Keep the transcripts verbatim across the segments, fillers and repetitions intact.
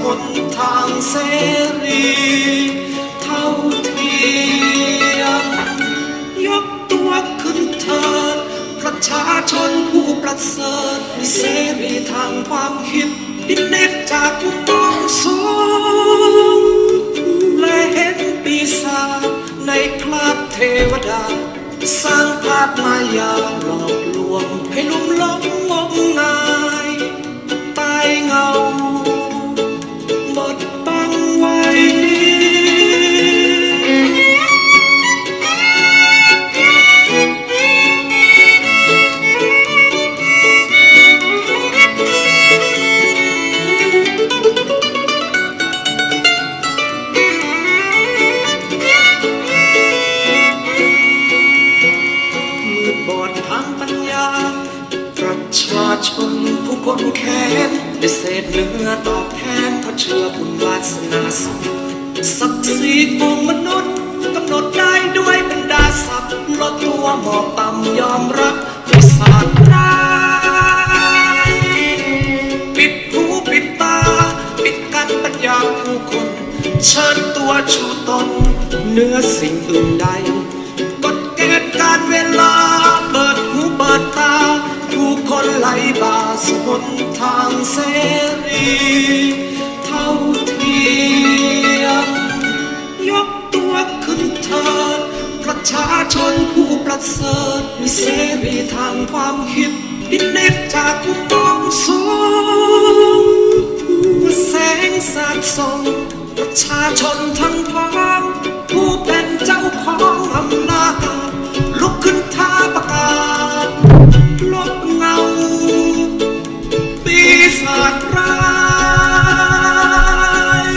นทางเสรีเท่าเทียมยกตัวขึ้นเถิดประชาชนผู้ประเสริฐมีเสรีทางความคิดดินเนตจากผู้มองสูงและเห็นปีศาจในคราบเทวดาสร้างภาพมายาหลอกลวงให้ลุ่มหลงงมงายตายเงาหมดบังไว้ชนผู้คนแค้นได้เศษเนื้อตอบแทนเพราะเชื่อบุญวาสนาสูงศักดิ์ศรีของมนุษย์กำหนดได้ด้วยบรรดาศักดิ์ลดตัวหมอบต่ำยอมรับด้วยศาสตร์ร้ายปิดหูปิดตาปิดกั้นปัญญาผู้คนเชิญตัวชูตนเนื้อสิ่งอื่นใดกฎเกณฑ์การเวลาเปิดหูเปิดตาผู้คนไหลบ่าสู่หนทางเสรีเท่าเทียมยกตัวขึ้นเถิดประชาชนผู้ประเสริฐมีเสรีทางความคิดดินเนตจากผู้มองสูงแสงสาดส่องประชาชนทั้งพ้องผู้เป็นเจ้าของอำนาจลุกขึ้นท้าประกาศลบเงาปีศาจร้าย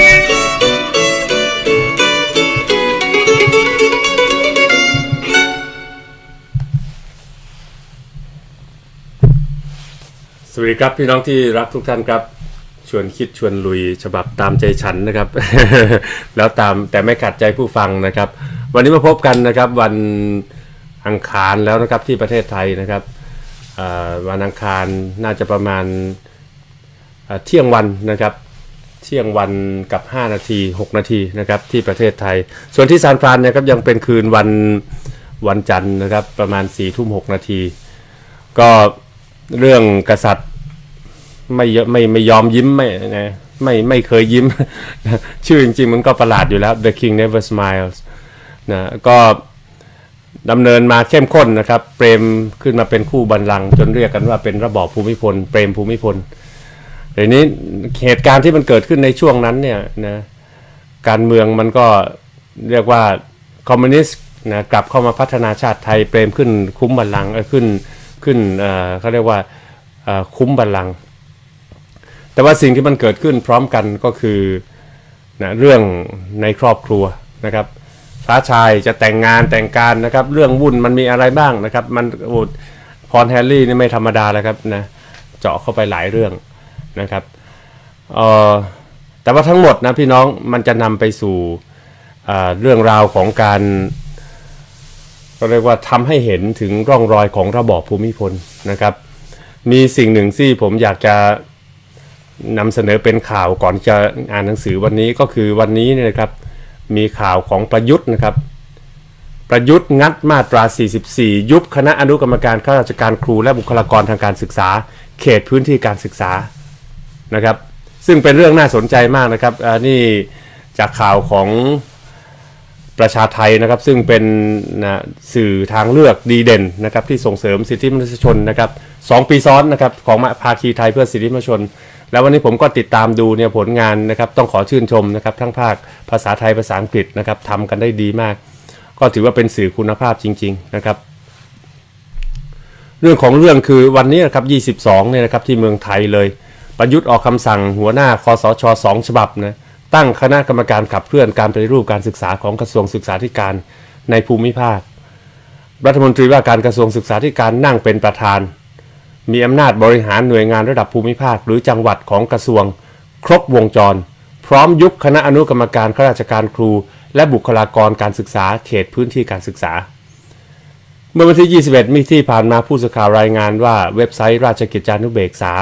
สวัสดีครับพี่น้องที่รักทุกท่านครับชวนคิดชวนลุยฉบับตามใจฉันนะครับ แล้วตามแต่ไม่ขัดใจผู้ฟังนะครับวันนี้มาพบกันนะครับวันอังคารแล้วนะครับที่ประเทศไทยนะครับวันอังคารน่าจะประมาณเที่ยงวันนะครับเที่ยงวันกับห้านาทีหกนาทีนะครับที่ประเทศไทยส่วนที่ซานฟรานนะครับยังเป็นคืนวันวันจันทร์นะครับประมาณสี่ทุ่มหกนาทีก็เรื่องกษัตริย์ไม่ไม่ไม่ยอมยิ้มไม่นะไม่ไม่เคยยิ้ม ชื่อจริงๆมันก็ประหลาดอยู่แล้ว The King Never Smiles นะก็ดำเนินมาเข้มข้นนะครับเปรมขึ้นมาเป็นคู่บัลลังก์จนเรียกกันว่าเป็นระบอบภูมิพลเปรมภูมิพลทีนี้เหตุการณ์ที่มันเกิดขึ้นในช่วงนั้นเนี่ยนะการเมืองมันก็เรียกว่าคอมมิวนิสต์นะกลับเข้ามาพัฒนาชาติไทยเปรมขึ้นคุ้มบัลลังก์ขึ้นขึ้นเอ่อเขาเรียกว่าคุ้มบัลลังก์แต่ว่าสิ่งที่มันเกิดขึ้นพร้อมกันก็คือนะเรื่องในครอบครัวนะครับฟ้าชายจะแต่งงานแต่งการนะครับเรื่องวุ่นมันมีอะไรบ้างนะครับมันโอ้พรแฮร์รี่นี่ไม่ธรรมดาเลยครับนะเจาะเข้าไปหลายเรื่องนะครับเอ่อแต่ว่าทั้งหมดนะพี่น้องมันจะนำไปสู่เรื่องราวของการก็เรียกว่าทำให้เห็นถึงร่องรอยของระบอบภูมิพลนะครับมีสิ่งหนึ่งที่ผมอยากจะนำเสนอเป็นข่าวก่อนจะอ่านหนังสือวันนี้ก็คือวันนี้เนี่ยนะครับมีข่าวของประยุทธ์นะครับประยุทธ์งัดมาตราสี่สิบสี่ยุบคณะอนุกรรมการข้าราชการครูและบุคลากรทางการศึกษาเขตพื้นที่การศึกษานะครับซึ่งเป็นเรื่องน่าสนใจมากนะครับนี่จากข่าวของประชาไทยนะครับซึ่งเป็นนะสื่อทางเลือกดีเด่นนะครับที่ส่งเสริมสิทธิมนุษยชนนะครับสองปีซ้อนนะครับของภาคีไทยเพื่อสิทธิมนุษยชนแล้ววันนี้ผมก็ติดตามดูเนี่ยผลงานนะครับต้องขอชื่นชมนะครับทั้งภาคภาษาไทยภาษาอังกฤษนะครับทำกันได้ดีมากก็ถือว่าเป็นสื่อคุณภาพจริงๆนะครับเรื่องของเรื่องคือวันนี้นะครับยี่สิบสองเนี่ยนะครับที่เมืองไทยเลยประยุทธ์ออกคำสั่งหัวหน้าคสช.สองฉบับนะตั้งคณะกรรมการขับเคลื่อนการปฏิรูปการศึกษาของกระทรวงศึกษาธิการในภูมิภาครัฐมนตรีว่าการกระทรวงศึกษาธิการนั่งเป็นประธานมีอำนาจบริหารหน่วยงานระดับภูมิภาคหรือจังหวัดของกระทรวงครบวงจรพร้อมยุบคณะอนุกรรมการข้าราชการครูและบุคลากรการศึกษาเขตพื้นที่การศึกษาเมื่อวันที่ยี่สิบเอ็ดมิถุนายนที่ผ่านมาผู้สื่อข่าวรายงานว่าเว็บไซต์ราชกิจจานุเบกษา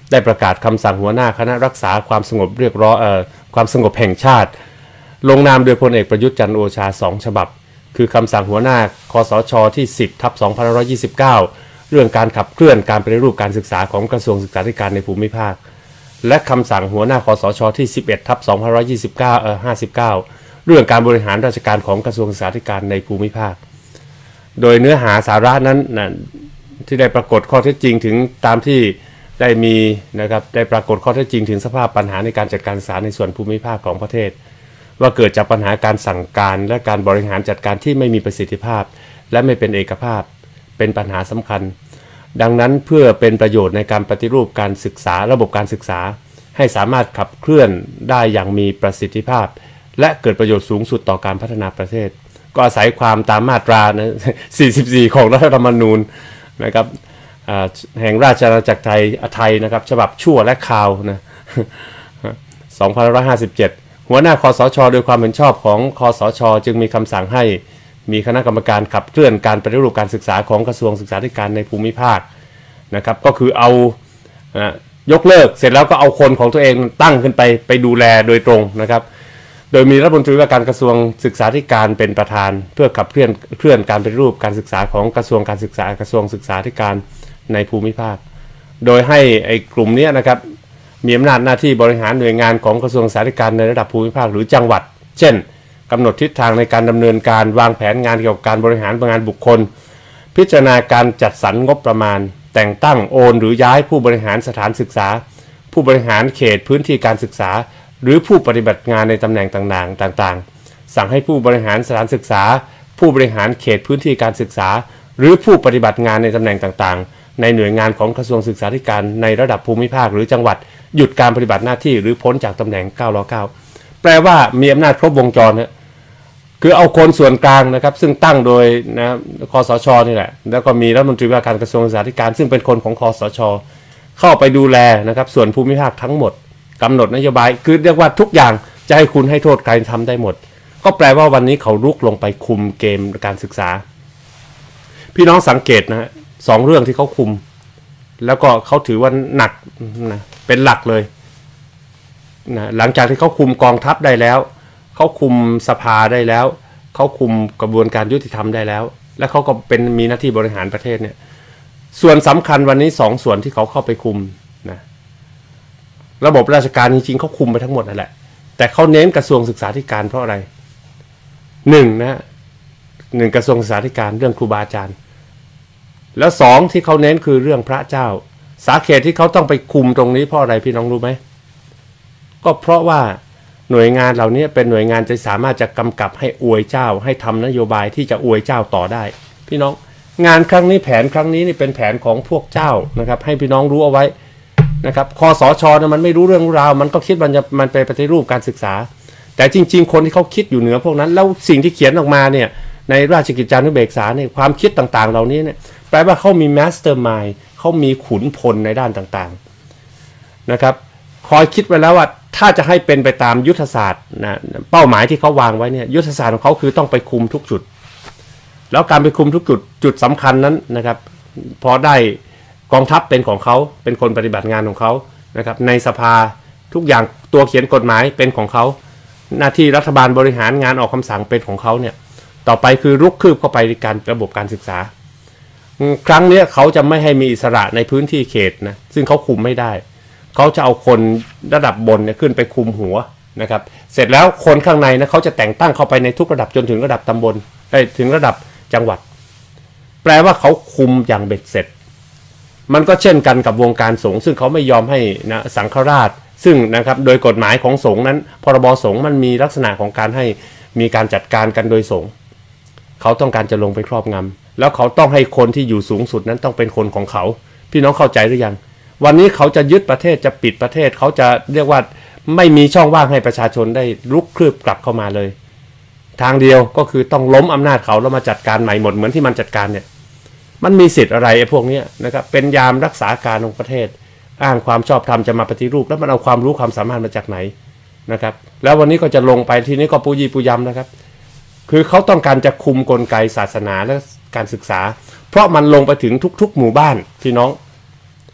ได้ประกาศคำสั่งหัวหน้าคณะรักษาความสงบเรียบร้อยเอ่อความสงบแห่งชาติลงนามโดยพลเอกประยุทธ์จันทร์โอชาสองฉบับคือคำสั่งหัวหน้าคสชที่ สิบทับสองพันห้าร้อยยี่สิบเก้า เรื่องการขับเคลื่อนการปฏิรูปการศึกษาของกระทรวงศึกษาธิการในภูมิภาคและคำสั่งหัวหน้าคสชที่ สิบเอ็ดทับสองพันห้าร้อยยี่สิบเก้า เอ่อห้าสิบเก้า เรื่องการบริหารราชการของกระทรวงศึกษาธิการในภูมิภาคโดยเนื้อหาสาระนั้นนะที่ได้ปรากฏข้อเท็จจริงถึงตามที่ได้มีนะครับได้ปรากฏข้อเท็จจริงถึงสภาพปัญหาในการจัดการศึกษาในส่วนภูมิภาคของประเทศว่าเกิดจากปัญหาการสั่งการและการบริหารจัดการที่ไม่มีประสิทธิภาพและไม่เป็นเอกภาพเป็นปัญหาสำคัญดังนั้นเพื่อเป็นประโยชน์ในการปฏิรูปการศึกษาระบบการศึกษาให้สามารถขับเคลื่อนได้อย่างมีประสิทธิภาพและเกิดประโยชน์สูงสุดต่อการพัฒนาประเทศก็อาศัยความตามมาตรานะสี่สิบสี่ของรัฐธรรมนูญนะครับแห่งราชอาณาจักรไทยไทยนะครับฉบับชั่วและคราวนะสองพันห้าร้อยห้าสิบเจ็ดหัวหน้าคสชโดยความเห็นชอบของคสชจึงมีคำสั่งให้มีคณะกรรมการขับเคลื่อนการปฏิรูปการศึกษาของกระทรวงศึกษาธิการในภูมิภาคนะครับก็คือเอายกเลิกเสร็จแล้วก็เอาคนของตัวเองตั้งขึ้นไปไปดูแลโดยตรงนะครับโดยมีรัฐมนตรีว่าการกระทรวงศึกษาธิการเป็นประธานเพื่อขับเคลื่อนเคลื่อนการปฏิรูปการศึกษาของกระทรวงการศึกษากระทรวงศึกษาธิการในภูมิภาคโดยให้ไอ้กลุ่มนี้นะครับมีอำนาจหน้าที่บริหารหน่วยงานของกระทรวงศึกษาธิการในระดับภูมิภาคหรือจังหวัดเช่นกำหนดทิศทางในการดำเนินการวางแผนงานเกี่ยวกับการบริหารงานบุคคลพิจารณาการจัดสรรงบประมาณแต่งตั้งโอนหรือย้ายผู้บริหารสถานศึกษาผู้บริหารเขตพื้นที่การศึกษาหรือผู้ปฏิบัติงานในตำแหน่งต่างๆต่างๆสั่งให้ผู้บริหารสถานศึกษาผู้บริหารเขตพื้นที่การศึกษาหรือผู้ปฏิบัติงานในตำแหน่งต่างๆในหน่วยงานของกระทรวงศึกษาธิการในระดับภูมิภาคหรือจังหวัดหยุดการปฏิบัติหน้าที่หรือพ้นจากตำแหน่งเก้ารอเก้าแปลว่ามีอำนาจครบวงจรนะคือเอาคนส่วนกลางนะครับซึ่งตั้งโดยนะคสชนี่แหละแล้วก็มีรัฐมนตรีว่าการกระทรวงศึกษาธิการซึ่งเป็นคนของคสชเข้าไปดูแลนะครับส่วนภูมิภาคทั้งหมดกำหนดนโยบายคือเรียกว่าทุกอย่างจะให้คุณให้โทษใครทำได้หมดก็แปลว่าวันนี้เขาลุกลงไปคุมเกมการศึกษาพี่น้องสังเกตนะสองเรื่องที่เขาคุมแล้วก็เขาถือว่าหนักนะเป็นหลักเลยนะหลังจากที่เขาคุมกองทัพได้แล้วเขาคุมสภาได้แล้วเขาคุมกระบวนการยุติธรรมได้แล้วและเขาก็เป็นมีหน้าที่บริหารประเทศเนี่ยส่วนสำคัญวันนี้สองส่วนที่เขาเข้าไปคุมนะระบบราชการจริงๆเขาคุมไปทั้งหมดนั่นแหละแต่เขาเน้นกระทรวงศึกษาธิการเพราะอะไรหนึ่งนะหนึ่งกระทรวงศึกษาธิการเรื่องครูบาอาจารย์แล้วสองที่เขาเน้นคือเรื่องพระเจ้าสาเหตุที่เขาต้องไปคุมตรงนี้เพราะอะไรพี่น้องรู้ไหมก็เพราะว่าหน่วยงานเหล่านี้เป็นหน่วยงานจะสามารถจะกำกับให้อวยเจ้าให้ทำนโยบายที่จะอวยเจ้าต่อได้พี่น้องงานครั้งนี้แผนครั้งนี้นี่เป็นแผนของพวกเจ้านะครับให้พี่น้องรู้เอาไว้นะครับคสชนะมันไม่รู้เรื่องราวมันก็คิดมันจะมันเป็นปฏิรูปการศึกษาแต่จริงๆคนที่เขาคิดอยู่เหนือพวกนั้นแล้วสิ่งที่เขียนออกมาเนี่ยในราชกิจจานุเบกษาเนี่ยความคิดต่างๆเหล่านี้เนี่ยแปลว่าเขามีมาสเตอร์มายด์เขามีขุนพลในด้านต่างๆนะครับคอยคิดไว้แล้วว่าถ้าจะให้เป็นไปตามยุทธศาสตร์นะเป้าหมายที่เขาวางไว้เนี่ยยุทธศาสตร์ของเขาคือต้องไปคุมทุกจุดแล้วการไปคุมทุกจุดจุดสำคัญนั้นนะครับพอได้กองทัพเป็นของเขาเป็นคนปฏิบัติงานของเขานะครับในสภาทุกอย่างตัวเขียนกฎหมายเป็นของเขาหน้าที่รัฐบาลบริหารงานออกคำสั่งเป็นของเขาเนี่ยต่อไปคือรุกคืบเข้าไปในการระบบการศึกษาครั้งนี้เขาจะไม่ให้มีอิสระในพื้นที่เขตนะซึ่งเขาคุมไม่ได้เขาจะเอาคนระดับบนเนี่ยขึ้นไปคุมหัวนะครับเสร็จแล้วคนข้างในนะเขาจะแต่งตั้งเข้าไปในทุกระดับจนถึงระดับตำบลไปถึงระดับจังหวัดแปลว่าเขาคุมอย่างเบ็ดเสร็จมันก็เช่นกันกับวงการสงฆ์ซึ่งเขาไม่ยอมให้นะสังฆราชซึ่งนะครับโดยกฎหมายของสงฆ์นั้นพรบสงฆ์มันมีลักษณะของการให้มีการจัดการกันโดยสงฆ์เขาต้องการจะลงไปครอบงำแล้วเขาต้องให้คนที่อยู่สูงสุดนั้นต้องเป็นคนของเขาพี่น้องเข้าใจหรือยังวันนี้เขาจะยึดประเทศจะปิดประเทศเขาจะเรียกว่าไม่มีช่องว่างให้ประชาชนได้ลุกคืบกลับเข้ามาเลยทางเดียวก็คือต้องล้มอำนาจเขาแล้วมาจัดการใหม่หมดเหมือนที่มันจัดการเนี่ยมันมีสิทธิ์อะไรไอ้พวกนี้นะครับเป็นยามรักษาการของประเทศอ้างความชอบธรรมจะมาปฏิรูปแล้วมันเอาความรู้ความสามารถมาจากไหนนะครับแล้ววันนี้ก็จะลงไปทีนี้ก็ปูยีปูยำนะครับคือเขาต้องการจะคุมกลไกศาสนาและการศึกษาเพราะมันลงไปถึงทุกๆหมู่บ้านพี่น้อง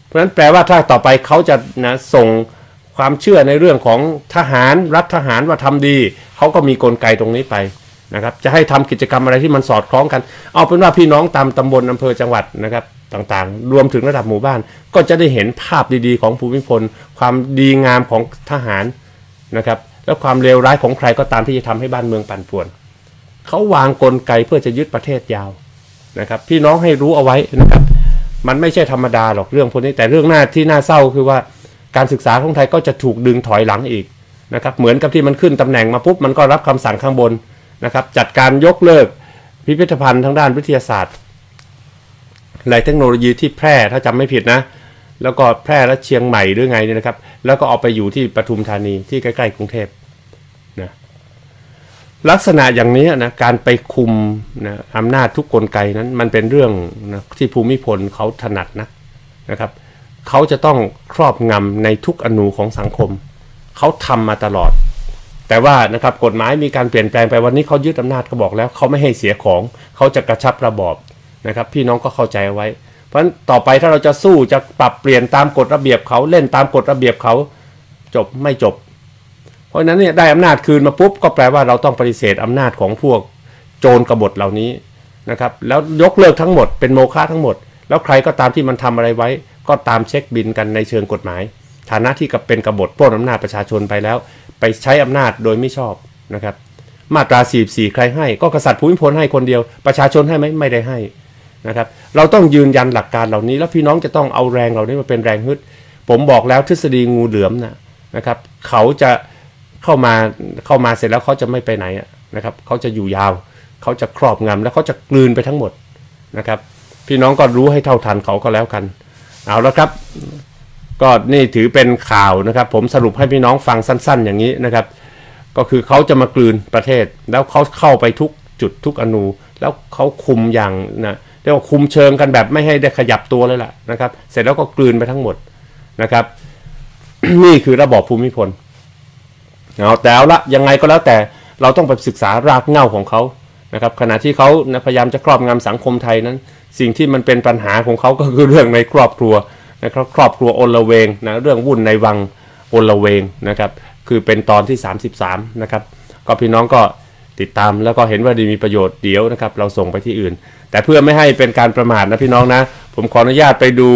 เพราะฉะนั้นแปลว่าถ้าต่อไปเขาจะนะส่งความเชื่อในเรื่องของทหารรัฐทหารว่าทำดีเขาก็มีกลไกตรงนี้ไปนะครับจะให้ทำกิจกรรมอะไรที่มันสอดคล้องกันเอาเป็นว่าพี่น้องตามตำบลอำเภอจังหวัดนะครับต่างๆรวมถึงระดับหมู่บ้านก็จะได้เห็นภาพดีๆของภูมิพลความดีงามของทหารนะครับและความเลวร้ายของใครก็ตามที่จะทำให้บ้านเมืองปั่นป่วนเขาวางกลไกเพื่อจะยึดประเทศยาวนะครับพี่น้องให้รู้เอาไว้นะครับมันไม่ใช่ธรรมดาหรอกเรื่องพวกนี้แต่เรื่องหน้าที่น่าเศร้าคือว่าการศึกษาของไทยก็จะถูกดึงถอยหลังอีกนะครับเหมือนกับที่มันขึ้นตำแหน่งมาปุ๊บมันก็รับคำสั่งข้างบนนะครับจัดการยกเลิกพิพิธภัณฑ์ทางด้านวิทยาศาสตร์และเทคโนโลยีที่แพร่ถ้าจำไม่ผิดนะแล้วก็แพร่และเชียงใหม่ด้วยไงเนี่ยนะครับแล้วก็เอาไปอยู่ที่ปทุมธานีที่ใกล้ๆกรุงเทพนะลักษณะอย่างนี้นะการไปคุมนะอำนาจทุกกลไกนั้นมันเป็นเรื่องนะที่ภูมิพลเขาถนัดนะนะครับเขาจะต้องครอบงำในทุกอนูของสังคมเขาทำมาตลอดแต่ว่านะครับกฎหมายมีการเปลี่ยนแปลงไปวันนี้เขายึดอำนาจเขาบอกแล้วเขาไม่ให้เสียของเขาจะกระชับระบอบนะครับพี่น้องก็เข้าใจไว้เพราะฉะนั้นต่อไปถ้าเราจะสู้จะปรับเปลี่ยนตามกฎระเบียบเขาเล่นตามกฎระเบียบเขาจบไม่จบเพราะฉะนั้นเนี่ยได้อำนาจคืนมาปุ๊บก็แปลว่าเราต้องปฏิเสธอำนาจของพวกโจรกบฏเหล่านี้นะครับแล้วยกเลิกทั้งหมดเป็นโมฆะทั้งหมดแล้วใครก็ตามที่มันทำอะไรไว้ก็ตามเช็คบินกันในเชิงกฎหมายฐานะที่กับเป็นกบฏปล้นอำนาจประชาชนไปแล้วไปใช้อำนาจโดยไม่ชอบนะครับมาตราสี่สิบสี่ใครให้ก็กษัตริย์ภูมิพลให้คนเดียวประชาชนให้ไหมไม่ได้ให้นะครับเราต้องยืนยันหลักการเหล่านี้แล้วพี่น้องจะต้องเอาแรงเหล่านี้มาเป็นแรงฮึดผมบอกแล้วทฤษฎีงูเหลือมนะนะครับเขาจะเข้ามาเข้ามาเสร็จแล้วเขาจะไม่ไปไหนนะครับเขาจะอยู่ยาวเขาจะครอบงำแล้วเขาจะกลืนไปทั้งหมดนะครับพี่น้องก็รู้ให้เท่าทันเขาก็แล้วกันเอาแล้วครับก็นี่ถือเป็นข่าวนะครับผมสรุปให้พี่น้องฟังสั้นๆอย่างนี้นะครับก็คือเขาจะมากลืนประเทศแล้วเขาเข้าไปทุกจุดทุกอนูแล้วเขาคุมอย่างนะเรียกว่าคุมเชิงกันแบบไม่ให้ได้ขยับตัวเลยล่ะนะครับเสร็จแล้วก็กลืนไปทั้งหมดนะครับ นี่คือระบอบภูมิพลเอาแต่เอาละยังไงก็แล้วแต่เราต้องไปศึกษารากเหง้าของเขานะครับขณะที่เขานะพยายามจะครอบงำสังคมไทยนั้นสิ่งที่มันเป็นปัญหาของเขาก็คือเรื่องในครอบครัวนะครับครอบครัวโอลเวงนะเรื่องวุ่นในวังโอลเวงนะครับคือเป็นตอนที่สามสิบสามนะครับก็พี่น้องก็ติดตามแล้วก็เห็นว่าดีมีประโยชน์เดี๋ยวนะครับเราส่งไปที่อื่นแต่เพื่อไม่ให้เป็นการประมาทนะพี่น้องนะผมขออนุญาตไปดู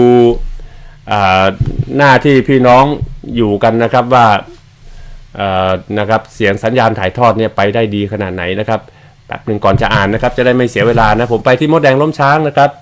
หน้าที่พี่น้องอยู่กันนะครับว่านะครับเสียงสัญญาณถ่ายทอดเนี่ยไปได้ดีขนาดไหนนะครับแป๊บหนึ่งก่อนจะอ่านนะครับจะได้ไม่เสียเวลานะผมไปที่มดแดงล้มช้างนะครับ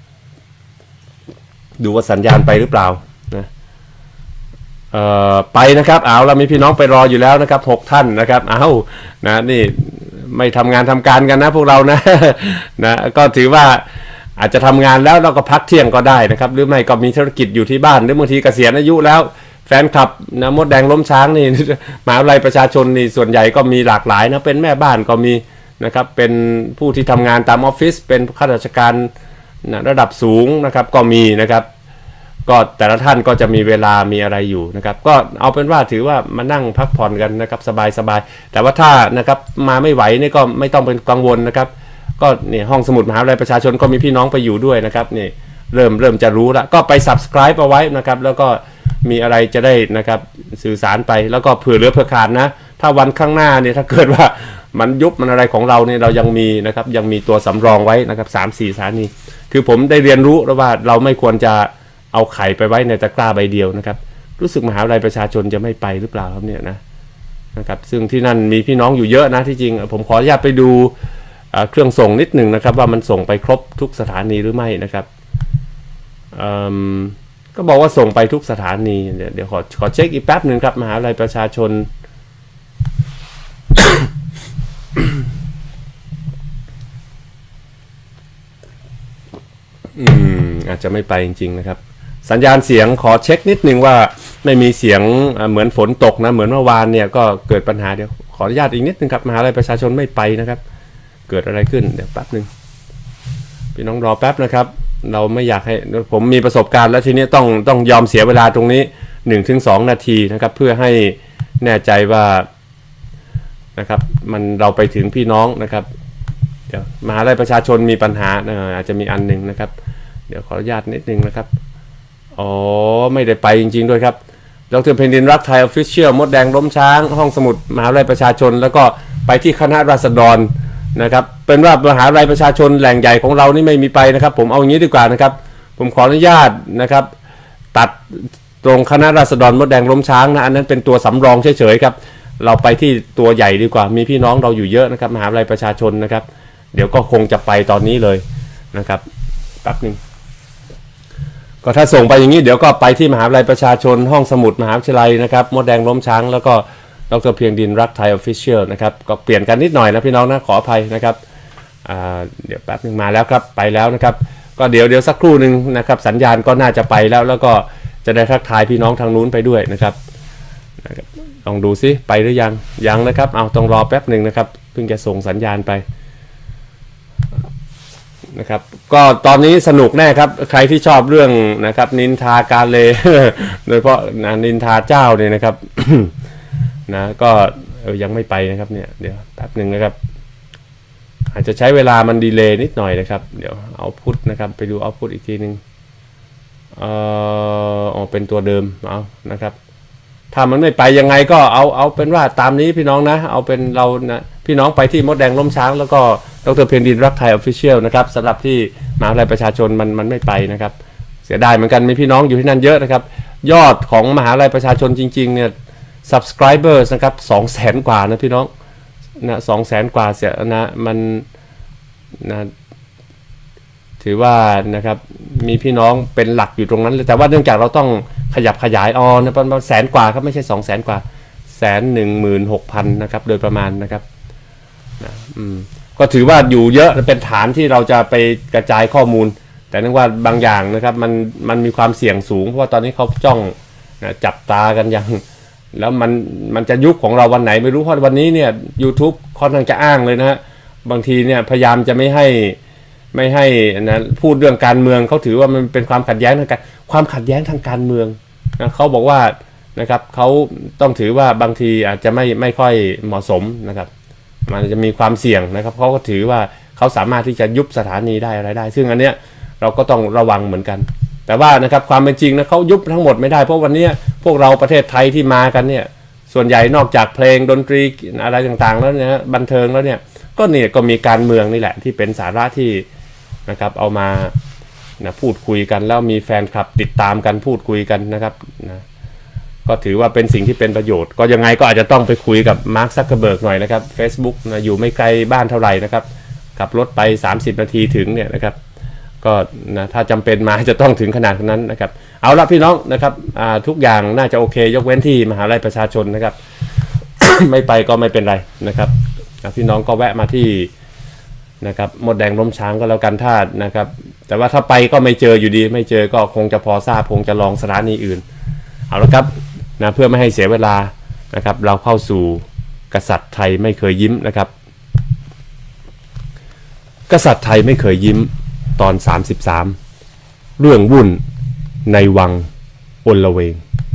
ดูว่าสัญญาณไปหรือเปล่านะเอ่อไปนะครับเอาเรามีพี่น้องไปรออยู่แล้วนะครับหกท่านนะครับเอานะนี่ไม่ทำงานทำการกันนะพวกเรานะนะก็ถือว่าอาจจะทำงานแล้วเราก็พักเที่ยงก็ได้นะครับหรือไม่ก็มีธุรกิจอยู่ที่บ้านหรือบางทีเกษียณอายุแล้วแฟนคลับนะมดแดงล้มช้างนี่มหาวิทยาลัยประชาชนนี่ส่วนใหญ่ก็มีหลากหลายนะเป็นแม่บ้านก็มีนะครับเป็นผู้ที่ทำงานตามออฟฟิศเป็นข้าราชการนะระดับสูงนะครับก็มีนะครับก็แต่ละท่านก็จะมีเวลามีอะไรอยู่นะครับก็เอาเป็นว่าถือว่ามานั่งพักผ่อนกันนะครับสบายๆแต่ว่าถ้านะครับมาไม่ไหวนี่ก็ไม่ต้องเป็นกังวลนะครับก็เนี่ยห้องสมุดมหาวิทยาลัยประชาชนก็มีพี่น้องไปอยู่ด้วยนะครับนี่เริ่มเริ่มจะรู้ละก็ไป ซับสไครบ์ เอาไว้นะครับแล้วก็มีอะไรจะได้นะครับสื่อสารไปแล้วก็เผื่อเหลือเผื่อขาดนะถ้าวันข้างหน้าเนี่ยถ้าเกิดว่ามันยุบมันอะไรของเราเนี่ยเรายังมีนะครับยังมีตัวสำรองไว้นะครับสามสี่สถานีคือผมได้เรียนรู้แล้วว่าเราไม่ควรจะเอาไข่ไปไว้ในตะกร้าใบเดียวนะครับรู้สึกมหาวิทยาลัยประชาชนจะไม่ไปหรือเปล่าครับเนี่ยนะนะครับซึ่งที่นั่นมีพี่น้องอยู่เยอะนะที่จริงผมขออนุญาตไปดูเครื่องส่งนิดหนึ่งนะครับว่ามันส่งไปครบทุกสถานีหรือไม่นะครับก็บอกว่าส่งไปทุกสถานีเดี๋ยวเดี๋ยวขอขอเช็คอีกแป๊บหนึ่งครับมหาวิทยาลัยประชาชน อืมอาจจะไม่ไปจริงๆนะครับสัญญาณเสียงขอเช็คนิดนึงว่าไม่มีเสียงเหมือนฝนตกนะเหมือนเมื่อวานเนี่ยก็เกิดปัญหาเดี๋ยวขออนุญาตอีกนิดนึงครับมหาวิทยาลัยประชาชนไม่ไปนะครับเกิดอะไรขึ้นเดี๋ยวแป๊บนึงพี่น้องรอแป๊บนะครับเราไม่อยากให้ผมมีประสบการณ์แล้วทีนี้ต้องต้องยอมเสียเวลาตรงนี้ หนึ่งถึงสอง นาทีนะครับเพื่อให้แน่ใจว่านะครับมันเราไปถึงพี่น้องนะครับเดี๋ยวมหาวิทยาลัยประชาชนมีปัญหาอาจจะมีอันหนึ่งนะครับเดี๋ยวขออนุญาตนิดนึงนะครับอ๋อไม่ได้ไปจริงๆด้วยครับดร.เพนดินรักไทยออฟฟิเชียลมดแดงล้มช้างห้องสมุดมหาวิทยาลัยประชาชนแล้วก็ไปที่คณะราษฎรนะครับเป็นว่ามหาวิทยาลัยประชาชนแหล่งใหญ่ของเรานี่ไม่มีไปนะครับผมเอาอย่างนี้ดีกว่านะครับผมขออนุญาตนะครับตัดตรงคณะราษฎรมดแดงล้มช้างนะอันนั้นเป็นตัวสำรองเฉยๆครับเราไปที่ตัวใหญ่ดีกว่ามีพี่น้องเราอยู่เยอะนะครับมหาวิทยาลัยประชาชนนะครับเดี๋ยวก็คงจะไปตอนนี้เลยนะครับแป๊บนึงก็ถ้าส่งไปอย่างนี้เดี๋ยวก็ไปที่มหาวิทยาลัยประชาชนห้องสมุดมหาวิทยาลัยนะครับมดแดงล้มช้างแล้วก็ดร.เพียงดินรักไทยออฟฟิเชียลนะครับก็เปลี่ยนกันนิดหน่อยนะพี่น้องนะขออภัยนะครับเดี๋ยวแป๊บนึงมาแล้วครับไปแล้วนะครับก็เดี๋ยวเดี๋ยวสักครู่หนึ่งนะครับสัญญาณก็น่าจะไปแล้วแล้วก็จะได้ทักทายพี่น้องทางนู้นไปด้วยนะครับลองดูซิไปหรือยังยังนะครับเอาต้องรอแป๊บหนึ่งนะครับเพิ่งจะส่งสัญญาณไปนะครับก็ตอนนี้สนุกแน่ครับใครที่ชอบเรื่องนะครับนินทาการเล โดยเฉพาะนินทาเจ้าเนี่ยนะครับ นะก็ยังไม่ไปนะครับเนี่ยเดี๋ยวแป๊บหนึ่งนะครับอาจจะใช้เวลามันดีเลย์นิดหน่อยนะครับเดี๋ยวเอาพุทนะครับไปดูเอาพุทอีกทีนึงเอ่อออกเป็นตัวเดิมเอานะครับถ้ามันไม่ไปยังไงก็เอาเอาเป็นว่าตามนี้พี่น้องนะเอาเป็นเรานะพี่น้องไปที่มดแดงล้มช้างแล้วก็ดร.เพนดินรักไทยออฟฟิเชียลนะครับสำหรับที่มหาวิทยาลัยประชาชนมันมันไม่ไปนะครับเสียดายเหมือนกันมีพี่น้องอยู่ที่นั่นเยอะนะครับยอดของมหาวิทยาลัยประชาชนจริงๆเนี่ย subscribers นะครับสองแสนกว่านะพี่น้องนะสองแสนกว่าเสียนะมันนะถือว่านะครับมีพี่น้องเป็นหลักอยู่ตรงนั้นเลยแต่ว่าเนื่องจากเราต้องขยับขยายออนะประมาณแสนกว่าครับไม่ใช่สองแสนกว่าแสนหนึ่งหมื่นหกพันนะครับโดยประมาณนะครับนะอืมก็ถือว่าอยู่เยอะเป็นฐานที่เราจะไปกระจายข้อมูลแต่นึกว่าบางอย่างนะครับมันมันมีความเสี่ยงสูงเพราะว่าตอนนี้เขาจ้องนะจับตากันอย่างแล้วมันมันจะยุคของเราวันไหนไม่รู้เพราะวันนี้เนี่ย YouTube ค่อนข้างจะอ้างเลยนะฮะบางทีเนี่ยพยายามจะไม่ให้ไม่ให้นะพูดเรื่องการเมืองเขาถือว่ามันเป็นความขัดแย้งทางการความขัดแย้งทางการเมืองนะเขาบอกว่านะครับเขาต้องถือว่าบางทีอาจจะไม่ไม่ค่อยเหมาะสมนะครับมันจะมีความเสี่ยงนะครับเขาก็ถือว่าเขาสามารถที่จะยุบสถานีได้อะไรได้ซึ่งอันเนี้ยเราก็ต้องระวังเหมือนกันแต่ว่านะครับความเป็นจริงนะเขายุบทั้งหมดไม่ได้เพราะวันนี้พวกเราประเทศไทยที่มากันเนี่ยส่วนใหญ่นอกจากเพลงดนตรีอะไรต่างๆแล้วเนี่ยบันเทิงแล้วเนี่ยก็เนี่ยก็มีการเมืองนี่แหละที่เป็นสาระที่นะครับเอามานะพูดคุยกันแล้วมีแฟนคลับติดตามกันพูดคุยกันนะครับนะก็ถือว่าเป็นสิ่งที่เป็นประโยชน์ก็ยังไงก็อาจจะต้องไปคุยกับมาร์ค ซักเคอร์เบิร์กหน่อยนะครับ Facebook นะอยู่ไม่ไกลบ้านเท่าไหร่นะครับขับรถไปสามสิบนาทีถึงเนี่ยนะครับก็นะถ้าจำเป็นมาจะต้องถึงขนาดนั้นนะครับเอาละพี่น้องนะครับทุกอย่างน่าจะโอเคยกเว้นที่มหาวิทยาลัยประชาชนนะครับ ไม่ไปก็ไม่เป็นไรนะครับพี่น้องก็แวะมาที่นะครับมดแดงล้มช้างก็แล้วกันท่านะครับแต่ว่าถ้าไปก็ไม่เจออยู่ดีไม่เจอก็คงจะพอทราบคงจะลองสถานีอื่นเอาละครับนะเพื่อไม่ให้เสียเวลานะครับเราเข้าสู่กษัตริย์ไทยไม่เคยยิ้มนะครับกษัตริย์ไทยไม่เคยยิ้มตอนสามสิบสามเรื่องวุ่นในวังอลเวง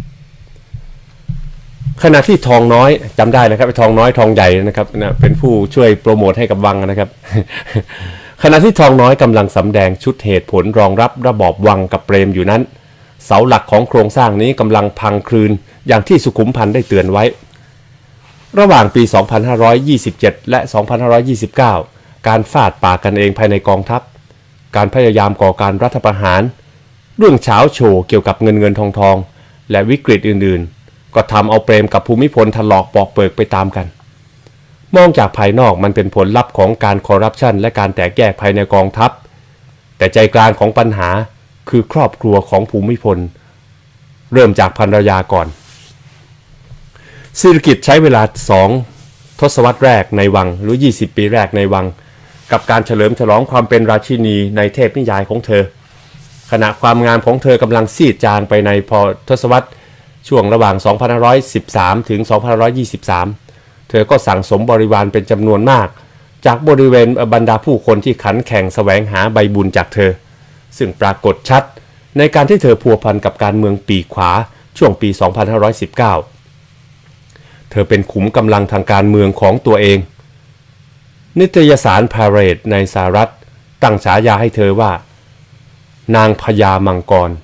ขณะที่ทองน้อยจำได้นะครับทองน้อยทองใหญ่นะครับนะเป็นผู้ช่วยโปรโมทให้กับวังนะครับ ขณะที่ทองน้อยกำลังสำแดงชุดเหตุผลรองรับระบอบวังกับเปรมอยู่นั้นเสาหลักของโครงสร้างนี้กำลังพังคลืนอย่างที่สุขุมพันธ์ได้เตือนไว้ระหว่างปี สองพันห้าร้อยยี่สิบเจ็ด และ สองพันห้าร้อยยี่สิบเก้า การฟาดปากกันเองภายในกองทัพการพยายามก่อการรัฐประหารเรื่องเช้าโชว์เกี่ยวกับเงินเงินทองทองและวิกฤตอื่นๆก็ทำเอาเปรมกับภูมิพลถลอกปอกเปิกไปตามกันมองจากภายนอกมันเป็นผลลัพธ์ของการคอร์รัปชันและการแตกแยกภายในกองทัพแต่ใจกลางของปัญหาคือครอบครัวของภูมิพลเริ่มจากภรรยาก่อนศิริกิติ์ใช้เวลาสองทศวรรษแรกในวังหรือยี่สิบปีแรกในวังกับการเฉลิมฉลองความเป็นราชินีในเทพนิยายของเธอขณะความงามของเธอกำลังซีดจางไปในพอทศวรรษช่วงระหว่าง สองพันห้าร้อยสิบสาม ถึง สองพันห้าร้อยยี่สิบสาม เธอก็สั่งสมบริวารเป็นจำนวนมากจากบริเวณบรรดาผู้คนที่ขันแข่งแสวงหาใบบุญจากเธอซึ่งปรากฏชัดในการที่เธอพัวพันกับการเมืองปีขวาช่วงปี สองพันห้าร้อยสิบเก้า เธอเป็นขุมกำลังทางการเมืองของตัวเองนิตยสาร Parade ในสหรัฐตั้งฉายาให้เธอว่านางพญามังกร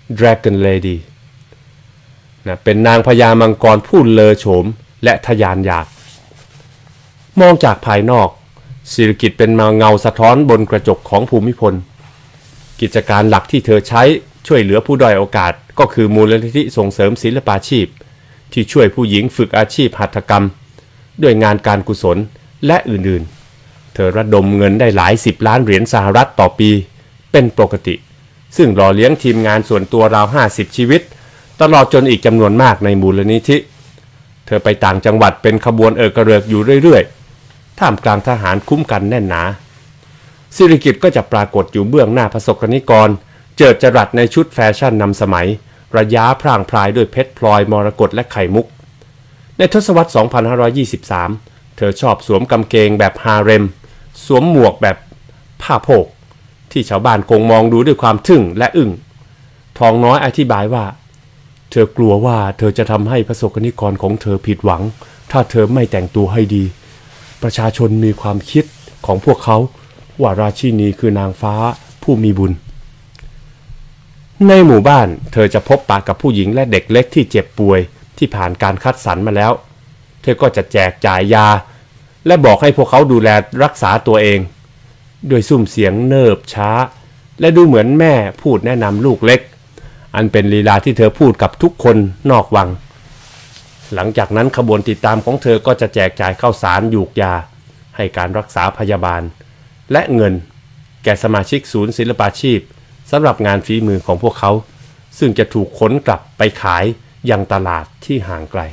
Dragon Lady นะเป็นนางพญามังกรผู้เลอโฉมและทะยานอยากมองจากภายนอกศิริกิติ์เป็นเงาสะท้อนบนกระจกของภูมิพลกิจการหลักที่เธอใช้ช่วยเหลือผู้ด้อยโอกาสก็คือมูลนิธิส่งเสริมศิลปาชีพที่ช่วยผู้หญิงฝึกอาชีพหัตถกรรมด้วยงานการกุศลและอื่นๆเธอระดมเงินได้หลายสิบล้านเหรียญสหรัฐต่อปีเป็นปกติซึ่งหล่อเลี้ยงทีมงานส่วนตัวราวห้าสิบชีวิตตลอดจนอีกจำนวนมากในมูลนิธิเธอไปต่างจังหวัดเป็นขบวนเอิกกระเริกอยู่เรื่อยๆท่ามกลางทหารคุ้มกันแน่นหนาศิริกิติ์ก็จะปรากฏอยู่เบื้องหน้าประสบนิกรเจิดจรัสในชุดแฟชั่นนำสมัยระย้าพร่างพรายด้วยเพชรพลอยมรกตและไข่มุกในทศวรรษ สองพันห้าร้อยยี่สิบสาม เธอชอบสวมกางเกงแบบฮาเร็มสวมหมวกแบบผ้าโพกที่ชาวบ้านคงมองดูด้วยความทึ่งและอึ้งทองน้อยอธิบายว่าเธอกลัวว่าเธอจะทำให้ประสบนิกรของเธอผิดหวังถ้าเธอไม่แต่งตัวให้ดีประชาชนมีความคิดของพวกเขาว่าราชินีคือนางฟ้าผู้มีบุญในหมู่บ้านเธอจะพบปะกับผู้หญิงและเด็กเล็กที่เจ็บป่วยที่ผ่านการคัดสรรมาแล้วเธอก็จะแจกจ่ายยาและบอกให้พวกเขาดูแลรักษาตัวเองด้วยซุ้มเสียงเนิบช้าและดูเหมือนแม่พูดแนะนำลูกเล็กอันเป็นลีลาที่เธอพูดกับทุกคนนอกวังหลังจากนั้นขบวนติดตามของเธอก็จะแจกจ่ายข้าวสารหยูกยาให้การรักษาพยาบาลและเงินแก่สมาชิกศูนย์ศิลปาชีพสำหรับงานฝีมือของพวกเขาซึ่งจะถูกขนกลับไปขายยังตลาดที่ห่างไกล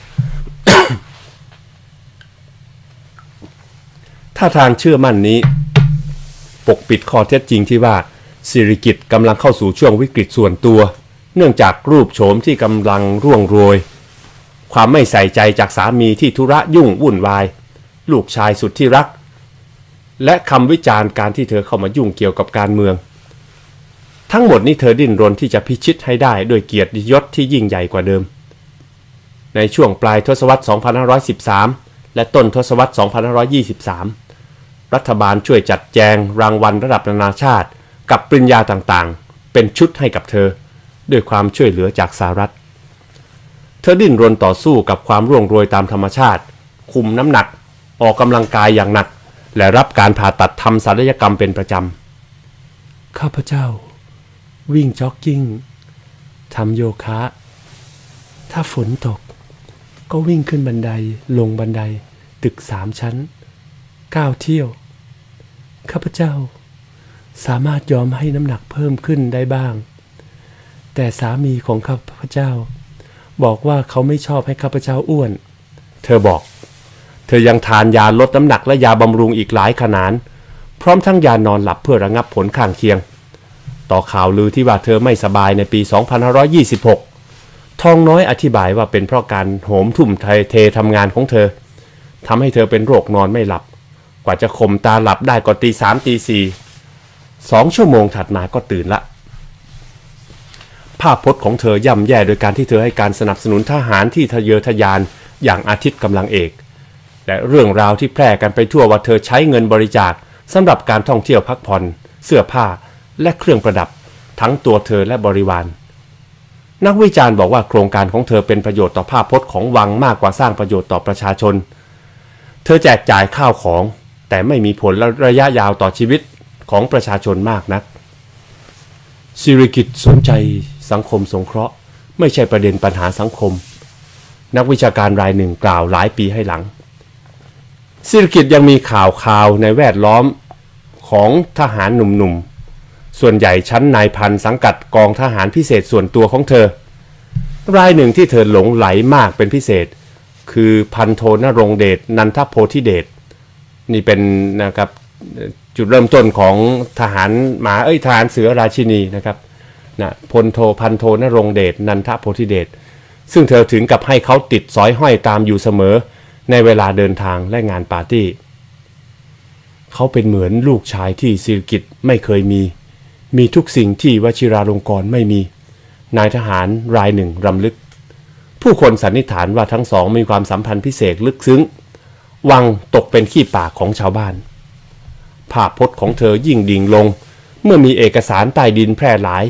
ท่าทางเชื่อมั่นนี้ปกปิดข้อเท็จจริงที่ว่าศิริกิติ์กำลังเข้าสู่ช่วงวิกฤตส่วนตัวเนื่องจากรูปโฉมที่กำลังร่วงโรยความไม่ใส่ใจจากสามีที่ธุระยุ่งวุ่นวายลูกชายสุดที่รักและคำวิจารณ์การที่เธอเข้ามายุ่งเกี่ยวกับการเมืองทั้งหมดนี้เธอดิ้นรนที่จะพิชิตให้ได้โดยเกียรติยศที่ยิ่งใหญ่กว่าเดิมในช่วงปลายทศวรรษ สองพันห้าร้อยสิบสาม และต้นทศวรรษ สองพันห้าร้อยยี่สิบสาม รัฐบาลช่วยจัดแจงรางวัลระดับนานาชาติกับปริญญาต่างๆเป็นชุดให้กับเธอด้วยความช่วยเหลือจากสหรัฐเธอดิ้นรนต่อสู้กับความร่วงโรยตามธรรมชาติคุมน้ำหนักออกกำลังกายอย่างหนักและรับการผ่าตัดทำศัลยกรรมเป็นประจำข้าพเจ้าวิ่งจ็อกกิ้งทำโยคะถ้าฝนตกก็วิ่งขึ้นบันไดลงบันไดตึกสามชั้นก้าวเที่ยวข้าพเจ้าสามารถยอมให้น้ำหนักเพิ่มขึ้นได้บ้างแต่สามีของข้าพเจ้าบอกว่าเขาไม่ชอบให้ข้าพเจ้าอ้วนเธอบอกเธอยังทานยาลดน้ำหนักและยาบำรุงอีกหลายขนาดพร้อมทั้งยานอนหลับเพื่อระงับผลข้างเคียงต่อข่าวลือที่ว่าเธอไม่สบายในปี สองพันห้าร้อยยี่สิบหก ทองน้อยอธิบายว่าเป็นเพราะการโหมทุ่มเททำงานของเธอทำให้เธอเป็นโรคนอนไม่หลับกว่าจะข่มตาหลับได้ก็ตีสามตีสี่สองชั่วโมงถัดมาก็ตื่นละภาพพจน์ของเธอย่ำแย่โดยการที่เธอให้การสนับสนุนทหารที่ทะเยอทะยานอย่างอาทิตย์กำลังเอกและเรื่องราวที่แพร่กันไปทั่วว่าเธอใช้เงินบริจาคสำหรับการท่องเที่ยวพักผ่อนเสื้อผ้าและเครื่องประดับทั้งตัวเธอและบริวารนักวิจารณ์บอกว่าโครงการของเธอเป็นประโยชน์ต่อภาพพจน์ของวังมากกว่าสร้างประโยชน์ต่อประชาชนเธอแจกจ่ายข้าวของแต่ไม่มีผลระยะยาวต่อชีวิตของประชาชนมากนักศิริกิติ์สนใจสังคมสงเคราะห์ไม่ใช่ประเด็นปัญหาสังคมนักวิชาการรายหนึ่งกล่าวหลายปีให้หลังศิริกิติ์ยังมีข่าวข่าวในแวดล้อมของทหารหนุ่มๆส่วนใหญ่ชั้นนายพันสังกัดกองทหารพิเศษส่วนตัวของเธอรายหนึ่งที่เธอหลงไหลมากเป็นพิเศษคือพันโทนรงค์เดชนันทโพธิเดชนี่เป็นนะครับจุดเริ่มต้นของทหารหมาเอ้ยทหารเสือราชินีนะครับนะพลโทพันโทนรงค์เดชนันทโพธิเดชซึ่งเธอถึงกับให้เขาติดสอยห้อยตามอยู่เสมอในเวลาเดินทางและงานปาร์ตี้เขาเป็นเหมือนลูกชายที่ศิริกิติ์ไม่เคยมีมีทุกสิ่งที่วชิราลงกรณ์ไม่มีนายทหารรายหนึ่งรำลึกผู้คนสันนิษฐานว่าทั้งสองมีความสัมพันธ์พิเศษลึกซึ้งวังตกเป็นขี้ปากของชาวบ้านภาพพจน์ของเธอยิ่งดิ่งลงเมื่อมีเอกสารใต้ดินแพร่หลาย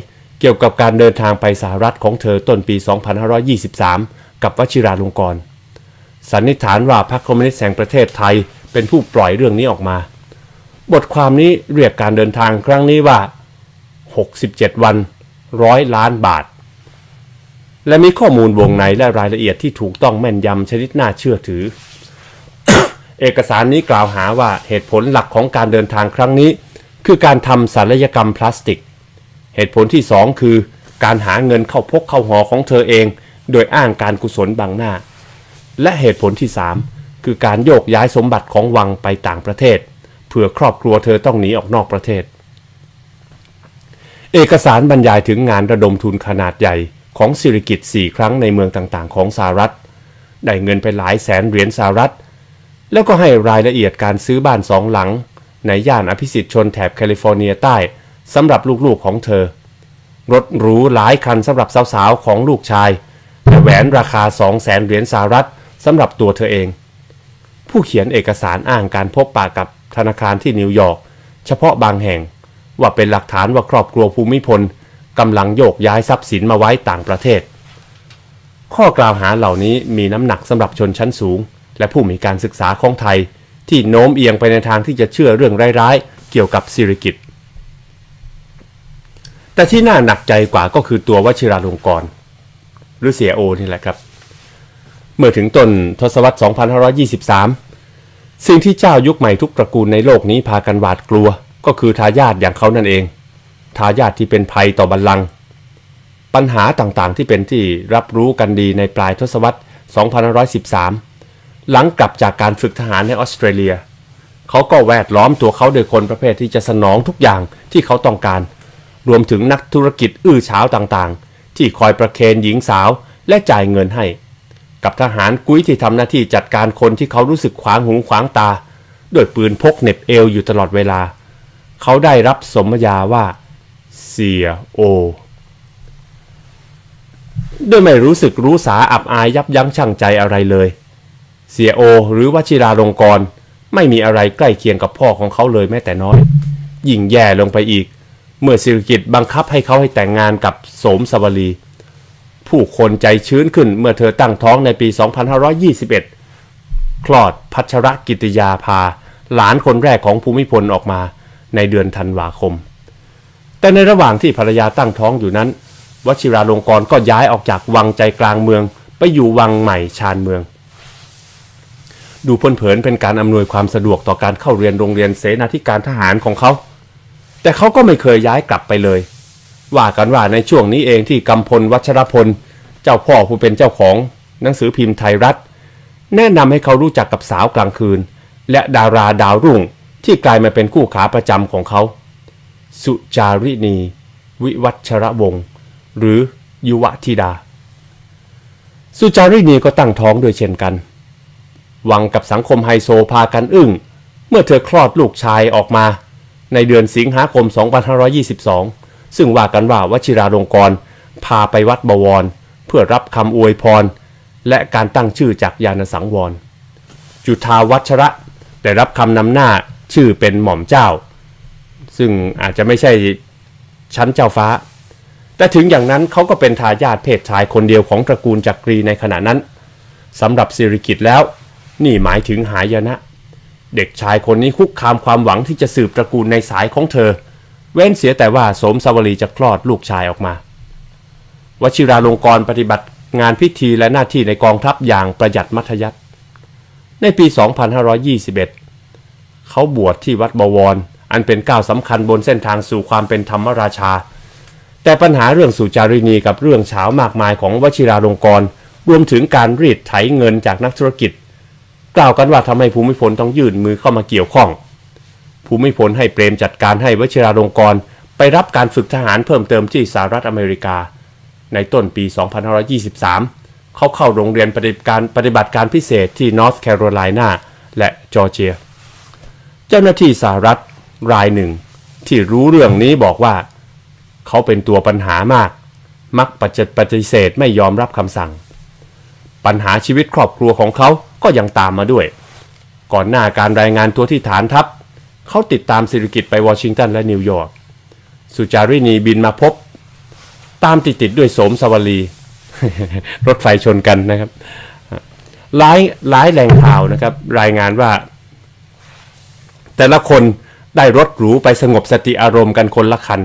เกี่ยวกับการเดินทางไปสหรัฐของเธอต้นปี สองพันห้าร้อยยี่สิบสาม กับวชิราลงกรณ์สันนิษฐานว่าพรรคคอมมิวนิสต์แห่งประเทศไทยเป็นผู้ปล่อยเรื่องนี้ออกมาบทความนี้เรียกการเดินทางครั้งนี้ว่าหกสิบเจ็ดวันร้อยล้านบาทและมีข้อมูลวงในและรายละเอียดที่ถูกต้องแม่นยำชนิดน่าเชื่อถือ เอกสารนี้กล่าวหาว่าเหตุผลหลักของการเดินทางครั้งนี้คือการทำศัลยกรรมพลาสติกเหตุผลที่สองคือการหาเงินเข้าพกเข้าหอของเธอเองโดยอ้างการกุศลบังหน้าและเหตุผลที่สามคือการโยกย้ายสมบัติของวังไปต่างประเทศเพื่อครอบครัวเธอต้องหนีออกนอกประเทศเอกสารบรรยายถึงงานระดมทุนขนาดใหญ่ของสิริกิติ์สี่ครั้งในเมืองต่างๆของสหรัฐได้เงินไปหลายแสนเหรียญสหรัฐแล้วก็ให้รายละเอียดการซื้อบ้านสองหลังในย่านอภิสิทธิ์ชนแถบแคลิฟอร์เนียใต้สำหรับลูกๆของเธอรถหรูหลายคันสำหรับสาวๆของลูกชายและแหวนราคา สองแสนเหรียญสหรัฐสำหรับตัวเธอเองผู้เขียนเอกสารอ้างการพบปะกับธนาคารที่นิวยอร์กเฉพาะบางแห่งว่าเป็นหลักฐานว่าครอบครัวภูมิพลกำลังโยกย้ายทรัพย์สินมาไว้ต่างประเทศข้อกล่าวหาเหล่านี้มีน้ำหนักสำหรับชนชั้นสูงและผู้มีการศึกษาของไทยที่โน้มเอียงไปในทางที่จะเชื่อเรื่องร้ายๆเกี่ยวกับสิริกิติ์แต่ที่น่าหนักใจกว่าก็คือตัววชิราลงกรณ์หรือเสียโอนี่แหละครับเมื่อถึงต้นทศวรรษ สองพันห้าร้อยยี่สิบสาม สิ่งที่เจ้ายุคใหม่ทุกตระกูลในโลกนี้พากันหวาดกลัวก็คือทายาทอย่างเขานั่นเองทายาทที่เป็นภัยต่อบัลลังก์ปัญหาต่างๆที่เป็นที่รับรู้กันดีในปลายทศวรรษ สองพันห้าร้อยสิบสาม หลังกลับจากการฝึกทหารในออสเตรเลียเขาก็แวดล้อมตัวเขาโดยคนประเภทที่จะสนองทุกอย่างที่เขาต้องการรวมถึงนักธุรกิจอื้อฉาวต่างๆที่คอยประเคนหญิงสาวและจ่ายเงินให้กับทหารกุ้ยที่ทำหน้าที่จัดการคนที่เขารู้สึกขวางหูขวางตาด้วยปืนพกเหน็บเอวอยู่ตลอดเวลาเขาได้รับสมญาว่าเสียโอด้วยไม่รู้สึกรู้สาอับอายยับยั้งชั่งใจอะไรเลยเสียโอหรือวชิราลงกรณ์ไม่มีอะไรใกล้เคียงกับพ่อของเขาเลยแม้แต่น้อยยิ่งแย่ลงไปอีกเมื่อสิริกิติ์บังคับให้เขาให้แต่งงานกับโสมสวลีผู้คนใจชื้นขึ้นเมื่อเธอตั้งท้องในปี สองพันห้าร้อยยี่สิบเอ็ด คลอดพัชรกิติยาภาหลานคนแรกของภูมิพลออกมาในเดือนธันวาคมแต่ในระหว่างที่ภรรยาตั้งท้องอยู่นั้นวชิราลงกรณ์ก็ย้ายออกจากวังใจกลางเมืองไปอยู่วังใหม่ชานเมืองดูเผินๆเป็นการอำนวยความสะดวกต่อการเข้าเรียนโรงเรียนเสนาธิการทหารของเขาแต่เขาก็ไม่เคยย้ายกลับไปเลยว่ากันว่าในช่วงนี้เองที่กำพลวัชรพลเจ้าพ่อผู้เป็นเจ้าของหนังสือพิมพ์ไทยรัฐแนะนำให้เขารู้จักกับสาวกลางคืนและดาราดาวรุ่งที่กลายมาเป็นคู่ขาประจำของเขาสุจารินีวิวัชรวงศ์หรือยุวธิดาสุจารินีก็ตั้งท้องด้วยเช่นกันวังกับสังคมไฮโซพากันอึ้งเมื่อเธอคลอดลูกชายออกมาในเดือนสิงหาคม สองพันห้าร้อยยี่สิบสอง ซึ่งว่ากันว่าวชิราลงกรณ์พาไปวัดบวรเพื่อรับคำอวยพรและการตั้งชื่อจากญาณสังวรจุฑาวัชระได้รับคำนำหน้าชื่อเป็นหม่อมเจ้าซึ่งอาจจะไม่ใช่ชั้นเจ้าฟ้าแต่ถึงอย่างนั้นเขาก็เป็นทายาทเพศชายคนเดียวของตระกูลจักรีในขณะนั้นสำหรับสิริกิติ์แล้วนี่หมายถึงหายนะเด็กชายคนนี้คุกคามความหวังที่จะสืบตระกูลในสายของเธอเว้นเสียแต่ว่าโสมสวลีจะคลอดลูกชายออกมาวชิราลงกรณ์ปฏิบัติงานพิธีและหน้าที่ในกองทัพอย่างประหยัดมัธยัสถ์ในปี สองพันห้าร้อยยี่สิบเอ็ด เขาบวชที่วัดบวรอันเป็นก้าวสำคัญบนเส้นทางสู่ความเป็นธรรมราชาแต่ปัญหาเรื่องสุจารินีกับเรื่องเฉามากมายของวชิราลงกรณ์รวมถึงการรีดไถเงินจากนักธุรกิจกล่าวกันว่าทำให้ภูมิพลต้องยื่นมือเข้ามาเกี่ยวข้องภูมิพลให้เปรมจัดการให้วชิราลงกรณ์ไปรับการฝึกทหารเพิ่มเติมที่สหรัฐอเมริกาในต้นปี สองพันห้าร้อยยี่สิบสาม เขาเข้าโรงเรียนปฏิบัติการปฏิบัติการพิเศษที่นอร์ทแคโรไลนาและจอร์เจียเจ้าหน้าที่สหรัฐรายหนึ่งที่รู้เรื่องนี้บอกว่าเขาเป็นตัวปัญหามากมักปฏิเสธไม่ยอมรับคำสั่งปัญหาชีวิตครอบครัวของเขาก็ยังตามมาด้วยก่อนหน้าการรายงานตัวที่ฐานทัพเขาติดตามสิริกิติ์ไปวอชิงตันและนิวยอร์กสุจารินีบินมาพบตามติดๆด้วยโสมสวลี รถไฟชนกันนะครับหลายหลายแหล่งข่าวนะครับรายงานว่าแต่ละคนได้รถหรูไปสงบสติอารมณ์กันคนละคัน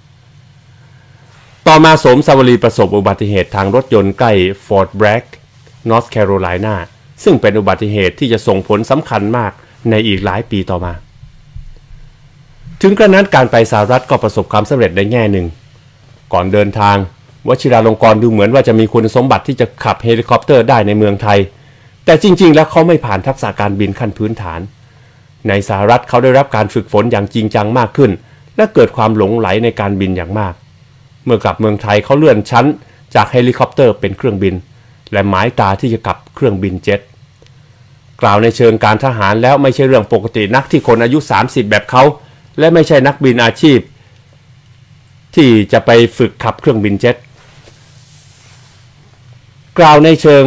ต่อมาโสมสวลีประสบอุบัติเหตุทางรถยนต์ใกล้ฟอร์ตแบร็กนอร์ทแคโรไลนาซึ่งเป็นอุบัติเหตุที่จะส่งผลสำคัญมากในอีกหลายปีต่อมาถึงกระนั้นการไปสหรัฐก็ประสบความสำเร็จในแง่หนึ่งก่อนเดินทางวชิราลงกรณ์ดูเหมือนว่าจะมีคุณสมบัติที่จะขับเฮลิคอปเตอร์ได้ในเมืองไทยแต่จริงๆแล้วเขาไม่ผ่านทักษะการบินขั้นพื้นฐานในสหรัฐเขาได้รับการฝึกฝนอย่างจริงจังมากขึ้นและเกิดความหลงไหลในการบินอย่างมากเมื่อกลับเมืองไทยเขาเลื่อนชั้นจากเฮลิคอปเตอร์เป็นเครื่องบินและหมายตาที่จะกลับเครื่องบินเจ็ตกล่าวในเชิงการทหารแล้วไม่ใช่เรื่องปกตินักที่คนอายุสามสิบแบบเขาและไม่ใช่นักบินอาชีพที่จะไปฝึกขับเครื่องบินเจ็ตกล่าวในเชิง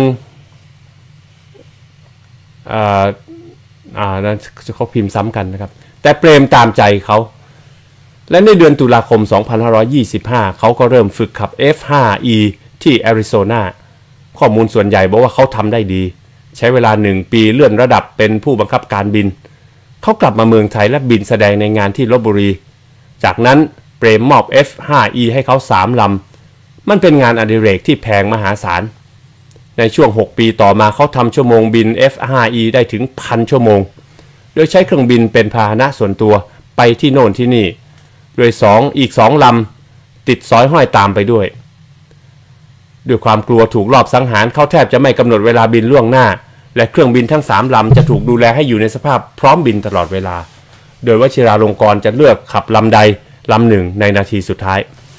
อ่าอ่านั้นเขาพิมพ์ซ้ำกันนะครับแต่เปรมตามใจเขาและในเดือนตุลาคมสองพันห้าร้อยยี่สิบห้าเขาก็เริ่มฝึกขับ เอฟ ห้า อี ที่แอริโซนาข้อมูลส่วนใหญ่บอกว่าเขาทำได้ดีใช้เวลาหนึ่งปีเลื่อนระดับเป็นผู้บังคับการบินเขากลับมาเมืองไทยและบินแสดงในงานที่ลพบุรีจากนั้นเปรมมอบ เอฟ ห้า อี ให้เขาสามลำมันเป็นงานอดิเรกที่แพงมหาศาลในช่วงหกปีต่อมาเขาทำชั่วโมงบิน เอฟ ห้า อี ได้ถึง หนึ่งพัน ชั่วโมงโดยใช้เครื่องบินเป็นพาหนะส่วนตัวไปที่โน่นที่นี่โดยสองอีกสองลำติดสอยห้อยตามไปด้วยด้วยความกลัวถูกลอบสังหารเขาแทบจะไม่กำหนดเวลาบินล่วงหน้าและเครื่องบินทั้งสามลำจะถูกดูแลให้อยู่ในสภาพพร้อมบินตลอดเวลาโดยวชิราลงกรณ์จะเลือกขับลำใดลำหนึ่งในนาทีสุดท้าย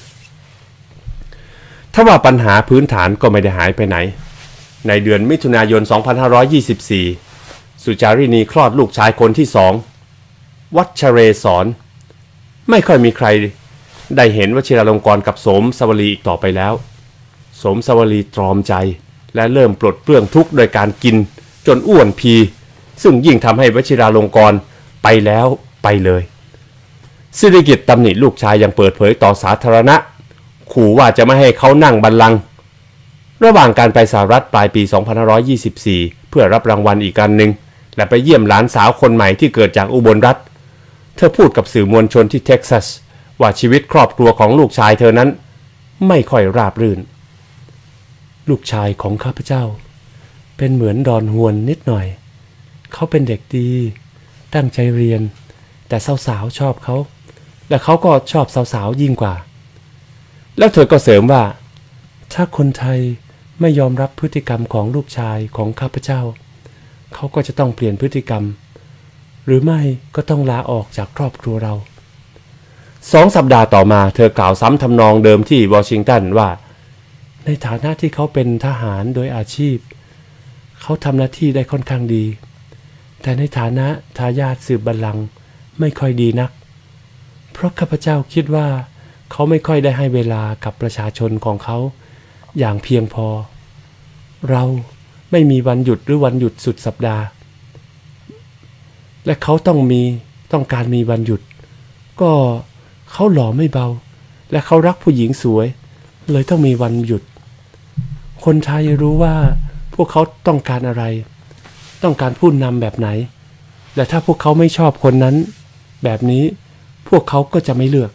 ถ้าว่าปัญหาพื้นฐานก็ไม่ได้หายไปไหนในเดือนมิถุนายนสองพันห้าร้อยยี่สิบสี่สุจารินีคลอดลูกชายคนที่สองวัชเรศรไม่ค่อยมีใครได้เห็นวชิราลงกรณ์กับโสมสวลีอีกต่อไปแล้วโสมสวลีตรอมใจและเริ่มปลดเปลื้องทุกข์โดยการกินจนอ้วนพีซึ่งยิ่งทำให้วชิราลงกรณ์ไปแล้วไปเลยสิริกิติ์ตำหนิลูกชายยังเปิดเผยต่อสาธารณะขู่ว่าจะไม่ให้เขานั่งบัลลังก์ระหว่างการไปสหรัฐปลายปีสองพันห้าร้อยยี่สิบสี่เพื่อรับรางวัลอีกการหนึ่งและไปเยี่ยมหลานสาวคนใหม่ที่เกิดจากอุบลรัฐเธอพูดกับสื่อมวลชนที่เท็กซัสว่าชีวิตครอบครัวของลูกชายเธอนั้นไม่ค่อยราบรื่นลูกชายของข้าพเจ้าเป็นเหมือนดอนฮวนนิดหน่อยเขาเป็นเด็กดีตั้งใจเรียนแต่สาวๆชอบเขาและเขาก็ชอบสาวๆยิ่งกว่าแล้วเธอก็เสริมว่าถ้าคนไทยไม่ยอมรับพฤติกรรมของลูกชายของข้าพเจ้าเขาก็จะต้องเปลี่ยนพฤติกรรมหรือไม่ก็ต้องลาออกจากครอบครัวเราสองสัปดาห์ต่อมาเธอกล่าวซ้ำทำนองเดิมที่วอชิงตันว่าในฐานะที่เขาเป็นทหารโดยอาชีพเขาทำหน้าที่ได้ค่อนข้างดีแต่ในฐานะทายาทสืบบัลลังก์ไม่ค่อยดีนักเพราะข้าพเจ้าคิดว่าเขาไม่ค่อยได้ให้เวลากับประชาชนของเขาอย่างเพียงพอเราไม่มีวันหยุดหรือวันหยุดสุดสัปดาห์และเขาต้องมีต้องการมีวันหยุดก็เขาหล่อไม่เบาและเขารักผู้หญิงสวยเลยต้องมีวันหยุดคนไทยรู้ว่าพวกเขาต้องการอะไรต้องการผู้นำแบบไหนและถ้าพวกเขาไม่ชอบคนนั้นแบบนี้พวกเขาก็จะไม่เลือก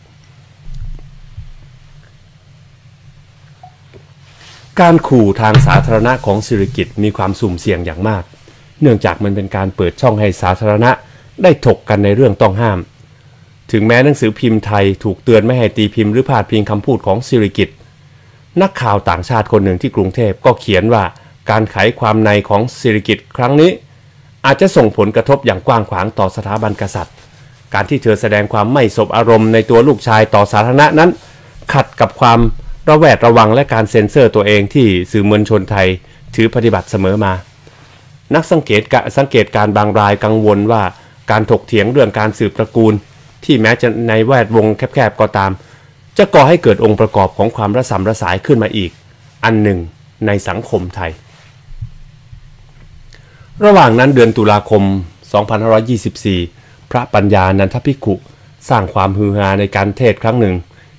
การขู่ทางสาธารณะของสิริกิติ์มีความสุ่มเสี่ยงอย่างมากเนื่องจากมันเป็นการเปิดช่องให้สาธารณะได้ถกกันในเรื่องต้องห้ามถึงแม้หนังสือพิมพ์ไทยถูกเตือนไม่ให้ตีพิมพ์หรือพาดพิงคำพูดของสิริกิติ์นักข่าวต่างชาติคนหนึ่งที่กรุงเทพก็เขียนว่าการไขความในของสิริกิติ์ครั้งนี้อาจจะส่งผลกระทบอย่างกว้างขวางต่อสถาบันกษัตริย์การที่เธอแสดงความไม่สบอารมณ์ในตัวลูกชายต่อสาธารณะนั้นขัดกับความระแวดระวังและการเซ็นเซอร์ตัวเองที่สื่อมวลชนไทยถือปฏิบัติเสมอมานักสังเกตสังเกตการบางรายกังวลว่าการถกเถียงเรื่องการสืบตระกูลที่แม้จะในแวดวงแคบๆก็ตามจะก่อให้เกิดองค์ประกอบของความระสำระสายขึ้นมาอีกอันหนึ่งในสังคมไทยระหว่างนั้นเดือนตุลาคมสองพันห้าร้อยยี่สิบสี่พระปัญญานันทภิกขุสร้างความฮือฮาในการเทศน์ครั้งหนึ่ง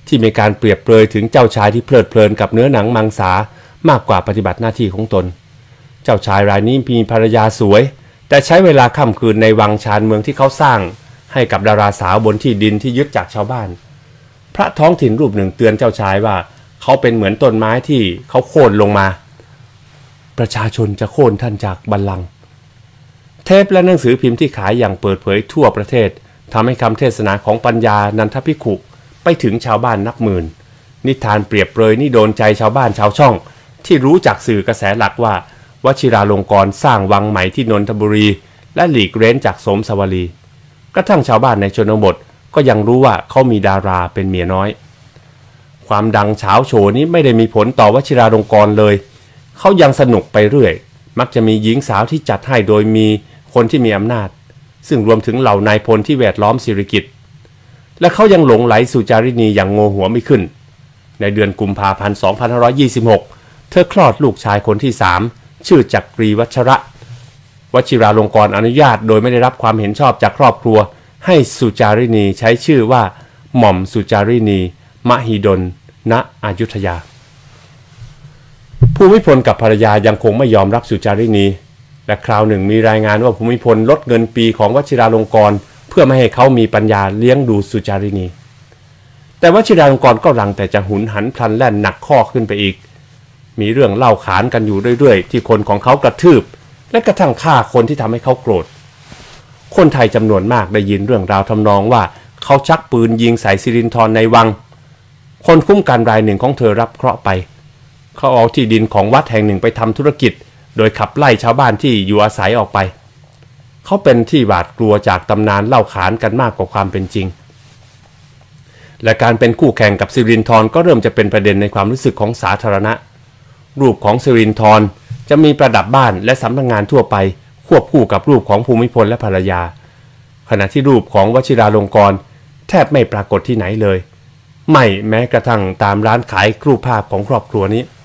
ที่มีการเปรียบเปรยถึงเจ้าชายที่เพลิดเพลินกับเนื้อหนังมังสามากกว่าปฏิบัติหน้าที่ของตนเจ้าชายรายนี้มีภรรยาสวยแต่ใช้เวลาค่ำคืนในวังชานเมืองที่เขาสร้างให้กับดาราสาวบนที่ดินที่ยึดจากชาวบ้านพระท้องถิ่นรูปหนึ่งเตือนเจ้าชายว่าเขาเป็นเหมือนต้นไม้ที่เขาโค่นลงมาประชาชนจะโค่นท่านจากบัลลังก์เทปและหนังสือพิมพ์ที่ขายอย่างเปิดเผยทั่วประเทศทำให้คำเทศนาของปัญญานันทภิกขุไปถึงชาวบ้านนับหมื่นนิทานเปรียบเปรยนี่โดนใจชาวบ้านชาวช่องที่รู้จักสื่อกระแสหลักว่าวชิราลงกรณ์สร้างวังใหม่ที่นนทบุรีและหลีกเร้นจากสมสวลีกระทั่งชาวบ้านในชนบทก็ยังรู้ว่าเขามีดาราเป็นเมียน้อยความดังเฉาโฉนี้ไม่ได้มีผลต่อวชิราลงกรณ์เลยเขายังสนุกไปเรื่อยมักจะมีหญิงสาวที่จัดให้โดยมีคนที่มีอำนาจซึ่งรวมถึงเหล่านายพลที่แวดล้อมสิริกิติ์และเขายังหลงไหลสุจารินีอย่างโงหัวไม่ขึ้นในเดือนกุมภาพันธ์ สองพันห้าร้อยยี่สิบหก เธอคลอดลูกชายคนที่สามชื่อจักรีวัชระวชิราลงกรณ์อนุญาตโดยไม่ได้รับความเห็นชอบจากครอบครัวให้สุจารินีใช้ชื่อว่าหม่อมสุจารินีมหิดลณอยุธยาภูมิพลกับภรรยายังคงไม่ยอมรับสุจารินีและคราวหนึ่งมีรายงานว่าภูมิพลลดเงินปีของวชิราลงกรณ์เพื่อไม่ให้เขามีปัญญาเลี้ยงดูสุจารินีแต่วชิราลงกรณ์ก็รังแต่จะหุนหันพลันแล่นหนักข้อขึ้นไปอีกมีเรื่องเล่าขานกันอยู่เรื่อยๆที่คนของเขากระทืบและกระทั่งฆ่าคนที่ทำให้เขาโกรธคนไทยจำนวนมากได้ยินเรื่องราวทำนองว่าเขาชักปืนยิงใส่สิรินธรในวังคนคุ้มกันรายหนึ่งของเธอรับเคราะห์ไปเขาเอาที่ดินของวัดแห่งหนึ่งไปทำธุรกิจโดยขับไล่ชาวบ้านที่อยู่อาศัยออกไปเขาเป็นที่หวาดกลัวจากตำนานเล่าขานกันมากกว่าความเป็นจริงและการเป็นคู่แข่งกับสิรินธรก็เริ่มจะเป็นประเด็นในความรู้สึกของสาธารณะรูปของสิรินธรจะมีประดับบ้านและสำนักงานทั่วไปควบคู่กับรูปของภูมิพลและภรรยาขณะที่รูปของวชิราลงกรณ์แทบไม่ปรากฏที่ไหนเลยไม่แม้กระทั่งตามร้านขายรูปภาพของครอบครัวนี้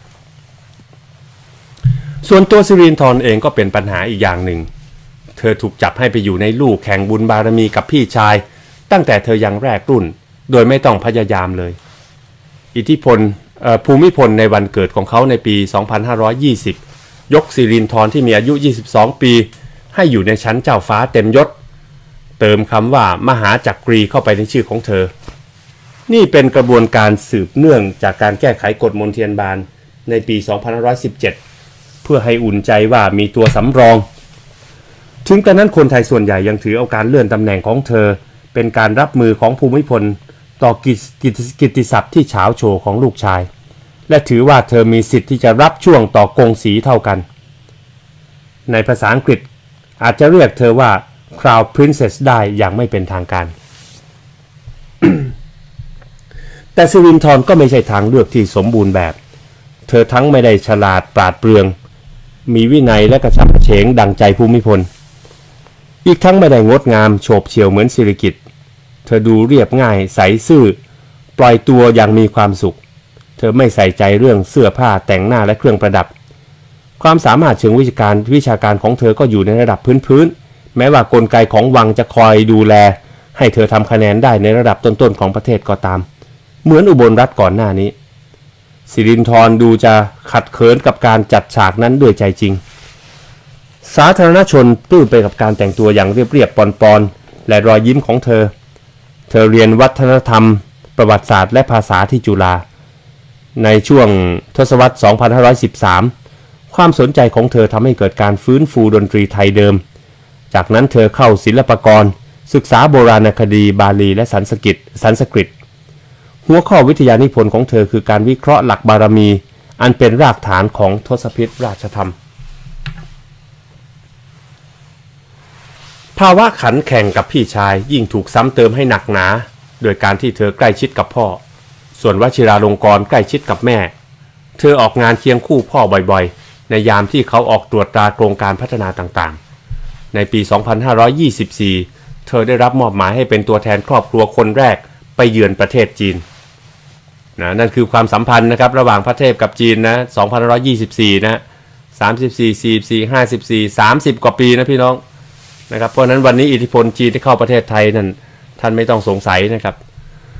ส่วนตัวสิรินธรเองก็เป็นปัญหาอีกอย่างหนึ่งเธอถูกจับให้ไปอยู่ในลู่แข่งบุญบารมีกับพี่ชายตั้งแต่เธอยังแรกรุ่นโดยไม่ต้องพยายามเลยอิทธิพลภูมิพลในวันเกิดของเขาในปี สองพันห้าร้อยยี่สิบ ยกสิรินธรที่มีอายุ ยี่สิบสอง ปีให้อยู่ในชั้นเจ้าฟ้าเต็มยศเติมคำว่ามหาจักรีเข้าไปในชื่อของเธอนี่เป็นกระบวนการสืบเนื่องจากการแก้ไขกฎมนเทียนบานในปี สองพันห้าร้อยสิบเจ็ด เพื่อให้อุ่นใจว่ามีตัวสำรองถึงกระนั้นคนไทยส่วนใหญ่ยังถือเอาการเลื่อนตำแหน่งของเธอเป็นการรับมือของภูมิพลต่อกิตติศัพท์ที่เฉาโฉของลูกชายและถือว่าเธอมีสิทธิ์ที่จะรับช่วงต่อกงสีเท่ากันในภาษาอังกฤษอาจจะเรียกเธอว่า Crown Princess ได้อย่างไม่เป็นทางการ แต่สิรินธรก็ไม่ใช่ทางเลือกที่สมบูรณ์แบบเธอทั้งไม่ได้ฉลาดปราดเปรื่องมีวินัยและกระฉับกระเฉงดังใจภูมิพลอีกทั้งไม่ได้งดงามโฉบเฉี่ยวเหมือนสิริกิติ์เธอดูเรียบง่ายใสซื่อปล่อยตัวอย่างมีความสุขเธอไม่ใส่ใจเรื่องเสื้อผ้าแต่งหน้าและเครื่องประดับความสามารถเชิงวิชาการวิชาการของเธอก็อยู่ในระดับพื้นๆแม้ว่ากลไกของวังจะคอยดูแลให้เธอทำคะแนนได้ในระดับต้นๆของประเทศก็ตามเหมือนอุบลรัตน์ก่อนหน้านี้สิรินธรดูจะขัดเขินกับการจัดฉากนั้นด้วยใจจริงสาธารณชนปลื้มไปกับการแต่งตัวอย่างเรียบๆปอนๆและรอยยิ้มของเธอเธอเรียนวัฒนธรรมประวัติศาสตร์และภาษาที่จุฬาในช่วงทศวรรษ สองพันห้าร้อยสิบสาม ความสนใจของเธอทำให้เกิดการฟื้นฟูดนตรีไทยเดิมจากนั้นเธอเข้าศิลปากรศึกษาโบราณคดีบาลีและสันสกฤตสันสกฤตหัวข้อวิทยานิพนธ์ของเธอคือการวิเคราะห์หลักบารมีอันเป็นรากฐานของทศพิธราชธรรมภาวะขันแข่งกับพี่ชายยิ่งถูกซ้ำเติมให้หนักหนาโดยการที่เธอใกล้ชิดกับพ่อส่วนวชิราลงกรณ์ใกล้ชิดกับแม่เธอออกงานเคียงคู่พ่อบ่อยๆในยามที่เขาออกตรวจตราโครงการพัฒนาต่างๆในปี สองพันห้าร้อยยี่สิบสี่ เธอได้รับมอบหมายให้เป็นตัวแทนครอบครัวคนแรกไปเยือนประเทศจีนนะนั่นคือความสัมพันธ์นะครับระหว่างประเทศกับจีนนะ สองพันห้าร้อยยี่สิบสี่ นะสามสิบสี่ สี่สิบสี่ ห้าสิบสี่ สามสิบกว่าปีนะพี่น้องนะครับเพราะนั้นวันนี้อิทธิพลจีนที่เข้าประเทศไทยนั่นท่านไม่ต้องสงสัยนะครับ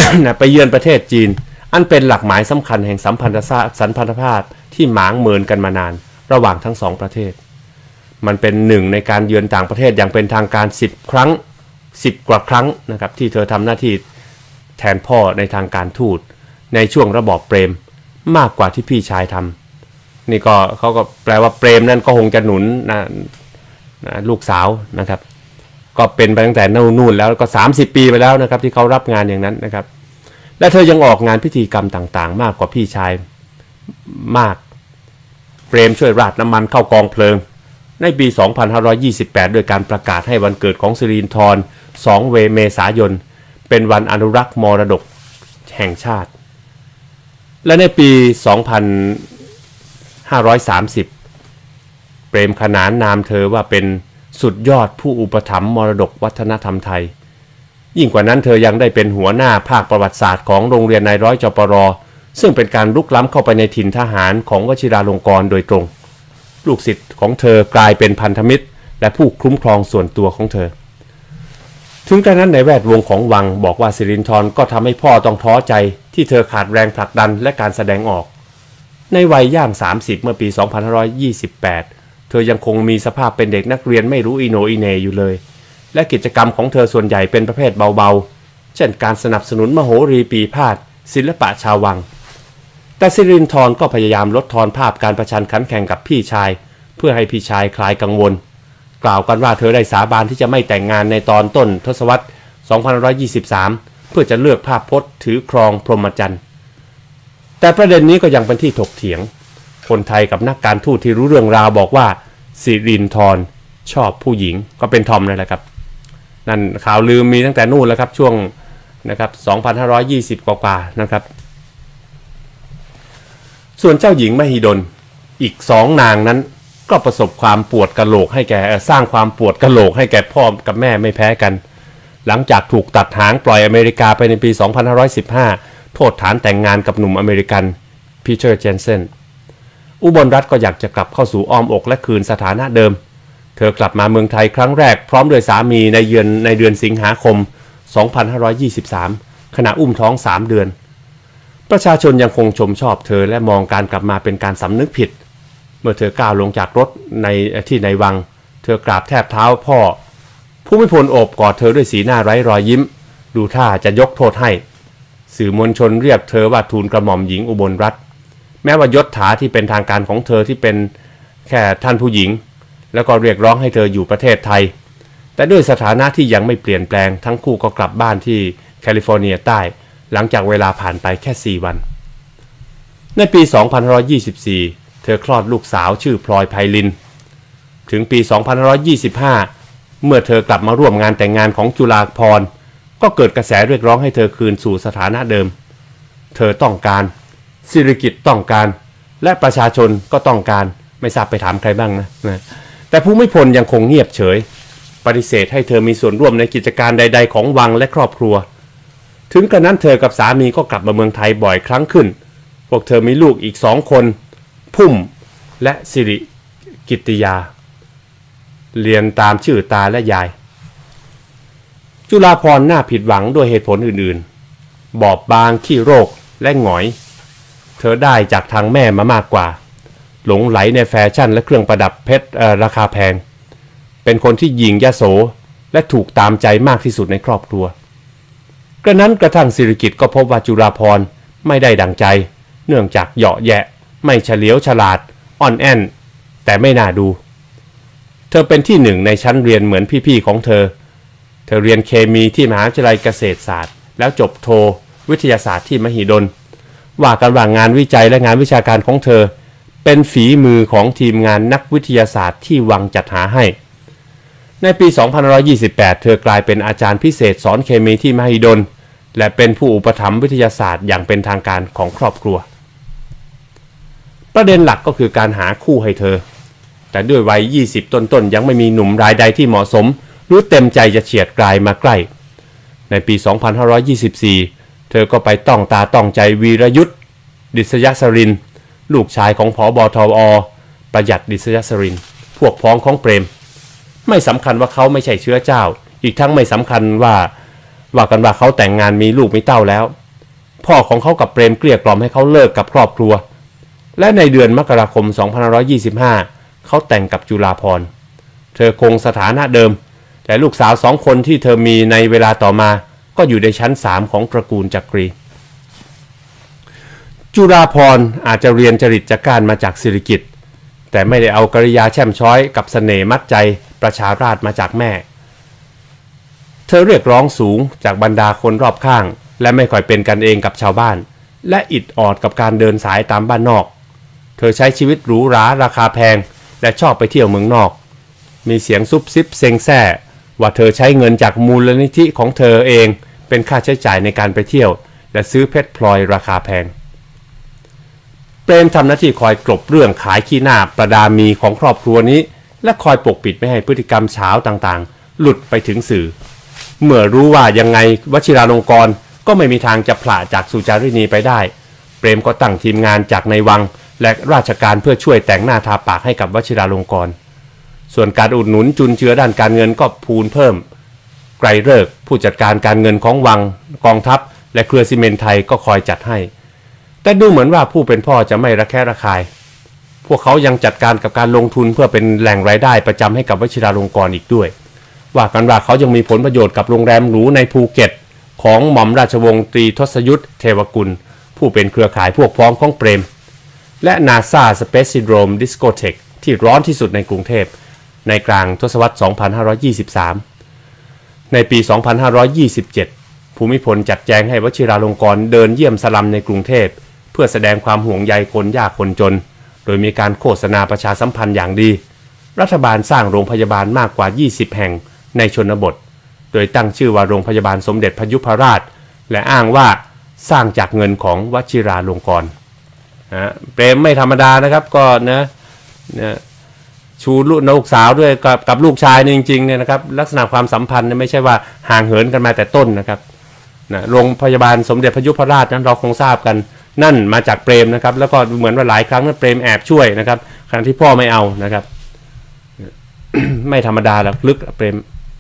ไปเยือนประเทศจีนอันเป็นหลักหมายสำคัญแห่งสัมพันธสัมพันธภาพที่หมางเมินกันมานานระหว่างทั้งสองประเทศมันเป็นหนึ่งในการเยือนต่างประเทศอย่างเป็นทางการสิบครั้งสิบกว่าครั้งนะครับที่เธอทำหน้าที่แทนพ่อในทางการทูตในช่วงระบอบเปรมมากกว่าที่พี่ชายทำนี่ก็เขาก็แปลว่าเปรมนั่นก็คงจะหนุนนะนะลูกสาวนะครับก็เป็นไปตั้งแต่นู่นแล้วก็สามสิบปีไปแล้วนะครับที่เขารับงานอย่างนั้นนะครับและเธอยังออกงานพิธีกรรมต่างๆมากกว่าพี่ชายมากเปรมช่วยราดน้ำมันเข้ากองเพลิงในปีสองพันห้าร้อยยี่สิบแปดโดยการประกาศให้วันเกิดของสิรินธรสองเมษายนเป็นวันอนุรักษ์มรดกแห่งชาติและในปีสองพันห้าร้อยสามสิบเปรมขนานนามเธอว่าเป็นสุดยอดผู้อุปถัมภ์มรดกวัฒนธรรมไทยยิ่งกว่านั้นเธอยังได้เป็นหัวหน้าภาคประวัติศาสตร์ของโรงเรียนนายร้อยจปรซึ่งเป็นการลุกล้ำเข้าไปในถิ่นทหารของวชิราลงกรณ์โดยตรงลูกศิษย์ของเธอกลายเป็นพันธมิตรและผู้คุ้มครองส่วนตัวของเธอถึงกระนั้นในแวดวงของวังบอกว่าสิรินธรก็ทำให้พ่อต้องท้อใจที่เธอขาดแรงผลักดันและการแสดงออกในวัยย่างสามสิบเมื่อปีสองพันห้าร้อยยี่สิบแปดเธอยังคงมีสภาพเป็นเด็กนักเรียนไม่รู้อีโหนอีเหน่อยู่เลยและกิจกรรมของเธอส่วนใหญ่เป็นประเภทเบาๆเช่นการสนับสนุนมโหรีปีพาทย์ศิลปะชาววังแต่สิรินธรก็พยายามลดทอนภาพการประชันขันแข่งกับพี่ชายเพื่อให้พี่ชายคลายกังวลกล่าวกันว่าเธอได้สาบานที่จะไม่แต่งงานในตอนต้นทศวรรษสองพันห้าร้อยยี่สิบสามเพื่อจะเลือกภาพพจน์ถือครองพรหมจรรย์แต่ประเด็นนี้ก็ยังเป็นที่ถกเถียงคนไทยกับนักการทูตที่รู้เรื่องราวบอกว่าสิรินธรชอบผู้หญิงก็เป็นทอมนั่นแหละครับนั่นข่าวลือมีตั้งแต่นู่นแล้วครับช่วงนะครับสองพันห้าร้อยยี่สิบกว่าๆนะครับส่วนเจ้าหญิงมหิดลอีกสองนางนั้นก็ประสบความปวดกะโหลกให้แก่สร้างความปวดกะโหลกให้แก่พ่อกับแม่ไม่แพ้กันหลังจากถูกตัดหางปล่อยอเมริกาไปในปีสองพันห้าร้อยสิบห้าโทษฐานแต่งงานกับหนุ่มอเมริกันพีเตอร์เจนเซนอุบลรัตน์ก็อยากจะกลับเข้าสู่อ้อมอกและคืนสถานะเดิมเธอกลับมาเมืองไทยครั้งแรกพร้อมด้วยสามีในเดือนในเดือนสิงหาคมสองพันห้าร้อยยี่สิบสามขณะอุ้มท้องสามเดือนประชาชนยังคงชมชอบเธอและมองการกลับมาเป็นการสำนึกผิดเมื่อเธอก้าวลงจากรถในที่ในวังเธอกราบแทบเท้าพ่อผู้มิพลโอบกอดเธอด้วยสีหน้าไร้รอยยิ้มดูท่าจะยกโทษให้สื่อมวลชนเรียกเธอว่าทูลกระหม่อมหญิงอุบลรัตน์แม้ว่ายศถาที่เป็นทางการของเธอที่เป็นแค่ท่านผู้หญิงแล้วก็เรียกร้องให้เธออยู่ประเทศไทยแต่ด้วยสถานะที่ยังไม่เปลี่ยนแปลงทั้งคู่ก็กลับบ้านที่แคลิฟอร์เนียใต้หลังจากเวลาผ่านไปแค่สี่วันในปีสองพันห้าร้อยยี่สิบสี่เธอคลอดลูกสาวชื่อพลอยไพลินถึงปีสองพันห้าร้อยยี่สิบห้าเมื่อเธอกลับมาร่วมงานแต่งงานของจุฬาภรณ์ก็เกิดกระแสเรียกร้องให้เธอคืนสู่สถานะเดิมเธอต้องการศิริกิติ์ต้องการและประชาชนก็ต้องการไม่ทราบไปถามใครบ้างนะนะแต่ภูมิพลยังคงเงียบเฉยปฏิเสธให้เธอมีส่วนร่วมในกิจการใดๆของวังและครอบครัวถึงกระนั้นเธอกับสามีก็กลับมาเมืองไทยบ่อยครั้งขึ้นพวกเธอมีลูกอีกสองคนพุ่มและสิริกิตติยาเรียนตามชื่อตาและยายจุฬาภรณ์น่าผิดหวังด้วยเหตุผลอื่นๆบอบบางขี้โรคและหงอยเธอได้จากทางแม่มามากกว่าหลงไหลในแฟชั่นและเครื่องประดับเพชรราคาแพงเป็นคนที่หยิ่งยโสและถูกตามใจมากที่สุดในครอบครัวกระนั้นกระทั่งศิริกิติ์ก็พบว่าจุฬาภรณ์ไม่ได้ดังใจเนื่องจากเหยาะแยะไม่เฉลียวฉลาดอ่อนแอนแต่ไม่น่าดูเธอเป็นที่หนึ่งในชั้นเรียนเหมือนพี่ๆของเธอเธอเรียนเคมีที่มหาวิทยาลัยเกษตรศาสตร์แล้วจบโทวิทยาศาสตร์ที่มหิดลว่ากันว่างานวิจัยและงานวิชาการของเธอเป็นฝีมือของทีมงานนักวิทยาศาสตร์ที่วังจัดหาให้ในปีสองพันห้าร้อยยี่สิบแปดเธอกลายเป็นอาจารย์พิเศษสอนเคมีที่มหิดลและเป็นผู้อุปถัมภ์วิทยาศาสตร์อย่างเป็นทางการของครอบครัวประเด็นหลักก็คือการหาคู่ให้เธอแต่ด้วยวัยยี่สิบต้นๆยังไม่มีหนุ่มรายใดที่เหมาะสมหรือเต็มใจจะเฉียดกลายมาใกล้ในปีสองพันห้าร้อยยี่สิบสี่เธอก็ไปต้องตาต้องใจวีรยุทธดิษยสรินทร์ลูกชายของผบทอประหยัดดิษยสรินทร์พวกพ้องของเปรมไม่สำคัญว่าเขาไม่ใช่เชื้อเจ้าอีกทั้งไม่สำคัญว่าว่ากันว่าเขาแต่งงานมีลูกมีเต้าแล้วพ่อของเขากับเปรมเกลี้ยกล่อมให้เขาเลิกกับครอบครัวและในเดือนมกราคมสองพันห้าร้อยยี่สิบห้าเขาแต่งกับจุฬาภรณ์เธอคงสถานะเดิมแต่ลูกสาวสองคนที่เธอมีในเวลาต่อมาก็อยู่ในชั้นสามของตระกูลจักรีจุฬาภรณ์อาจจะเรียนจริตจักรานมาจากศิริกิติ์แต่ไม่ได้เอากริยาแช่มช้อยกับเสน่ห์มัดใจประชาราษฎร์มาจากแม่เธอเรียกร้องสูงจากบรรดาคนรอบข้างและไม่ค่อยเป็นกันเองกับชาวบ้านและอิดออดกับการเดินสายตามบ้านนอกเธอใช้ชีวิตหรูหราราคาแพงและชอบไปเที่ยวเมืองนอกมีเสียงซุบซิบเซ็งแซ่ว่าเธอใช้เงินจากมูลนิธิของเธอเองเป็นค่าใช้จ่ายในการไปเที่ยวและซื้อเพชรพลอยราคาแพงเปรมทำหน้าที่คอยกลบเรื่องขายขี้หน้าประดามีของครอบครัวนี้และคอยปกปิดไม่ให้พฤติกรรมเช้าต่างๆหลุดไปถึงสื่อเมื่อรู้ว่ายังไงวชิราลงกรณ์ก็ไม่มีทางจะผละจากสุจารินีไปได้เปรมก็ตั้งทีมงานจากในวังและราชการเพื่อช่วยแต่งหน้าทาปากให้กับวชิราลงกรณ์ส่วนการอุดหนุนจุนเจือด้านการเงินก็พูนเพิ่มไกรฤกษ์ผู้จัดการการเงินของวังกองทัพและเครือซีเมนต์ไทยก็คอยจัดให้แต่ดูเหมือนว่าผู้เป็นพ่อจะไม่ระแคะระคายพวกเขายังจัดการกับการลงทุนเพื่อเป็นแหล่งรายได้ประจำให้กับวชิราลงกรณ์อีกด้วยว่ากันว่าเขายังมีผลประโยชน์กับโรงแรมหรูในภูเก็ตของหม่อมราชวงศ์ตรีทศยุทธเทวกุลผู้เป็นเครือข่ายพวกพ้องของเปรมและ NASA Spaceport Discotheque ที่ร้อนที่สุดในกรุงเทพในกลางทศวรรษ สองพันห้าร้อยยี่สิบสาม ในปี สองพันห้าร้อยยี่สิบเจ็ด ภูมิพลจัดแจงให้วชิราลงกรณ์เดินเยี่ยมสลัมในกรุงเทพเพื่อแสดงความห่วงใยคนยากคนจนโดยมีการโฆษณาประชาสัมพันธ์อย่างดีรัฐบาลสร้างโรงพยาบาลมากกว่ายี่สิบแห่งในชนบทโดยตั้งชื่อว่าโรงพยาบาลสมเด็จพยุพราชและอ้างว่าสร้างจากเงินของวชิราลงกรณ์นะเปรมไม่ธรรมดานะครับก็นะนะชูลูกสาวด้วยกับกับลูกชายจริงๆเนี่ยนะครับลักษณะความสัมพันธ์ไม่ใช่ว่าห่างเหินกันมาแต่ต้นนะครับนะโรงพยาบาลสมเด็จพยุพราชนั้นเราคงทราบกันนั่นมาจากเปรมนะครับแล้วก็เหมือนว่าหลายครั้งนั้นเปรมแอบช่วยนะครับครั้งที่พ่อไม่เอานะครับ ไม่ธรรมดาแล้วลึกเปรม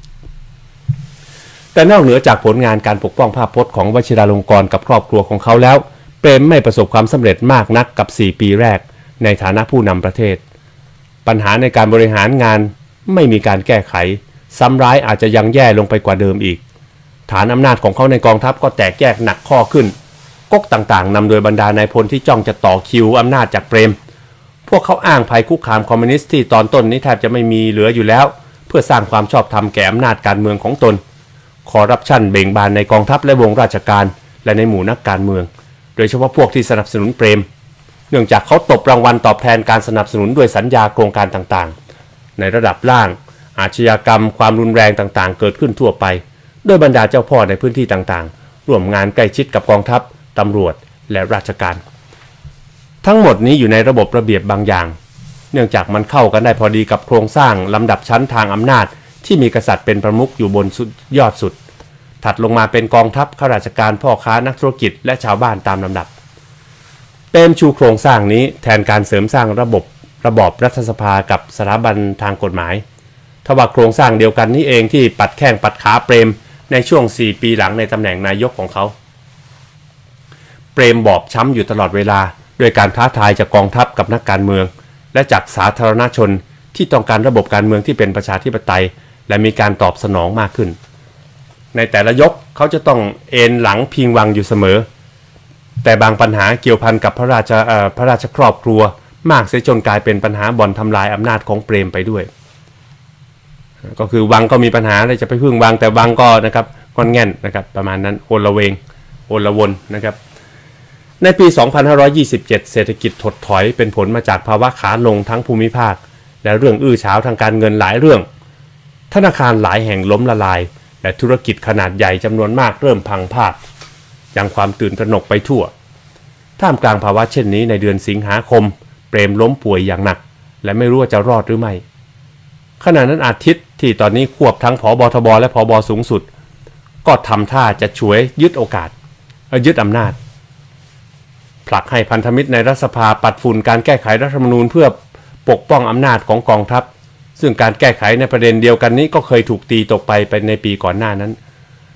แต่นอกเหนือจากผลงานการปกป้องภาพพจน์ของวชิราลงกรณ์กับครอบครัวของเขาแล้วเปรมไม่ประสบความสำเร็จมากนักกับสี่ปีแรกในฐานะผู้นำประเทศปัญหาในการบริหารงานไม่มีการแก้ไขซ้ำร้ายอาจจะยังแย่ลงไปกว่าเดิมอีกฐานอำนาจของเขาในกองทัพก็แตกแยกหนักข้อขึ้นก๊กต่างๆนำโดยบรรดานายพลที่จ้องจะต่อคิวอำนาจจากเปรมพวกเขาอ้างภัยคุกคามคอมมิวนิสต์ที่ตอนต้นนี้แทบจะไม่มีเหลืออยู่แล้วเพื่อสร้างความชอบธรรมแก่อำนาจการเมืองของตนคอร์รัปชันเบ่งบานในกองทัพและวงราชการและในหมู่นักการเมืองโดยเฉพาะพวกที่สนับสนุนเปรมเนื่องจากเขาตบรางวัลตอบแทนการสนับสนุนด้วยสัญญาโครงการต่างๆในระดับล่างอาชญากรรมความรุนแรงต่างๆเกิดขึ้นทั่วไปโดยบรรดาเจ้าพ่อในพื้นที่ต่างๆร่วมงานใกล้ชิดกับกองทัพตำรวจและราชการทั้งหมดนี้อยู่ในระบบระเบียบบางอย่างเนื่องจากมันเข้ากันได้พอดีกับโครงสร้างลำดับชั้นทางอำนาจที่มีกษัตริย์เป็นประมุขอยู่บนสุดยอดสุดถัดลงมาเป็นกองทัพข้าราชการพ่อค้านักธุรกิจและชาวบ้านตามลำดับเปรมชูโครงสร้างนี้แทนการเสริมสร้างระบบระบอบรัฐสภากับสถาบันทางกฎหมายทว่าโครงสร้างเดียวกันนี้เองที่ปัดแข้งปัดขาเปรมในช่วงสี่ปีหลังในตำแหน่งนายกของเขาเปรมบอบช้ำอยู่ตลอดเวลาด้วยการท้าทายจากกองทัพกับนักการเมืองและจากสาธารณชนที่ต้องการระบบการเมืองที่เป็นประชาธิปไตยและมีการตอบสนองมากขึ้นในแต่ละยกเขาจะต้องเอนหลังพิงวังอยู่เสมอแต่บางปัญหาเกี่ยวพันกับพระราชเอ่อพระราชครอบครัวมากเสียจนกลายเป็นปัญหาบ่อนทำลายอำนาจของเปรมไปด้วยก็คือวังก็มีปัญหาเลยจะไปพึ่งวังแต่วังก็นะครับงอนแง่นนะครับประมาณนั้นโอละเวงโอละวนนะครับในปี สองพันห้าร้อยยี่สิบเจ็ด เศรษฐกิจถดถอยเป็นผลมาจากภาวะขาลงทั้งภูมิภาคและเรื่องอื้อฉาวทางการเงินหลายเรื่องธนาคารหลายแห่งล้มละลายและธุรกิจขนาดใหญ่จำนวนมากเริ่มพังพาดยังความตื่นตระหนกไปทั่วท่ามกลางภาวะเช่นนี้ในเดือนสิงหาคมเปรมล้มป่วยอย่างหนักและไม่รู้ว่าจะรอดหรือไม่ขณะนั้นอาทิตย์ที่ตอนนี้ควบทั้งผบทบและผบสูงสุดก็ทำท่าจะฉวยยึดโอกาสยึดอำนาจผลักให้พันธมิตรในรัฐสภาปัดฝุ่นการแก้ไขรัฐธรรมนูญเพื่อปกป้องอำนาจของกองทัพซึ่งการแก้ไขในประเด็นเดียวกันนี้ก็เคยถูกตีตกไปไปในปีก่อนหน้านั้น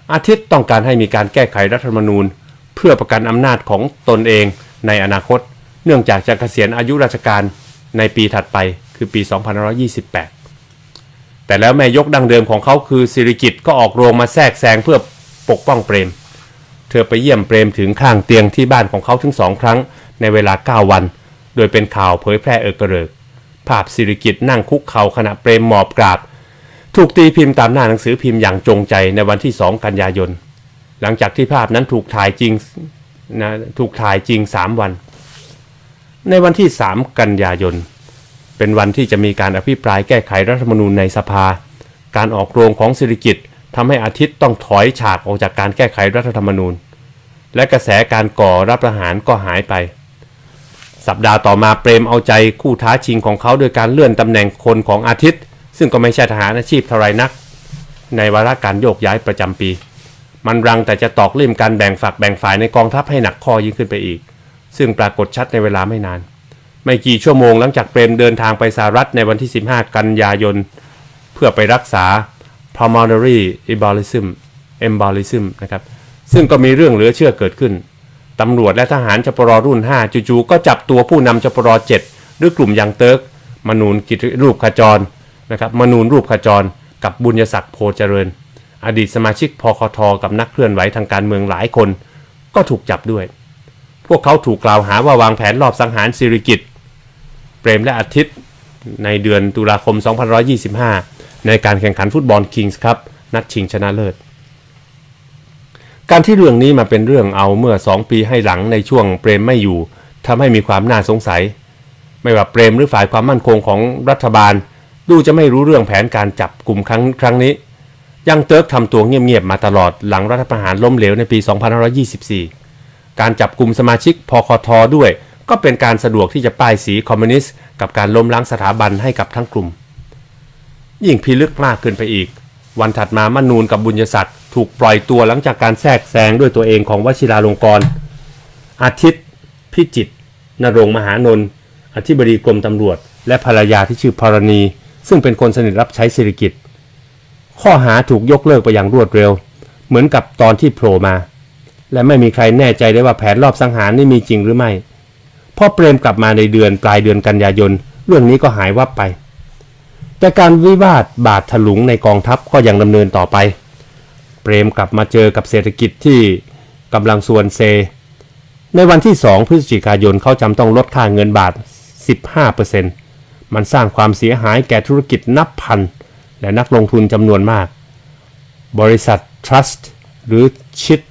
อาทิตย์ต้องการให้มีการแก้ไขรัฐธรรมนูญเพื่อประกันอำนาจของตนเองในอนาคตเนื่องจากจะเกษียณอายุราชการในปีถัดไปคือปีสองพันห้าร้อยยี่สิบแปดแต่แล้วแม่ยกดั้งเดิมของเขาคือสิริกิติ์ก็ออกโรงมาแทรกแซงเพื่อปกป้องเปรมเธอไปเยี่ยมเปรมถึงข้างเตียงที่บ้านของเขาถึงสองครั้งในเวลาเก้าวันโดยเป็นข่าวเผยแพร่เอกระเริกภาพสิริกิติ์นั่งคุกเข่าขณะเปรมหมอบกราบถูกตีพิมพ์ตามหน้าหนังสือพิมพ์อย่างจงใจในวันที่สองกันยายนหลังจากที่ภาพนั้นถูกถ่ายจริงนะถูกถ่ายจริงสามวันในวันที่สามกันยายนเป็นวันที่จะมีการอภิปรายแก้ไขรัฐธรรมนูญในสภาการออกโรงของสิริกิติ์ทำให้อาทิตย์ต้องถอยฉากออกจากการแก้ไขรัฐธรรมนูญและกระแสการก่อรัฐประหารก็หายไปสัปดาห์ต่อมาเปรมเอาใจคู่ท้าชิงของเขาโดยการเลื่อนตำแหน่งคนของอาทิตย์ซึ่งก็ไม่ใช่ทหารอาชีพเท่าไรนักในวาระการโยกย้ายประจำปีมันรังแต่จะตอกลิ่มการแบ่งฝักแบ่งฝ่ายในกองทัพให้หนักข้อยิ่งขึ้นไปอีกซึ่งปรากฏชัดในเวลาไม่นานไม่กี่ชั่วโมงหลังจากเปรมเดินทางไปสหรัฐในวันที่สิบห้ากันยายนเพื่อไปรักษา pulmonary embolism embolism นะครับซึ่งก็มีเรื่องเหลือเชื่อเกิดขึ้นตำรวจและทหารจปรรุ่นห้าจู่ๆก็จับตัวผู้นำจปรเจ็ดหรือกลุ่มยังเติร์กมนูนกิจรูปขจรนะครับมนูนรูปขจรกับบุญยศักดิ์โพเจริญอดีตสมาชิกพคทกับนักเคลื่อนไหวทางการเมืองหลายคนก็ถูกจับด้วยพวกเขาถูกกล่าวหาว่าวางแผนลอบสังหารสิริกิติ์เปรมและอาทิตย์ในเดือนตุลาคมสองพันหนึ่งร้อยยี่สิบห้าในการแข่งขันฟุตบอลคิงส์คัพนัดชิงชนะเลิศการที่เรื่องนี้มาเป็นเรื่องเอาเมื่อสองปีให้หลังในช่วงเปรมไม่อยู่ทำให้มีความน่าสงสัยไม่ว่าเปรมหรือฝ่ายความมั่นคงของรัฐบาลดูจะไม่รู้เรื่องแผนการจับกลุ่มครั้งครั้งนี้ยังเติร์กทำตัวเงียบๆมาตลอดหลังรัฐประหารล้มเหลวในปีสองพันห้าร้อยยี่สิบสี่การจับกลุ่มสมาชิกพคทด้วยก็เป็นการสะดวกที่จะป้ายสีคอมมิวนิสต์กับการล้มล้างสถาบันให้กับทั้งกลุ่มยิ่งพิลึกมากขึ้นไปอีกวันถัดมามนูนกับบุญยศักดิ์ถูกปล่อยตัวหลังจากการแทรกแซงด้วยตัวเองของวชิราลงกรณ์อาทิตย์พิจิตรณรงค์มหานนท์อธิบดีกรมตำรวจและภรรยาที่ชื่อพรณีซึ่งเป็นคนสนิทรับใช้สิริกิติ์ข้อหาถูกยกเลิกไปอย่างรวดเร็วเหมือนกับตอนที่โผล่มาและไม่มีใครแน่ใจได้ว่าแผนรอบสังหารนี่มีจริงหรือไม่พอเปรมกลับมาในเดือนปลายเดือนกันยายนเรื่องนี้ก็หายวับไปแต่การวิวาทบาดถลุงในกองทัพก็ยังดำเนินต่อไปเปรมกลับมาเจอกับเศรษฐกิจที่กำลังส่วนเซในวันที่สองพฤศจิกายนเขาจำต้องลดค่าเงินบาท สิบห้าเปอร์เซ็นต์ มันสร้างความเสียหายแก่ธุรกิจนับพันและนักลงทุนจำนวนมากบริษัท Trust หรือ Chit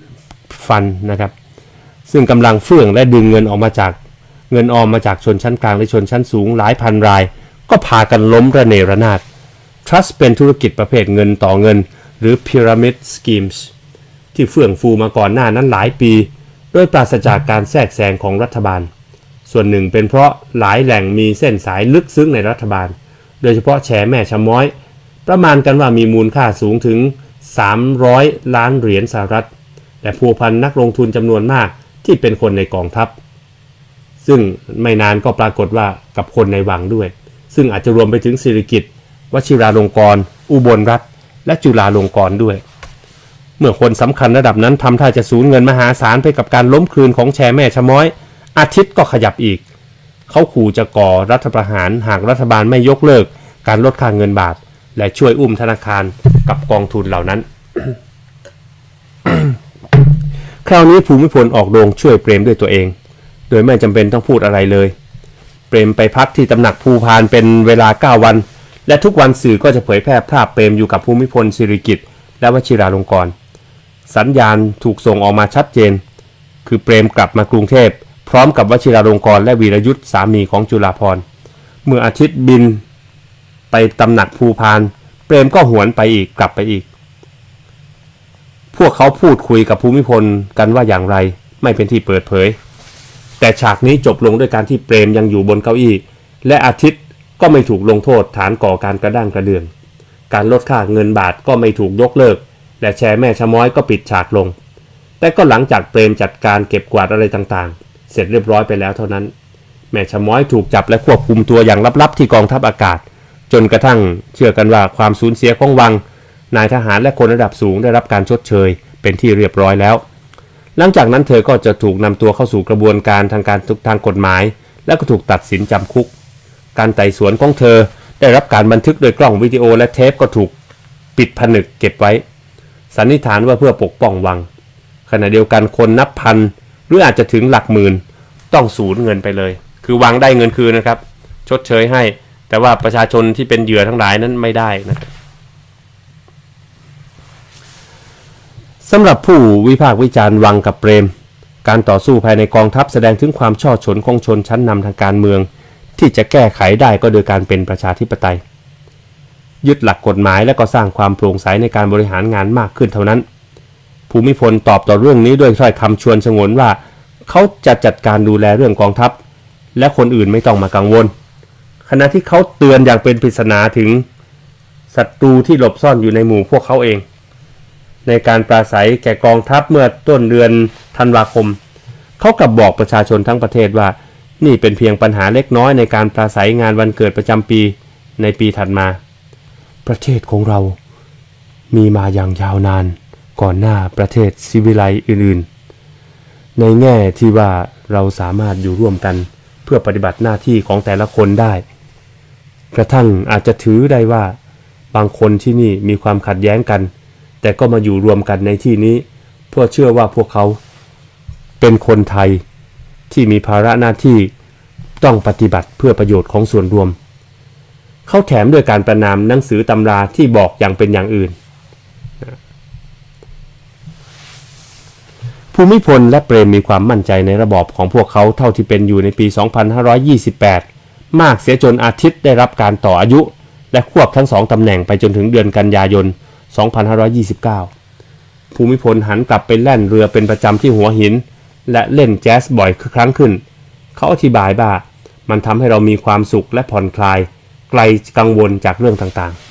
Fund นะครับซึ่งกำลังเฟื่องและดึงเงินออกมาจากเงินออมมาจากชนชั้นกลางและชนชั้นสูงหลายพันรายก็พากันล้มระเนระนาด Trust เป็นธุรกิจประเภทเงินต่อเงินหรือ Pyramid Schemes ที่เฟื่องฟูมาก่อนหน้านั้นหลายปีโดยปราศจากการแทรกแซงของรัฐบาลส่วนหนึ่งเป็นเพราะหลายแหล่งมีเส้นสายลึกซึ้งในรัฐบาลโดยเฉพาะแชร์แม่ชะม้อยประมาณกันว่ามีมูลค่าสูงถึงสามร้อยล้านเหรียญสหรัฐและพัวพันนักลงทุนจำนวนมากที่เป็นคนในกองทัพซึ่งไม่นานก็ปรากฏว่ากับคนในวังด้วยซึ่งอาจจะรวมไปถึงสิริกิติ์วชิราลงกรณ์อุบลรัตน์และจุฬาลงกรณ์ด้วยเมื่อคนสำคัญระดับนั้นทำท่าจะสูญเงินมหาศาลไปกับการล้มคลืนของแชร์แม่ชะม้อยอาทิตย์ก็ขยับอีกเขาขู่จะก่อรัฐประหารหากรัฐบาลไม่ยกเลิกการลดค่าเงินบาทและช่วยอุ้มธนาคารกับกองทุนเหล่านั้น คราวนี้ภูมิพลออกโรงช่วยเปรมด้วยตัวเองโดยไม่จำเป็นต้องพูดอะไรเลยเปรมไปพักที่ตำหนักภูพานเป็นเวลาเก้าวันและทุกวันสื่อก็จะเผยแพร่ภาพเปรมอยู่กับภูมิพลสิริกิติ์และวชิราลงกรณ์สัญญาณถูกส่งออกมาชัดเจนคือเปรมกลับมากรุงเทพพร้อมกับวชิราลงกรณ์และวีรยุทธสามีของจุฬาภรณ์เมื่ออาทิตย์บินไปตำหนักภูพานเปรมก็หวนไปอีกกลับไปอีกพวกเขาพูดคุยกับภูมิพลกันว่าอย่างไรไม่เป็นที่เปิดเผยแต่ฉากนี้จบลงด้วยการที่เปรมยังอยู่บนเก้าอี้และอาทิตย์ก็ไม่ถูกลงโทษฐานก่อการกระด้างกระเดื่องการลดค่าเงินบาทก็ไม่ถูกยกเลิกและแชร์แม่ชะม้อยก็ปิดฉากลงแต่ก็หลังจากเปรมจัดการเก็บกวาดอะไรต่างๆเสร็จเรียบร้อยไปแล้วเท่านั้นแม่ชะม้อยถูกจับและควบคุมตัวอย่างลับๆที่กองทัพอากาศจนกระทั่งเชื่อกันว่าความสูญเสียของวังนายทหารและคนระดับสูงได้รับการชดเชยเป็นที่เรียบร้อยแล้วหลังจากนั้นเธอก็จะถูกนำตัวเข้าสู่กระบวนการทางการทางกฎหมายและก็ถูกตัดสินจำคุกการไต่สวนของเธอได้รับการบันทึกโดยกล้องวิดีโอและเทปก็ถูกปิดผนึกเก็บไว้สันนิษฐานว่าเพื่อปกป้องวังขณะเดียวกันคนนับพันหรืออาจจะถึงหลักหมื่นต้องสูญเงินไปเลยคือวังได้เงินคืนนะครับชดเชยให้แต่ว่าประชาชนที่เป็นเหยื่อทั้งหลายนั้นไม่ได้นะครับสำหรับผู้วิพากษ์วิจารณ์วังกับเปรมการต่อสู้ภายในกองทัพแสดงถึงความช่อฉนของชนชั้นนำทางการเมืองที่จะแก้ไขได้ก็โดยการเป็นประชาธิปไตยยึดหลักกฎหมายและก็สร้างความโปร่งใสในการบริหารงานมากขึ้นเท่านั้นภูมิพลตอบต่อเรื่องนี้ด้วยถ้อยคำชวนฉงนว่าเขาจะจัดการดูแลเรื่องกองทัพและคนอื่นไม่ต้องมากังวลขณะที่เขาเตือนอย่างเป็นปริศนาถึงศัตรูที่หลบซ่อนอยู่ในหมู่พวกเขาเองในการปราศัยแก่กองทัพเมื่อต้นเดือนธันวาคมเขากลับบอกประชาชนทั้งประเทศว่านี่เป็นเพียงปัญหาเล็กน้อยในการปราศัยงานวันเกิดประจำปีในปีถัดมาประเทศของเรามีมาอย่างยาวนานก่อนหน้าประเทศศิวิไลซ์อื่นๆในแง่ที่ว่าเราสามารถอยู่ร่วมกันเพื่อปฏิบัติหน้าที่ของแต่ละคนได้กระทั่งอาจจะถือได้ว่าบางคนที่นี่มีความขัดแย้งกันแต่ก็มาอยู่รวมกันในที่นี้เพื่อเชื่อว่าพวกเขาเป็นคนไทยที่มีภาระหน้าที่ต้องปฏิบัติเพื่อประโยชน์ของส่วนรวมเขาแถมด้วยการประนามหนังสือตำราที่บอกอย่างเป็นอย่างอื่นภูมิพลและเปรมมีความมั่นใจในระบอบของพวกเขาเท่าที่เป็นอยู่ในปี สองพันห้าร้อยยี่สิบแปด มากเสียจนอาทิตย์ได้รับการต่ออายุและควบทั้งสองตำแหน่งไปจนถึงเดือนกันยายน สองพันห้าร้อยยี่สิบเก้า ภูมิพลหันกลับไปแล่นเรือเป็นประจำที่หัวหินและเล่นแจ๊สบ่อยครั้งขึ้นเขาอธิบายว่ามันทำให้เรามีความสุขและผ่อนคลายไกลกังวลจากเรื่องต่าง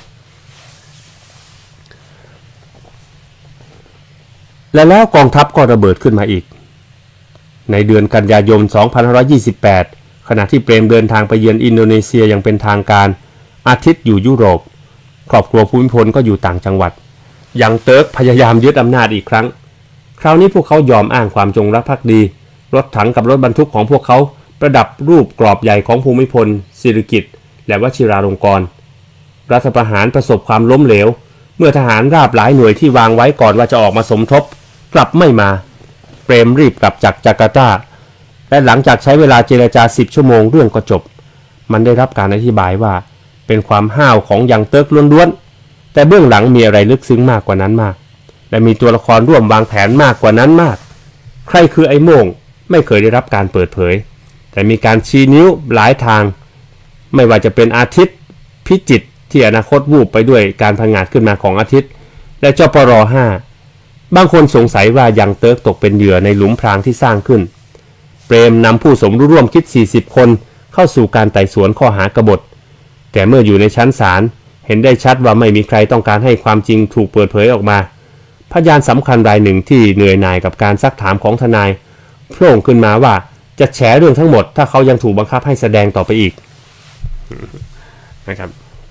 ๆและแล้วกองทัพก็ระเบิดขึ้นมาอีกในเดือนกันยายน สองพันห้าร้อยยี่สิบแปด ขณะที่เปรมเดินทางไปเยือนอินโดนีเซียอย่างเป็นทางการอาทิตย์อยู่ยุโรปครอบครัวภูมิพลก็อยู่ต่างจังหวัดยังเติร์กพยายามยึดอำนาจอีกครั้งคราวนี้พวกเขายอมอ้างความจงรักภักดีรถถังกับรถบรรทุกของพวกเขาประดับรูปกรอบใหญ่ของภูมิพลสิริกิติ์และวชิราลงกรณ์รัฐประหารประสบความล้มเหลวเมื่อทหารราบหลายหน่วยที่วางไว้ก่อนว่าจะออกมาสมทบกลับไม่มาเปรมรีบกลับจากจาการ์ตาและหลังจากใช้เวลาเจรจาสิบชั่วโมงเรื่องก็จบมันได้รับการอธิบายว่าเป็นความห้าวของยังเติร์กล้วนๆแต่เบื้องหลังมีอะไรลึกซึ้งมากกว่านั้นมากและมีตัวละครร่วมวางแผนมากกว่านั้นมากใครคือไอ้โม่งไม่เคยได้รับการเปิดเผยแต่มีการชี้นิ้วหลายทางไม่ว่าจะเป็นอาทิตย์พิจิตรที่อนาคตวูบไปด้วยการพังงาดขึ้นมาของอาทิตย์และจปรห้าบางคนสงสัยว่ายังเติร์กตกเป็นเหยื่อในหลุมพรางที่สร้างขึ้นเปรมนำผู้สมรู้ร่วมคิดสี่สิบคนเข้าสู่การไต่สวนข้อหากบฏแต่เมื่ออยู่ในชั้นศาลเห็นได้ชัดว่าไม่มีใครต้องการให้ความจริงถูกเปิดเผยออกมาพยานสำคัญรายหนึ่งที่เหนื่อยหน่ายกับการซักถามของทนายโผล่ขึ้นมาว่าจะแฉเรื่องทั้งหมดถ้าเขายังถูกบังคับให้แสดงต่อไปอีกนะครับ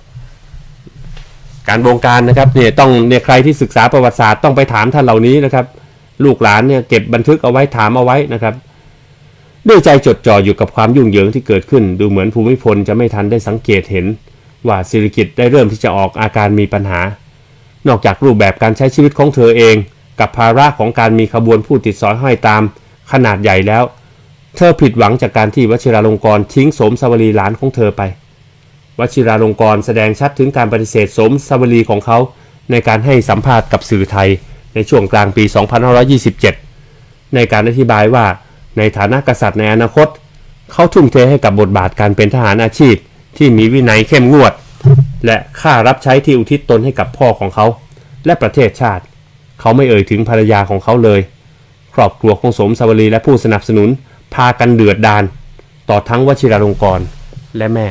การบงการนะครับเนี่ยต้องเนี่ยใครที่ศึกษาประวัติศาสตร์ต้องไปถามท่านเหล่านี้นะครับลูกหลานเนี่ยเก็บบันทึกเอาไว้ถามเอาไว้นะครับด้วยใจจดจ่ออยู่กับความยุ่งเหยิงที่เกิดขึ้นดูเหมือนภูมิพลจะไม่ทันได้สังเกตเห็นว่าสิริกิติ์ได้เริ่มที่จะออกอาการมีปัญหานอกจากรูปแบบการใช้ชีวิตของเธอเองกับภาระของการมีขบวนผู้ติดสอยห้อยตามขนาดใหญ่แล้วเธอผิดหวังจากการที่วชิราลงกรณ์ทิ้งโสมสวลีหลานของเธอไปวชิราลงกรณ์แสดงชัดถึงการปฏิเสธโสมสวลีของเขาในการให้สัมภาษณ์กับสื่อไทยในช่วงกลางปี สองพันห้าร้อยยี่สิบเจ็ด ในการอธิบายว่าในฐานะกษัตริย์ในอนาคตเขาทุ่มเทให้กับบทบาทการเป็นทหารอาชีพที่มีวินัยเข้มงวดและค่ารับใช้ที่อุทิศตนให้กับพ่อของเขาและประเทศชาติเขาไม่เอ่ยถึงภรรยาของเขาเลยครอบครัวของโสมสวลีและผู้สนับสนุนพากันเดือดดาลต่อทั้งวชิราลงกรณ์และแม่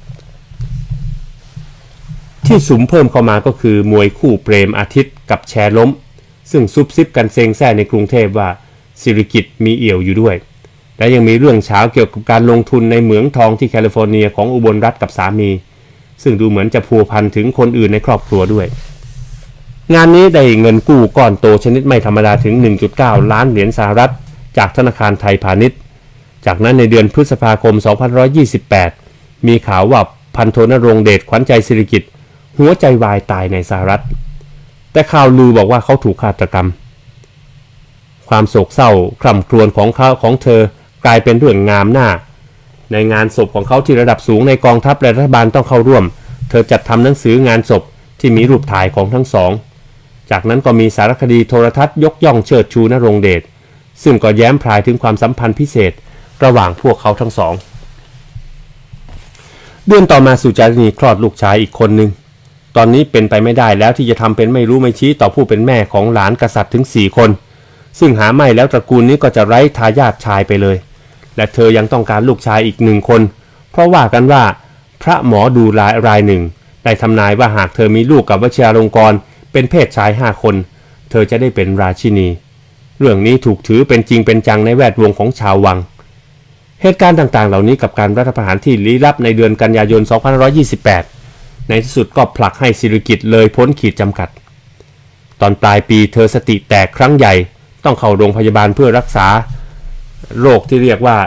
ที่สุมเพิ่มเข้ามาก็คือมวยคู่เปรมอาทิตย์กับแชร์ล้มซึ่งซุบซิบกันเซ็งแซ่ในกรุงเทพว่าสิริกิติ์มีเอี่ยวอยู่ด้วยและยังมีเรื่องเช้าเกี่ยวกับการลงทุนในเหมืองทองที่แคลิฟอร์เนียของอุบลรัตน์กับสามีซึ่งดูเหมือนจะพัวพันถึงคนอื่นในครอบครัวด้วยงานนี้ได้เงินกู้ก้อนโตชนิดไม่ธรรมดาถึง หนึ่งจุดเก้า ล้านเหรียญสหรัฐจากธนาคารไทยพาณิชย์จากนั้นในเดือนพฤษภาคม สองพันหนึ่งร้อยยี่สิบแปด มีข่าวว่าพันโทณรงค์เดชขวัญใจศิริกิติ์หัวใจวายตายในสหรัฐแต่ข่าวลือบอกว่าเขาถูกฆาตกรรมความโศกเศร้าคร่ำครวญของเขาของเธอกลายเป็นเรื่องงามหน้าในงานศพของเขาที่ระดับสูงในกองทัพและรัฐบาลต้องเข้าร่วมเธอจัดทำหนังสืองานศพที่มีรูปถ่ายของทั้งสองจากนั้นก็มีสารคดีโทรทัศน์ยกย่องเชิดชูณรงค์เดชซึ่งก็แย้มพรายถึงความสัมพันธ์พิเศษระหว่างพวกเขาทั้งสองเดือนต่อมาสุจารินีคลอดลูกชายอีกคนหนึ่งตอนนี้เป็นไปไม่ได้แล้วที่จะทำเป็นไม่รู้ไม่ชี้ต่อผู้เป็นแม่ของหลานกษัตริย์ถึงสี่คนซึ่งหาไม่แล้วตระกูลนี้ก็จะไร้ทายาทชายไปเลยและเธอยังต้องการลูกชายอีกหนึ่งคนเพราะว่ากันว่าพระหมอดูรายรายหนึ่งได้ทำนายว่าหากเธอมีลูกกับวชิราลงกรณ์เป็นเพศชายห้าคนเธอจะได้เป็นราชินีเรื่องนี้ถูกถือเป็นจริงเป็นจังในแวดวงของชาววังเหตุการณ์ต่างๆเหล่านี้กับการรัฐประหารที่ลี้ลับในเดือนกันยายน สองพันหนึ่งร้อยยี่สิบแปด ในที่สุดก็ผลักให้ศิริกิติ์เลยพ้นขีดจำกัดตอนปลายปีเธอสติแตกครั้งใหญ่ต้องเข้าโรงพยาบาลเพื่อรักษาโรคที่เรียกว่า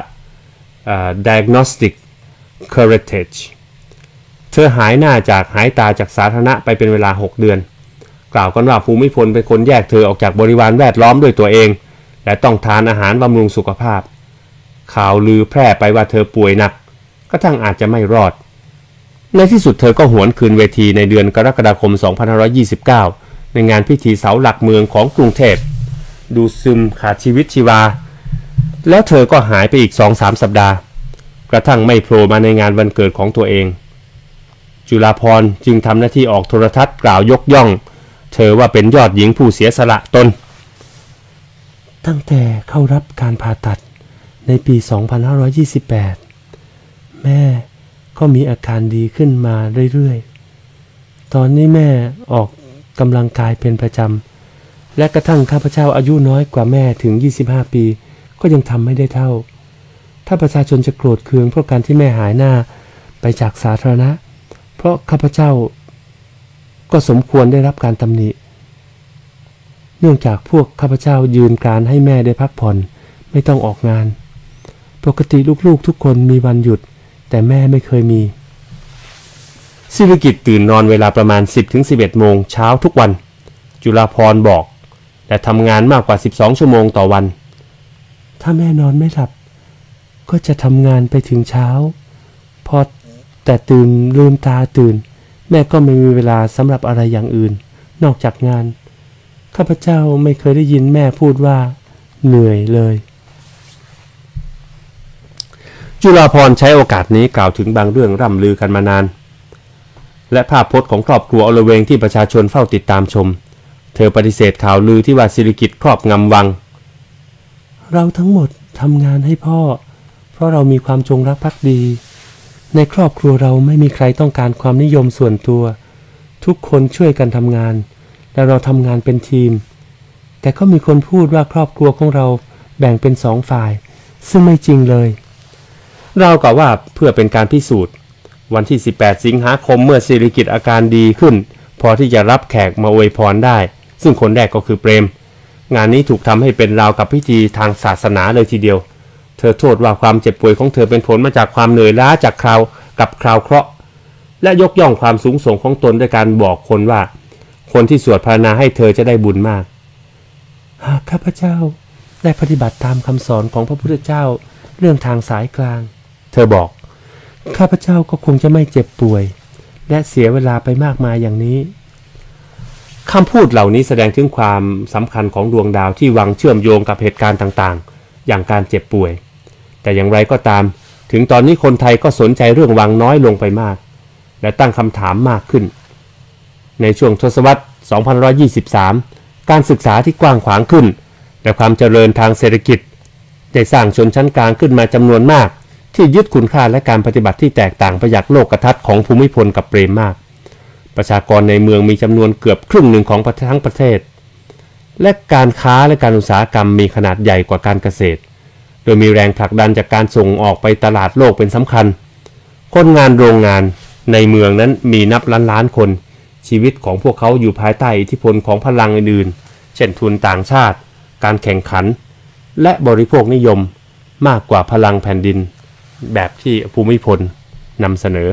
uh, diagnostic curettage เธอหายหน้าจากหายตาจากสาธารณะไปเป็นเวลาหกเดือนกล่าวกันว่าภูมิพลเป็นคนแยกเธอออกจากบริวารแวดล้อมด้วยตัวเองและต้องทานอาหารบำรุงสุขภาพข่าวลือแพร่ไปว่าเธอป่วยหนักกระทั่งอาจจะไม่รอดในที่สุดเธอก็หวนคืนเวทีในเดือนกรกฎาคม สองพันห้าร้อยยี่สิบเก้า ในงานพิธีเสาหลักเมืองของกรุงเทพดูซึมขาดชีวิตชีวาแล้วเธอก็หายไปอีก สองถึงสาม สัปดาห์กระทั่งไม่โผล่มาในงานวันเกิดของตัวเองจุฬาภรณ์จึงทำหน้าที่ออกโทรทัศน์กล่าวยกย่องเธอว่าเป็นยอดหญิงผู้เสียสละตนตั้งแต่เข้ารับการผ่าตัดในปี สองพันห้าร้อยยี่สิบแปด แม่ก็มีอาการดีขึ้นมาเรื่อยๆตอนนี้แม่ออกกำลังกายเป็นประจำและกระทั่งข้าพเจ้าอายุน้อยกว่าแม่ถึงยี่สิบห้าปีก็ยังทำไม่ได้เท่าถ้าประชาชนจะโกรธเคืองเพราะการที่แม่หายหน้าไปจากสาธารณะเพราะข้าพเจ้าก็สมควรได้รับการตำหนิเนื่องจากพวกข้าพเจ้ายืนการให้แม่ได้พักผ่อนไม่ต้องออกงานปกติลูกๆทุกคนมีวันหยุดแต่แม่ไม่เคยมีศิริกิติ์ตื่นนอนเวลาประมาณ สิบถึงสิบเอ็ด โมงเช้าทุกวันจุฬาภรณ์บอกและทำงานมากกว่าสิบสองชั่วโมงต่อวันถ้าแม่นอนไม่หลับก็จะทำงานไปถึงเช้าพอแต่ตื่นลืมตาตื่นแม่ก็ไม่มีเวลาสำหรับอะไรอย่างอื่นนอกจากงานข้าพเจ้าไม่เคยได้ยินแม่พูดว่าเหนื่อยเลยจุฬาภรณ์ใช้โอกาสนี้กล่าวถึงบางเรื่องร่ำลือกันมานานและภาพพจน์ของครอบครัวอลเวงที่ประชาชนเฝ้าติดตามชมเธอปฏิเสธข่าวลือที่ว่าศิริกิติ์ครอบงำวังเราทั้งหมดทำงานให้พ่อเพราะเรามีความจงรักภักดีในครอบครัวเราไม่มีใครต้องการความนิยมส่วนตัวทุกคนช่วยกันทำงานและเราทำงานเป็นทีมแต่ก็มีคนพูดว่าครอบครัวของเราแบ่งเป็นสองฝ่ายซึ่งไม่จริงเลยเรากล่าวว่าเพื่อเป็นการพิสูจน์วันที่สิบแปดสิงหาคมเมื่อศิริกิติ์อาการดีขึ้นพอที่จะรับแขกมาอวยพรได้ซึ่งคนแรกก็คือเปรมงานนี้ถูกทำให้เป็นราวกับพิธีทางศาสนาเลยทีเดียวเธอโทษว่าความเจ็บป่วยของเธอเป็นผลมาจากความเหนื่อยล้าจากคราวกับคราวเคราะห์และยกย่องความสูงส่งของตนด้วยการบอกคนว่าคนที่สวดภาวนาให้เธอจะได้บุญมากหากข้าพเจ้าได้ปฏิบัติตามคำสอนของพระพุทธเจ้าเรื่องทางสายกลางเธอบอกข้าพเจ้าก็คงจะไม่เจ็บป่วยและเสียเวลาไปมากมายอย่างนี้คำพูดเหล่านี้แสดงถึงความสำคัญของดวงดาวที่วังเชื่อมโยงกับเหตุการณ์ต่างๆอย่างการเจ็บป่วยแต่อย่างไรก็ตามถึงตอนนี้คนไทยก็สนใจเรื่องวังน้อยลงไปมากและตั้งคำถามมากขึ้นในช่วงทศวรรษ สองพันหนึ่งร้อยยี่สิบสาม การศึกษาที่กว้างขวางขึ้นและความเจริญทางเศรษฐกิจได้สร้างชนชั้นกลางขึ้นมาจำนวนมากที่ยึดคุณค่าและการปฏิบัติที่แตกต่างไปจากโลกทัศน์ของภูมิพลกับเปรมมากประชากรในเมืองมีจำนวนเกือบครึ่งหนึ่งของทั้งประเทศและการค้าและการอุตสาหกรรมมีขนาดใหญ่กว่าการเกษตรโดยมีแรงผลักดันจากการส่งออกไปตลาดโลกเป็นสำคัญคนงานโรงงานในเมืองนั้นมีนับล้านล้านคนชชีวิตของพวกเขาอยู่ภายใต้อิทธิพลของพลังอื่นๆเช่นทุนต่างชาติการแข่งขันและบริโภคนิยมมากกว่าพลังแผ่นดินแบบที่ภูมิพลนำเสนอ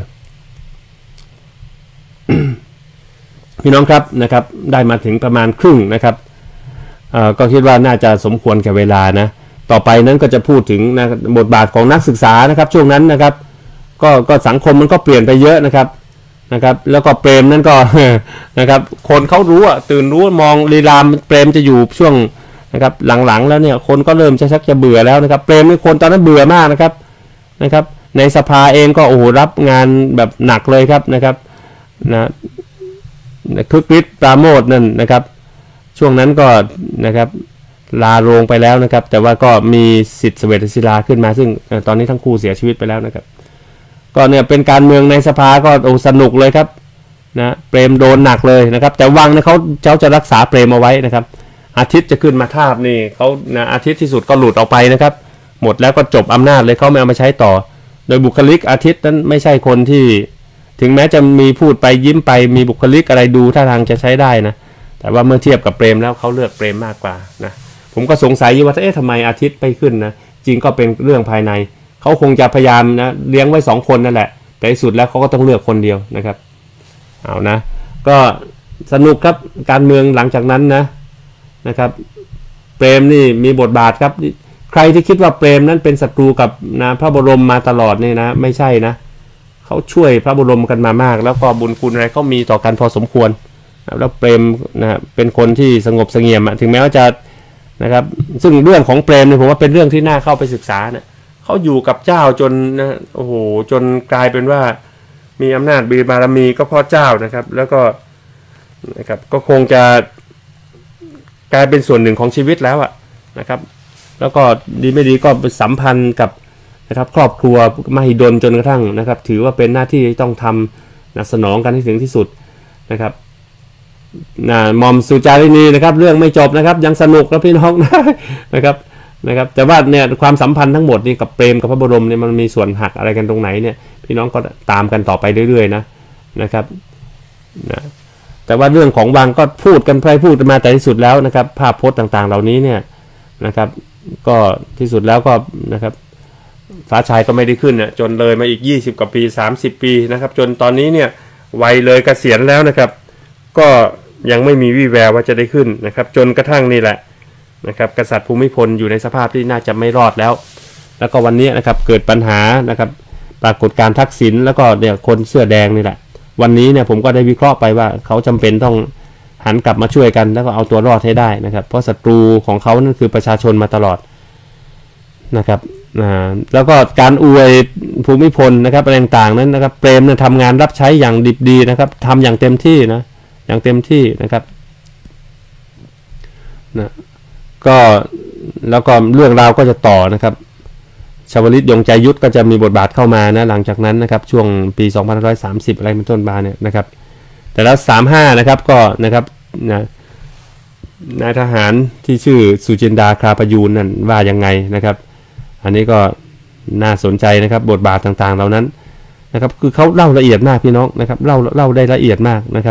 พี่น้องครับนะครับได้มาถึงประมาณครึ่งนะครับก็คิดว่าน่าจะสมควรแก่เวลานะต่อไปนั้นก็จะพูดถึงนะบทบาทของนักศึกษานะครับช่วงนั้นนะครับก็ก็สังคมมันก็เปลี่ยนไปเยอะนะครับนะครับแล้วก็เปรมนั้นก็ นะครับคนเขารู้อ่ะตื่นรู้มองลีลาเปรมจะอยู่ช่วงนะครับหลังๆแล้วเนี่ยคนก็เริ่มจะชักจะเบื่อแล้วนะครับเปรมนี่คนตอนนั้นเบื่อมากนะครับนะครับในสภาเองก็โอ้โหรับงานแบบหนักเลยครับนะครับนะคึกฤทธิ์ปราโมทนั่นนะครับช่วงนั้นก็นะครับลาโรงไปแล้วนะครับแต่ว่าก็มีสิทธิ์เสวตศิลาขึ้นมาซึ่งตอนนี้ทั้งคู่เสียชีวิตไปแล้วนะครับก็เนี่ยเป็นการเมืองในสภาก็โอ้สนุกเลยครับนะเปรมโดนหนักเลยนะครับแต่วังเนี่ยเขาเจ้าจะรักษาเปรมเอาไว้นะครับอาทิตย์จะขึ้นมาทาบนี่เขานะอาทิตย์ที่สุดก็หลุดออกไปนะครับหมดแล้วก็จบอำนาจเลยเขาไม่เอามาใช้ต่อโดยบุคลิกอาทิตย์นั้นไม่ใช่คนที่ถึงแม้จะมีพูดไปยิ้มไปมีบุคลิกอะไรดูท่าทางจะใช้ได้นะแต่ว่าเมื่อเทียบกับเปรมแล้วเขาเลือกเปรมมากกว่านะผมก็สงสัยอยู่ว่าเอ๊ะทำไมอาทิตย์ไปขึ้นนะจริงก็เป็นเรื่องภายในเขาคงจะพยายามนะเลี้ยงไว้สองคนนั่นแหละแต่ที่สุดแล้วเขาก็ต้องเลือกคนเดียวนะครับเอานะก็สนุกครับการเมืองหลังจากนั้นนะนะครับเปรมนี่มีบทบาทครับใครที่คิดว่าเปรมนั้นเป็นศัตรูกับนะพระบรมมาตลอดนี่นะไม่ใช่นะเขาช่วยพระบรมกันมามากแล้วก็บุญคุณอะไรเขามีต่อกันพอสมควรแล้วเปรมนะเป็นคนที่สงบเสงี่ยมถึงแม้ว่าจะนะครับซึ่งเรื่องของเปรมเนี่ยผมว่าเป็นเรื่องที่น่าเข้าไปศึกษาเนี่ยเขาอยู่กับเจ้าจนนะโอ้โหจนกลายเป็นว่ามีอำนาจบารมีก็เพราะเจ้านะครับแล้วก็นะครับก็คงจะกลายเป็นส่วนหนึ่งของชีวิตแล้วอะนะครับแล้วก็ดีไม่ดีก็สัมพันธ์กับนะครับครอบครัวมหิดลจนกระทั่งนะครับถือว่าเป็นหน้าที่ที่ต้องทำนะสนองกันให้ถึงที่สุดนะครับนะหม่อมสุจารินีนะครับเรื่องไม่จบนะครับยังสนุกแล้วพี่น้องนะครับนะครับแต่ว่าเนี่ยความสัมพันธ์ทั้งหมดนี่กับเปรมกับพระบรมเนี่ยมันมีส่วนหักอะไรกันตรงไหนเนี่ยพี่น้องก็ตามกันต่อไปเรื่อยๆนะนะครับนะแต่ว่าเรื่องของวังก็พูดกันไปพูดมาแต่ที่สุดแล้วนะครับภาพพจน์ต่างๆเหล่านี้เนี่ยนะครับก็ที่สุดแล้วก็นะครับฟ้าชายก็ไม่ได้ขึ้นเนี่ยจนเลยมาอีกยี่สิบกว่าปีสามสิบปีนะครับจนตอนนี้เนี่ยวัยเลยเกษียณแล้วนะครับก็ยังไม่มีวี่แววว่าจะได้ขึ้นนะครับจนกระทั่งนี่แหละนะครับกษัตริย์ภูมิพลอยู่ในสภาพที่น่าจะไม่รอดแล้วแล้วก็วันนี้นะครับเกิดปัญหานะครับปรากฏการทักษิณแล้วก็เนี่ยคนเสื้อแดงนี่แหละวันนี้เนี่ยผมก็ได้วิเคราะห์ไปว่าเขาจำเป็นต้องหันกลับมาช่วยกันแล้วก็เอาตัวรอดให้ได้นะครับเพราะศัตรูของเขานั่นคือประชาชนมาตลอดนะครับแล้วก็การอวยภูมิพลนะครับอะไรต่างๆนั้นนะครับเปรมเนี่ยทำงานรับใช้อย่างดิบดีนะครับทำอย่างเต็มที่นะอย่างเต็มที่นะครับนะก็แล้วก็เรื่องราวก็จะต่อนะครับชวลิตยงใจยุทธก็จะมีบทบาทเข้ามานะหลังจากนั้นนะครับช่วงปีสองพันห้าร้อยสามสิบอะไรเป็นต้นมาเนี่ยนะครับแต่แล้วสามสิบห้านะครับก็นะครับนะนายทหารที่ชื่อสุจินดาคราประยูนนั่นว่ายังไงนะครับอันนี้ก็น่าสนใจนะครับบทบาทต่างๆเหล่านั้นนะครับคือเขาเล่าละเอียดมากพี่น้องนะครับเล่าเล่าได้ละเอียดมากนะครับ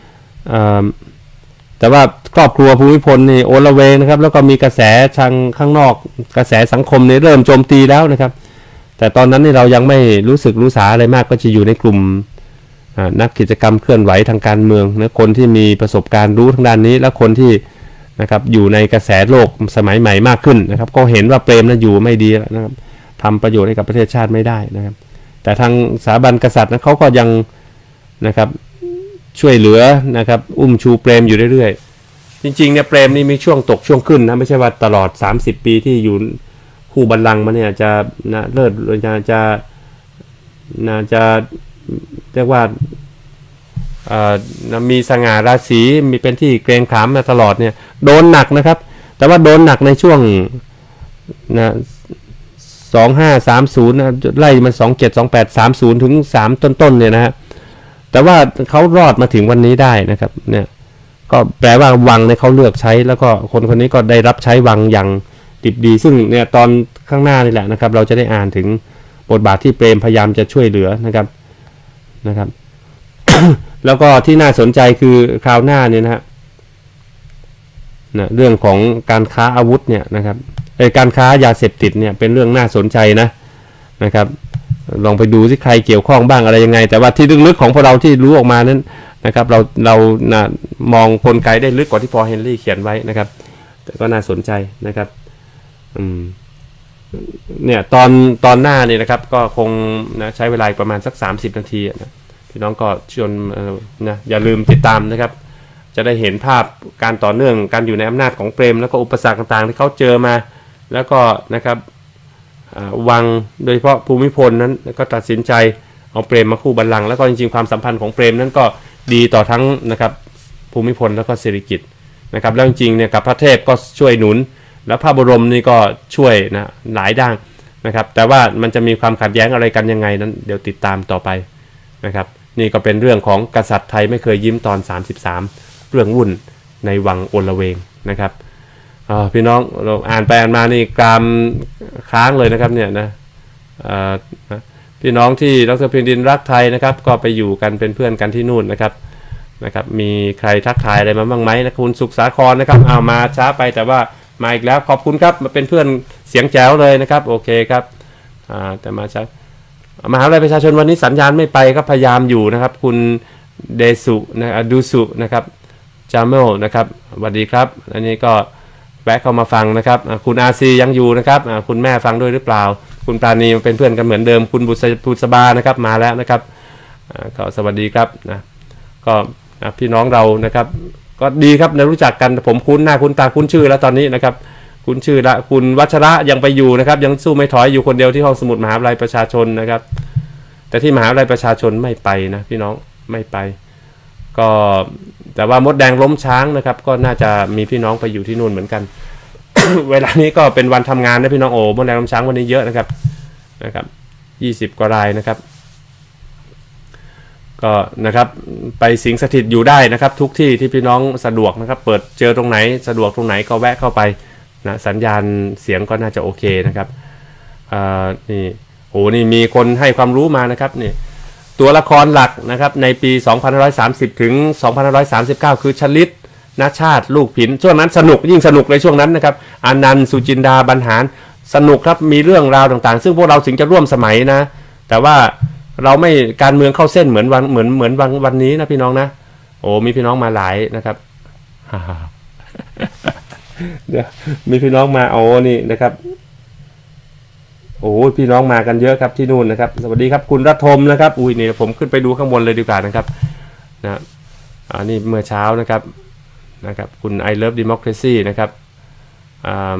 แต่ว่าครอบครัวภูมิพลนี่โอละเวงนะครับแล้วก็มีกระแสทางข้างนอกกระแสสังคมนี่เริ่มโจมตีแล้วนะครับแต่ตอนนั้นนี่เรายังไม่รู้สึกรู้สาอะไรมากก็จะอยู่ในกลุ่มนักกิจกรรมเคลื่อนไหวทางการเมืองนะคนที่มีประสบการณ์รู้ทางด้านนี้และคนที่นะครับอยู่ในกระแสโลกสมัยใหม่มากขึ้นนะครับก็เห็นว่าเปรมนั้นอยู่ไม่ดีแล้วนะครับทำประโยชน์ให้กับประเทศชาติไม่ได้นะครับแต่ทางสถาบันกษัตริย์นั้นเขาก็ยังนะครับช่วยเหลือนะครับอุ้มชูเปรมอยู่เรื่อยๆจริงๆเนี่ยเปรมนี่มีช่วงตกช่วงขึ้นนะไม่ใช่ว่าตลอดสามสิบปีที่อยู่คู่บัลลังก์มาเนี่ยจะนะเลิศจะจะนะจะเรียกว่ามีสง่าราศีมีเป็นที่เกรงขามมาตลอดเนี่ยโดนหนักนะครับแต่ว่าโดนหนักในช่วงนะสองห้าสามศูนย์นะไล่มันสองเจ็ดสองแปดสามศูนย์ถึงสามต้นๆเนี่ยนะฮะแต่ว่าเขารอดมาถึงวันนี้ได้นะครับเนี่ยก็แปลว่าวังเนี่ยเขาเลือกใช้แล้วก็คนคนนี้ก็ได้รับใช้วังอย่างดิบดีซึ่งเนี่ยตอนข้างหน้านี่แหละนะครับเราจะได้อ่านถึงบทบาทที่เปรมพยายามจะช่วยเหลือนะครับนะครับแล้วก็ที่น่าสนใจคือคราวหน้าเนี่ยนะฮะนะเรื่องของการค้าอาวุธเนี่ยนะครับไอ้การค้ายาเสพติดเนี่ยเป็นเรื่องน่าสนใจนะนะครับลองไปดูที่ใครเกี่ยวข้องบ้างอะไรยังไงแต่ว่าที่ลึกๆของพวกเราที่รู้ออกมานั้นนะครับเราเรานะมองกลไกได้ลึกกว่าที่พอเฮนรี่เขียนไว้นะครับแต่ก็น่าสนใจนะครับอืมเนี่ยตอนตอนหน้านี่นะครับก็คงนะใช้เวลาประมาณสักสามสิบนาทีนะพี่น้องก็ชวนนะอย่าลืมติดตามนะครับจะได้เห็นภาพการต่อเนื่องการอยู่ในอำนาจของเปรมแล้วก็อุปสรรคต่างๆที่เขาเจอมาแล้วก็นะครับวังโดยเฉพาะภูมิพลนั้นก็ตัดสินใจเอาเปรมมาคู่บัลลังก์แล้วก็จริงๆความสัมพันธ์ของเปรมนั้นก็ดีต่อทั้งนะครับภูมิพลแล้วก็สิริกิติ์นะครับแล้วจริงๆเนี่ยกับพระเทพก็ช่วยหนุนแล้วพระบรมนี่ก็ช่วยนะหลายด้านนะครับแต่ว่ามันจะมีความขัดแย้งอะไรกันยังไงนั้นเดี๋ยวติดตามต่อไปนะครับนี่ก็เป็นเรื่องของกษัตริย์ไทยไม่เคยยิ้มตอนสามสิบสามเรื่องวุ่นในวังโอลเวงนะครับพี่น้องเราอ่านไปอ่านมานี่กรามค้างเลยนะครับเนี่ยนะพี่น้องที่ดร.พินดินรักไทยนะครับก็ไปอยู่กันเป็นเพื่อนกันที่นู่นนะครับนะครับมีใครทักทายอะไรมาบ้างไหมนะคุณสุขสาครนะครับเอามาช้าไปแต่ว่ามาอีกแล้วขอบคุณครับมาเป็นเพื่อนเสียงแจ๋วเลยนะครับโอเคครับแต่มาช้ามหาวิทยาลัยประชาชนวันนี้สัญญาณไม่ไปก็พยายามอยู่นะครับคุณเดสุนะดูสุนะครับจามเมลนะครับสวัสดีครับอันนี้ก็แวะเข้ามาฟังนะครับคุณอาซียังอยู่นะครับคุณแม่ฟังด้วยหรือเปล่าคุณปราณีเป็นเพื่อนกันเหมือนเดิมคุณบุษบุษบานะครับมาแล้วนะครับก็สวัสดีครับนะก็พี่น้องเรานะครับก็ดีครับนะรู้จักกันผมคุ้นหน้าคุ้นตาคุ้นชื่อแล้วตอนนี้นะครับคุ้นชื่อละคุณวัชระยังไปอยู่นะครับยังสู้ไม่ถอยอยู่คนเดียวที่ห้องสมุดมหาวิทยาลัยประชาชนนะครับแต่ที่มหาวิทยาลัยประชาชนไม่ไปนะพี่น้องไม่ไปก็แต่ว่ามดแดงล้มช้างนะครับก็น่าจะมีพี่น้องไปอยู่ที่นู่นเหมือนกัน เวลานี้ก็เป็นวันทำงานนะพี่น้องโอ้มดแดงล้มช้างวันนี้เยอะนะครับนะครับยี่สิบกว่ารายนะครับก็นะครับไปสิงสถิตอยู่ได้นะครับทุกที่ที่พี่น้องสะดวกนะครับเปิดเจอตรงไหนสะดวกตรงไหนก็แวะเข้าไปนะสัญญาณเสียงก็น่าจะโอเคนะครับอ่านี่โอ้นี่มีคนให้ความรู้มานะครับนี่ตัวละครหลักนะครับในปีสองพันห้าร้อยสามสิบถึงสองพันห้าร้อยสามสิบเก้าคือชลิตณชาติลูกผินช่วงนั้นสนุกยิ่งสนุกในช่วงนั้นนะครับอานันต์สุจินดาบรรหารสนุกครับมีเรื่องราวต่างๆซึ่งพวกเราถึงจะร่วมสมัยนะแต่ว่าเราไม่การเมืองเข้าเส้นเหมือนวันเหมือนเหมือนวันวันนี้นะพี่น้องนะโอ้มีพี่น้องมาหลายนะครับเดี๋ยวมีพี่น้องมาโอ้นี่นะครับโอ้พี่น้องมากันเยอะครับที่นู่นนะครับสวัสดีครับคุณรัฐมนะครับอุ้ยนี่ผมขึ้นไปดูข้างบนเลยดีกว่านะครับนะอ่านี่เมื่อเช้านะครับนะครับคุณ I Love Democracy นะครับอ่า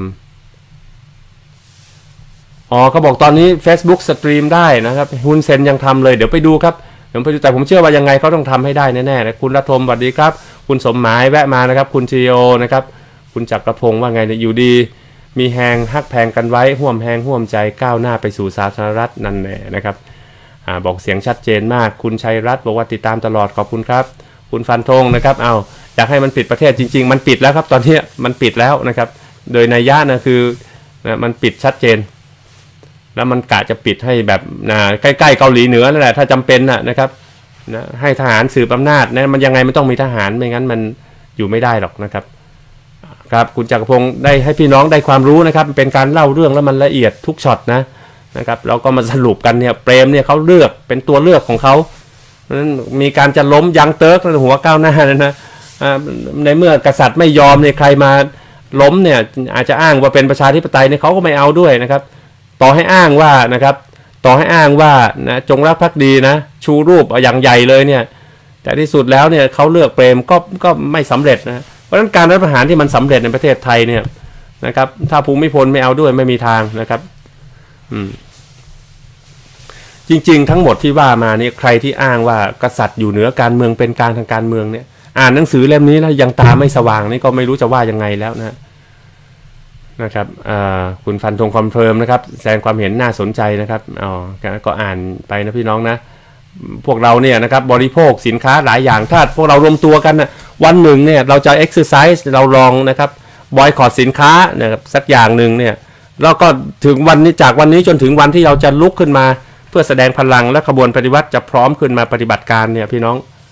อ๋อเขาบอกตอนนี้ Facebook สตรีมได้นะครับฮุนเซนยังทำเลยเดี๋ยวไปดูครับเดี๋ยวไปดูแต่ผมเชื่อว่ายังไงเขาต้องทำให้ได้แน่ๆนะคุณรัฐมสวัสดีครับคุณสมหมายแวะมานะครับคุณชีโอนะครับคุณจักรพงศ์ว่าไงเนี่ยอยู่ดีมีแหงฮักแพงกันไว้ห่วมแหงห่วมใจก้าวหน้าไปสู่สาธารณรัฐนั่นแหละนะครับอ่าบอกเสียงชัดเจนมากคุณชัยรัตน์บอกว่าติดตามตลอดขอบคุณครับคุณฟันธงนะครับเอาอยากให้มันปิดประเทศจริงๆมันปิดแล้วครับตอนนี้มันปิดแล้วนะครับโดยนัยยะนะคือนะมันปิดชัดเจนแล้วมันกะจะปิดให้แบบนะใกล้ๆเกาหลีเหนือนั่นแหละถ้าจำเป็นนะนะครับนะให้ทหารสืบอำนาจนะมันยังไงมันต้องมีทหารไม่งั้นมันอยู่ไม่ได้หรอกนะครับครับคุณจักรพงศ์ได้ให้พี่น้องได้ความรู้นะครับเป็นการเล่าเรื่องแล้วมันละเอียดทุกช็อตนะนะครับเราก็มาสรุปกันเนี่ยเปรมเนี่ยเขาเลือกเป็นตัวเลือกของเขาเพราะฉะนั้นมีการจะล้มยังเติร์กหัวก้าวหน้าเลยนะในเมื่อกษัตริย์ไม่ยอมเนี่ยใครมาล้มเนี่ยอาจจะอ้างว่าเป็นประชาธิปไตยเนี่ยเขาก็ไม่เอาด้วยนะครับต่อให้อ้างว่านะครับต่อให้อ้างว่านะจงรักภักดีนะชูรูปอย่างใหญ่เลยเนี่ยแต่ที่สุดแล้วเนี่ยเขาเลือกเปรมก็ก็ไม่สำเร็จนะเพราะฉะนั้นการรัฐประหารที่มันสำเร็จในประเทศไทยเนี่ยนะครับถ้าภูมิพลไม่เอาด้วยไม่มีทางนะครับอืมจริงๆทั้งหมดที่ว่ามาเนี่ยใครที่อ้างว่ากษัตริย์อยู่เหนือการเมืองเป็นกลางทางการเมืองเนี่ยอ่านหนังสือเล่มนี้แล้วยังตาไม่สว่างนี่ก็ไม่รู้จะว่ายังไงแล้วนะนะครับคุณฟันธงคอนเฟิร์มนะครับแสดงความเห็นน่าสนใจนะครับอ๋อก็อ่านไปนะพี่น้องนะพวกเราเนี่ยนะครับบริโภคสินค้าหลายอย่างถ้าพวกเรารวมตัวกันนะวันหนึ่งเนี่ยเราจะ exercise เราลองนะครับบอยคอตสินค้านะครับสักอย่างหนึ่งเนี่ยแล้วก็ถึงวันนี้จากวันนี้จนถึงวันที่เราจะลุกขึ้นมาเพื่อแสดงพลังและขบวนปฏิวัติจะพร้อมขึ้นมาปฏิบัติการเนี่ยพี่น้อง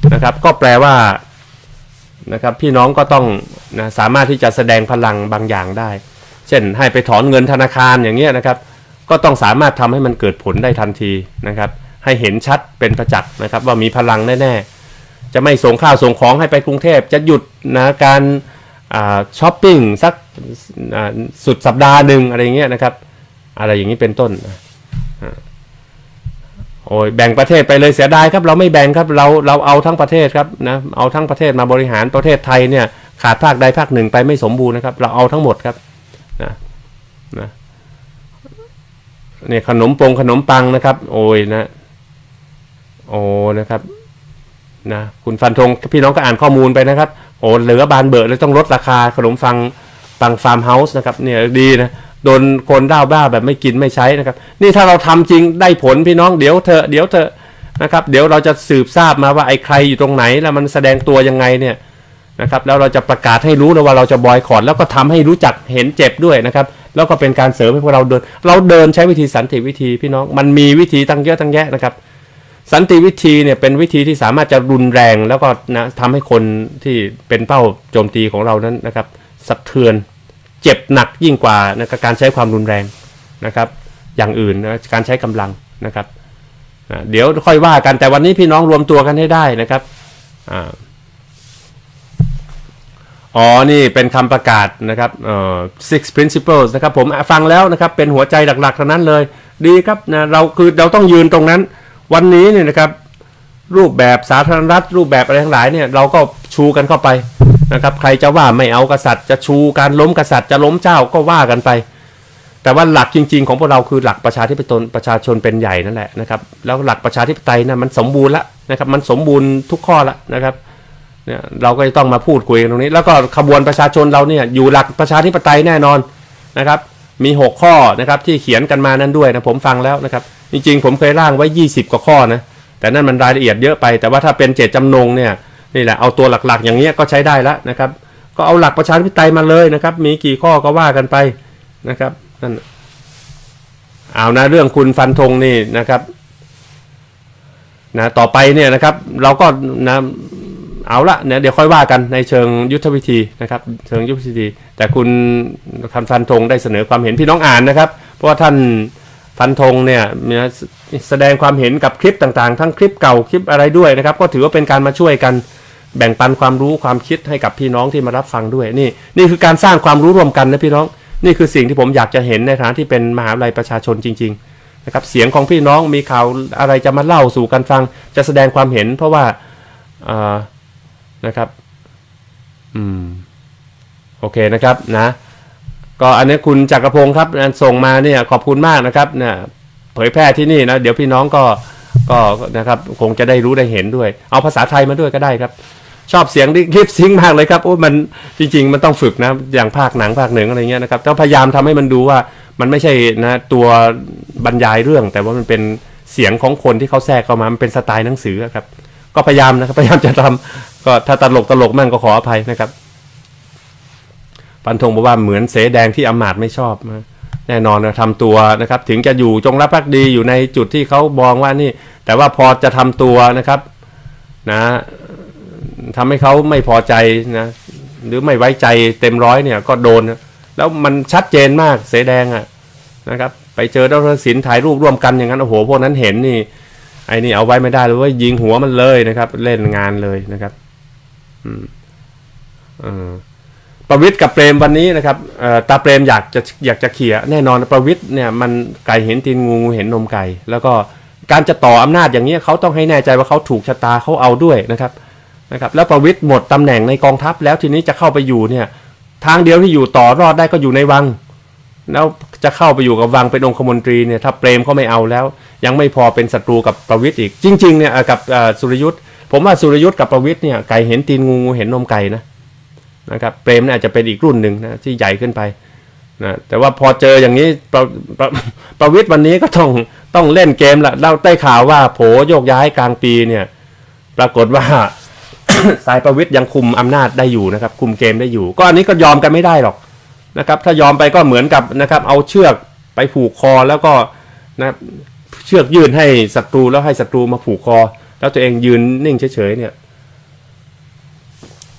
นะครับก็แปลว่านะครับพี่น้องก็ต้องนะสามารถที่จะแสดงพลังบางอย่างได้เช่นให้ไปถอนเงินธนาคารอย่างเงี้ยนะครับก็ต้องสามารถทำให้มันเกิดผลได้ทันทีนะครับให้เห็นชัดเป็นประจักษ์นะครับว่ามีพลังแน่ๆจะไม่ส่งข้าวส่งของให้ไปกรุงเทพจะหยุดนะการช้อปปิ้งสักสุดสัปดาห์หนึ่งอะไรเงี้ยนะครับอะไรอย่างนี้เป็นต้นโอ้ยแบ่งประเทศไปเลยเสียดายครับเราไม่แบ่งครับเราเราเอาทั้งประเทศครับนะเอาทั้งประเทศมาบริหารประเทศไทยเนี่ยขาดภาคใดภาคหนึ่งไปไม่สมบูรณ์นะครับเราเอาทั้งหมดครับนะนะเนี่ยขนมปงขนมปังนะครับโอ้ยนะโอ้นะครับนะคุณฟันธงพี่น้องก็อ่านข้อมูลไปนะครับโอ้เหลือบานเบอร์เลยต้องลดราคาขนมฟังปังฟาร์มเฮาส์นะครับเนี่ยดีนะโดนคนด้าวบ้าแบบไม่กินไม่ใช้นะครับนี่ถ้าเราทำจริงได้ผลพี่น้องเดี๋ยวเถอะเดี๋ยวเถอะนะครับเดี๋ยวเราจะสืบทราบมาว่าไอ้ใครอยู่ตรงไหนแล้วมันแสดงตัวยังไงเนี่ยนะครับแล้วเราจะประกาศให้รู้นะว่าเราจะบอยคอตแล้วก็ทำให้รู้จักเห็นเจ็บด้วยนะครับแล้วก็เป็นการเสริมให้พวกเราเดินเราเดินใช้วิธีสันติวิธีพี่น้องมันมีวิธีตั้งเยอะตั้งแยะนะครับสันติวิธีเนี่ยเป็นวิธีที่สามารถจะรุนแรงแล้วก็นะทำให้คนที่เป็นเป้าโจมตีของเรานั้นนะครับสะเทือนเจ็บหนักยิ่งกว่านะการใช้ความรุนแรงนะครับอย่างอื่นนะการใช้กำลังนะครับเดี๋ยวค่อยว่ากันแต่วันนี้พี่น้องรวมตัวกันให้ได้นะครับอ่าอ๋อนี่เป็นคำประกาศนะครับเอ่อ six principles นะครับผมฟังแล้วนะครับเป็นหัวใจหลักๆทั้งนั้นเลยดีครับนะเราคือเราต้องยืนตรงนั้นวันนี้เนี่ยนะครับรูปแบบสาธารณรัฐรูปแบบอะไรทั้งหลายเนี่ยเราก็ชูกันเข้าไปนะครับใครจะว่าไม่เอากษัตริย์จะชูการล้มกษัตริย์จะล้มเจ้าก็ว่ากันไปแต่ว่าหลักจริงๆของพวกเราคือหลักประชาธิปไตยประชาชนเป็นใหญ่นั่นแหละนะครับแล้วหลักประชาธิปไตยนะมันสมบูรณ์แล้วนะครับมันสมบูรณ์ทุกข้อแล้วนะครับเนี่ยเราก็จะต้องมาพูดคุยกันตรงนี้แล้วก็ขบวนประชาชนเราเนี่ยอยู่หลักประชาธิปไตยแน่นอนนะครับมีหกข้อนะครับที่เขียนกันมานั้นด้วยนะผมฟังแล้วนะครับจริงๆผมเคยร่างไว้ยี่สิบกว่าข้อนะแต่นั่นมันรายละเอียดเยอะไปแต่ว่าถ้าเป็นเจตจำนงเนี่ยนี่แหละเอาตัวหลักๆอย่างเงี้ยก็ใช้ได้แล้วนะครับก็เอาหลักประชาธิปไตยมาเลยนะครับมีกี่ข้อก็ว่ากันไปนะครับนั่นเอานะเรื่องคุณฟันธงนี่นะครับนะต่อไปเนี่ยนะครับเราก็นะเอาละเนี่ยเดี๋ยวค่อยว่ากันในเชิงยุทธวิธีนะครับเชิงยุทธวิธีแต่คุณคันฟันธงได้เสนอความเห็นพี่น้องอ่านนะครับเพราะว่าท่านฟันธงเนี่ยแสดงความเห็นกับคลิปต่างๆทั้งคลิปเก่าคลิปอะไรด้วยนะครับก็ถือว่าเป็นการมาช่วยกันแบ่งปันความรู้ความคิดให้กับพี่น้องที่มารับฟังด้วยนี่นี่คือการสร้างความรู้ร่วมกันนะพี่น้องนี่คือสิ่งที่ผมอยากจะเห็นในฐานะที่เป็นมหาวิทยาลัยประชาชนจริงๆนะครับเสียงของพี่น้องมีข่าวอะไรจะมาเล่าสู่กันฟังจะแสดงความเห็นเพราะว่าอ่านะครับอืมโอเคนะครับนะก็อันนี้คุณจักรพงศ์ครับส่งมาเนี่ยขอบคุณมากนะครับเนี่ยเผยแพร่ที่นี่นะเดี๋ยวพี่น้องก็ก็นะครับคงจะได้รู้ได้เห็นด้วยเอาภาษาไทยมาด้วยก็ได้ครับชอบเสียงลิปซิงค์มากเลยครับโอ้มันจริงๆมันต้องฝึกนะอย่างภาคหนังภาคหนึ่งอะไรเงี้ยนะครับต้องพยายามทำให้มันดูว่ามันไม่ใช่นะตัวบรรยายเรื่องแต่ว่ามันเป็นเสียงของคนที่เขาแทรกเข้ามามันเป็นสไตล์หนังสือครับก็พยายามนะครับพยายามจะทำก็ถ้าตลกตลกมั่งก็ขออภัยนะครับปันธงบอกว่าเหมือนเสแดงที่อำมาตย์ไม่ชอบนะแน่นอนนะทำตัวนะครับถึงจะอยู่จงรักภักดีอยู่ในจุดที่เขามองว่านี่แต่ว่าพอจะทำตัวนะครับนะทำให้เขาไม่พอใจนะหรือไม่ไว้ใจเต็มร้อยเนี่ยก็โดนแล้วมันชัดเจนมากเสแดงอ่ะนะครับไปเจอดร.ศิลป์ถ่ายรูปร่วมกันอย่างนั้นโอ้โหพวกนั้นเห็นนี่ไอ้นี่เอาไว้ไม่ได้เลยว่ายิงหัวมันเลยนะครับเล่นงานเลยนะครับอืมเออประวิตรกับเปรมวันนี้นะครับตาเปรมอยากจะอยากจะเขี่ยแน่นอนประวิตรเนี่ยมันไก่เห็นตีนงูเห็นนมไก่แล้วก็การจะต่ออำนาจอย่างนี้เขาต้องให้แน่ใจว่าเขาถูกชะตาเขาเอาด้วยนะครับนะครับแล้วประวิตรหมดตำแหน่งในกองทัพแล้วทีนี้จะเข้าไปอยู่เนี่ยทางเดียวที่อยู่ต่อรอดได้ก็อยู่ในวังแล้วจะเข้าไปอยู่กับวังเป็นองคมนตรีเนี่ยถ้าเปรมเขาไม่เอาแล้วยังไม่พอเป็นศัตรูกับประวิตรอีกจริงๆเนี่ยกับสุรยุทธ์ผมว่าสุรยุทธ์กับประวิตรเนี่ยไก่เห็นตีนงูงูเห็นนมไก่นะนะครับเปรมเนี่ยอาจจะเป็นอีกรุ่นหนึ่งนะที่ใหญ่ขึ้นไปนะแต่ว่าพอเจออย่างนี้ประประประวิตรวันนี้ก็ต้องต้องเล่นเกมละเราได้ข่าวว่าโผโยกย้ายกลางปีเนี่ยปรากฏว่า สายประวิตรยังคุมอำนาจได้อยู่นะครับคุมเกมได้อยู่ก็อันนี้ก็ยอมกันไม่ได้หรอกนะครับถ้ายอมไปก็เหมือนกับนะครับเอาเชือกไปผูกคอแล้วก็นะเชือกยื่นให้ศัตรูแล้วให้ศัตรูมาผูกคอแล้วตัวเองยืนนิ่งเฉยๆเนี่ย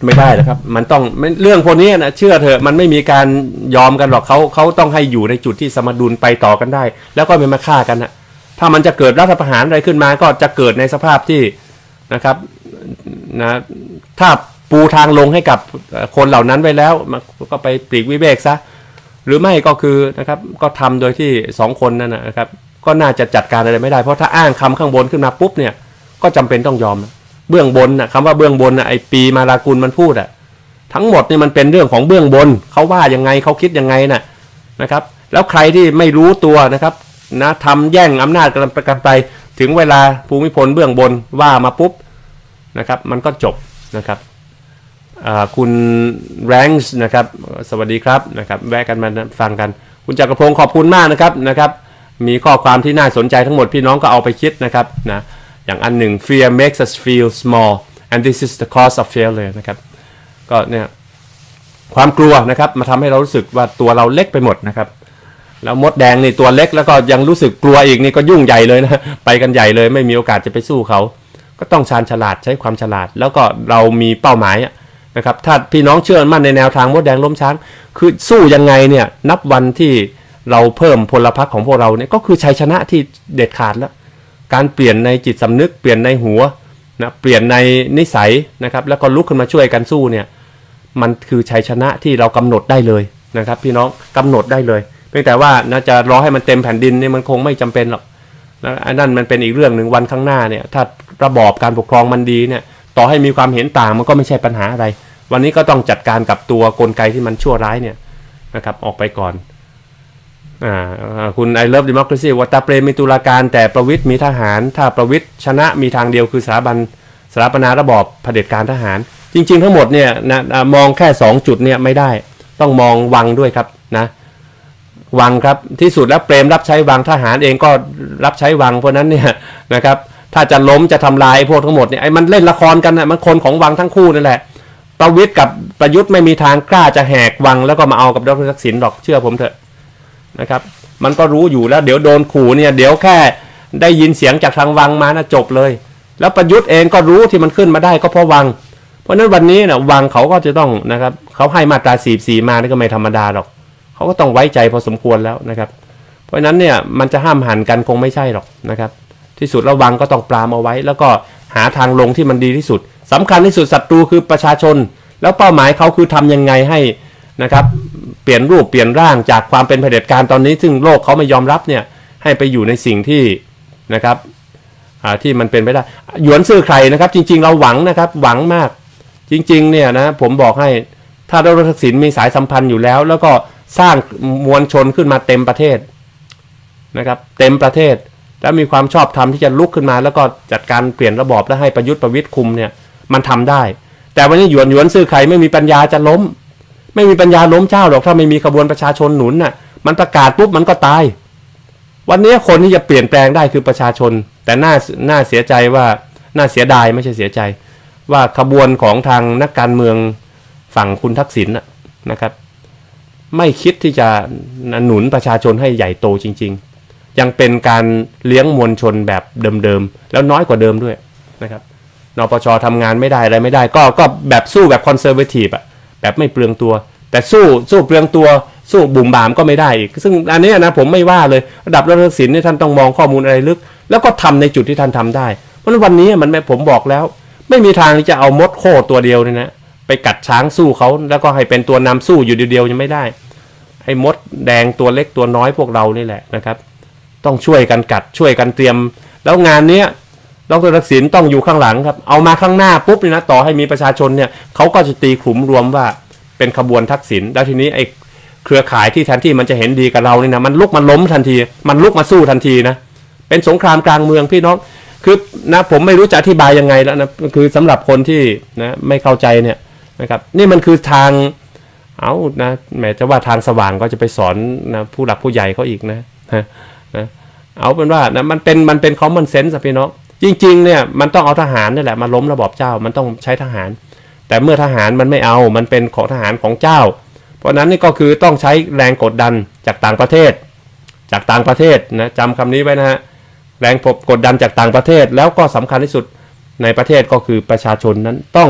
ไม่ได้นะครับมันต้องเรื่องพวกนี้นะเชื่อเถอะมันไม่มีการยอมกันหรอกเขาเขาต้องให้อยู่ในจุดที่สมดุลไปต่อกันได้แล้วก็ไม่มาฆ่ากันนะถ้ามันจะเกิดรัฐประหารอะไรขึ้นมาก็จะเกิดในสภาพที่นะครับนะถ้าปูทางลงให้กับคนเหล่านั้นไว้แล้วก็ไปปลีกวิเวกซะหรือไม่ก็คือนะครับก็ทำโดยที่สองคนนั่นนะครับก็น่าจะจัดการอะไรไม่ได้เพราะถ้าอ้างคำข้างบนขึ้นมาปุ๊บเนี่ยก็จำเป็นต้องยอมเบื้องบนนะคำว่าเบื้องบนนะไอปีมาลากุลมันพูดอะทั้งหมดนี่มันเป็นเรื่องของเบื้องบนเขาว่ายังไงเขาคิดยังไงนะนะครับแล้วใครที่ไม่รู้ตัวนะครับนะทำแย่งอำนาจกันไปกันไปถึงเวลาภูมิพลเบื้องบนว่ามาปุ๊บนะครับมันก็จบนะครับคุณแรงส์นะครับสวัสดีครับนะครับแวะกันมาฟังกันคุณจักรพงศ์ขอบคุณมากนะครับนะครับมีข้อความที่น่าสนใจทั้งหมดพี่น้องก็เอาไปคิดนะครับนะอย่างอันหนึ่ง fear makes us feel small and this is the cause of failure นะครับก็เนี่ยความกลัวนะครับมาทำให้เรารู้สึกว่าตัวเราเล็กไปหมดนะครับแล้วมดแดงนี่ตัวเล็กแล้วก็ยังรู้สึกกลัวอีกนี่ก็ยุ่งใหญ่เลยนะไปกันใหญ่เลยไม่มีโอกาสจะไปสู้เขาก็ต้องชาญฉลาดใช้ความฉลาดแล้วก็เรามีเป้าหมายนะครับถ้าพี่น้องเชื่อมั่นในแนวทางมดแดงล้มช้างคือสู้ยังไงเนี่ยนับวันที่เราเพิ่มพลพรรคของพวกเราเนี่ยก็คือชัยชนะที่เด็ดขาดแล้วการเปลี่ยนในจิตสำนึกเปลี่ยนในหัวนะเปลี่ยนในนิสัยนะครับแล้วก็ลุกขึ้นมาช่วยกันสู้เนี่ยมันคือชัยชนะที่เรากำหนดได้เลยนะครับพี่น้องกำหนดได้เลยเพียงแต่ว่านะจะรอให้มันเต็มแผ่นดินนี่มันคงไม่จำเป็นหรอกนะอันนั้นมันเป็นอีกเรื่องหนึ่งวันข้างหน้าเนี่ยถ้าระบอบการปกครองมันดีเนี่ยต่อให้มีความเห็นต่างมันก็ไม่ใช่ปัญหาอะไรวันนี้ก็ต้องจัดการกับตัวกลไกที่มันชั่วร้ายเนี่ยนะครับออกไปก่อนอ่าคุณ I love democracy วัตตาเปรมมีตุลาการแต่ประวิตรมีทหารถ้าประวิตรชนะมีทางเดียวคือสถาบันสถาปนาระบอบเผด็จการทหารจริงๆทั้งหมดเนี่ยนะมองแค่สองจุดเนี่ยไม่ได้ต้องมองวังด้วยครับนะวังครับที่สุดแล้วเปรมรับใช้วังทหารเองก็รับใช้วังเพราะนั้นเนี่ยนะครับถ้าจะล้มจะทำลายพวกทั้งหมดเนี่ยไอ้มันเล่นละครกันนะมันคนของวังทั้งคู่นั่นแหละประวิตรกับประยุทธ์ไม่มีทางกล้าจะแหกวังแล้วก็มาเอากับดร.ทักษิณหรอกเชื่อผมเถอะนะครับมันก็รู้อยู่แล้วเดี๋ยวโดนขู่เนี่ยเดี๋ยวแค่ได้ยินเสียงจากทางวังมานะจบเลยแล้วประยุทธ์เองก็รู้ที่มันขึ้นมาได้ก็เพราะวังเพราะนั้นวันนี้นะวังเขาก็จะต้องนะครับเขาให้มาตราสี่สิบสี่มานี่ก็ไม่ธรรมดาหรอกเขาก็ต้องไว้ใจพอสมควรแล้วนะครับเพราะนั้นเนี่ยมันจะห้ามหันกันคงไม่ใช่หรอกนะครับที่สุดแล้ววังก็ต้องปรามเอาไว้แล้วก็หาทางลงที่มันดีที่สุดสำคัญที่สุดศัตรูคือประชาชนแล้วเป้าหมายเขาคือทำยังไงให้นะครับเปลี่ยนรูปเปลี่ยนร่างจากความเป็นเผด็จการตอนนี้ซึ่งโลกเขาไม่ยอมรับเนี่ยให้ไปอยู่ในสิ่งที่นะครับที่มันเป็นไปได้หยวนซื่อใครนะครับจริงๆเราหวังนะครับหวังมากจริงๆเนี่ยนะผมบอกให้ถ้าดร.ทักษิณมีสายสัมพันธ์อยู่แล้วแล้วก็สร้างมวลชนขึ้นมาเต็มประเทศนะครับเต็มประเทศแล้วมีความชอบธรรมที่จะลุกขึ้นมาแล้วก็จัดการเปลี่ยนระบอบและให้ประยุทธ์ประวิตรคุมเนี่ยมันทำได้แต่วันนี้หยวนหยวนซื่อใครไม่มีปัญญาจะล้มไม่มีปัญญาล้มเจ้าหรอกถ้าไม่มีขบวนประชาชนหนุนน่ะมันประกาศปุ๊บมันก็ตายวันนี้คนที่จะเปลี่ยนแปลงได้คือประชาชนแต่น่าน่าเสียใจว่าน่าเสียดายไม่ใช่เสียใจว่าขบวนของทางนักการเมืองฝั่งคุณทักษิณนะครับไม่คิดที่จะหนุนประชาชนให้ใหญ่โตจริงๆยังเป็นการเลี้ยงมวลชนแบบเดิมๆแล้วน้อยกว่าเดิมด้วยนะครับนปชทำงานไม่ได้อะไรไม่ได้ก็ก็แบบสู้แบบคอนเซอร์เวทีฟอะแบบไม่เปลืองตัวแต่สู้สู้เปลืองตัวสู้บุ่มบามก็ไม่ได้อีกซึ่งอันนี้นะผมไม่ว่าเลยระดับรัฐศิลป์นี่ท่านต้องมองข้อมูลอะไรลึกแล้วก็ทำในจุดที่ท่านทำได้เพราะฉะนั้นวันนี้มันผมบอกแล้วไม่มีทางที่จะเอามดโคตัวเดียวเนี่ยนะไปกัดช้างสู้เขาแล้วก็ให้เป็นตัวนำสู้อยู่เดียวๆยังไม่ได้ไอ้มดแดงตัวเล็กตัวน้อยพวกเรานี่แหละนะครับต้องช่วยกันกัดช่วยกันเตรียมแล้วงานนี้ดร.ทักษิณต้องอยู่ข้างหลังครับเอามาข้างหน้าปุ๊บนี่นะต่อให้มีประชาชนเนี่ยเขาก็จะตีขุมรวมว่าเป็นขบวนทักษิณแล้วทีนี้ไอ้เครือข่ายที่แทนที่มันจะเห็นดีกับเรานี่นะมันลุกมันล้มทันทีมันลุกมาสู้ทันทีนะเป็นสงครามกลางเมืองพี่น้องคือนะผมไม่รู้จะอธิบายยังไงแล้วนะคือสำหรับคนที่นะไม่เข้าใจเนี่ยนะครับนี่มันคือทางเอานะแม้จะว่าทางสว่างก็จะไปสอนนะผู้หลักผู้ใหญ่เขาอีกนะนะเอาเป็นว่านะมันเป็นมันเป็น common sense อ่ะพี่น้องจริงๆเนี่ยมันต้องเอาทหารนี่แหละมาล้มระบอบเจ้ามันต้องใช้ทหารแต่เมื่อทหารมันไม่เอามันเป็นของทหารของเจ้าเพราะนั้นนี่ก็คือต้องใช้แรงกดดันจากต่างประเทศจากต่างประเทศนะจำคำนี้ไว้นะฮะแรงกดดันจากต่างประเทศแล้วก็สำคัญที่สุดในประเทศก็คือประชาชนนั้นต้อง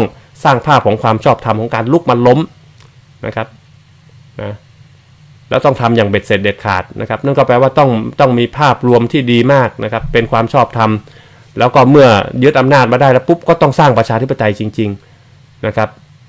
สร้างภาพของความชอบธรรมของการลุกมันล้มนะครับนะแล้วต้องทำอย่างเบ็ดเสร็จเด็ดขาดนะครับนั่นก็แปลว่าต้องต้องมีภาพรวมที่ดีมากนะครับเป็นความชอบธรรมแล้วก็เมื่อยึดอำนาจมาได้แล้วปุ๊บก็ต้องสร้างประชาธิปไตยจริงๆนะครับ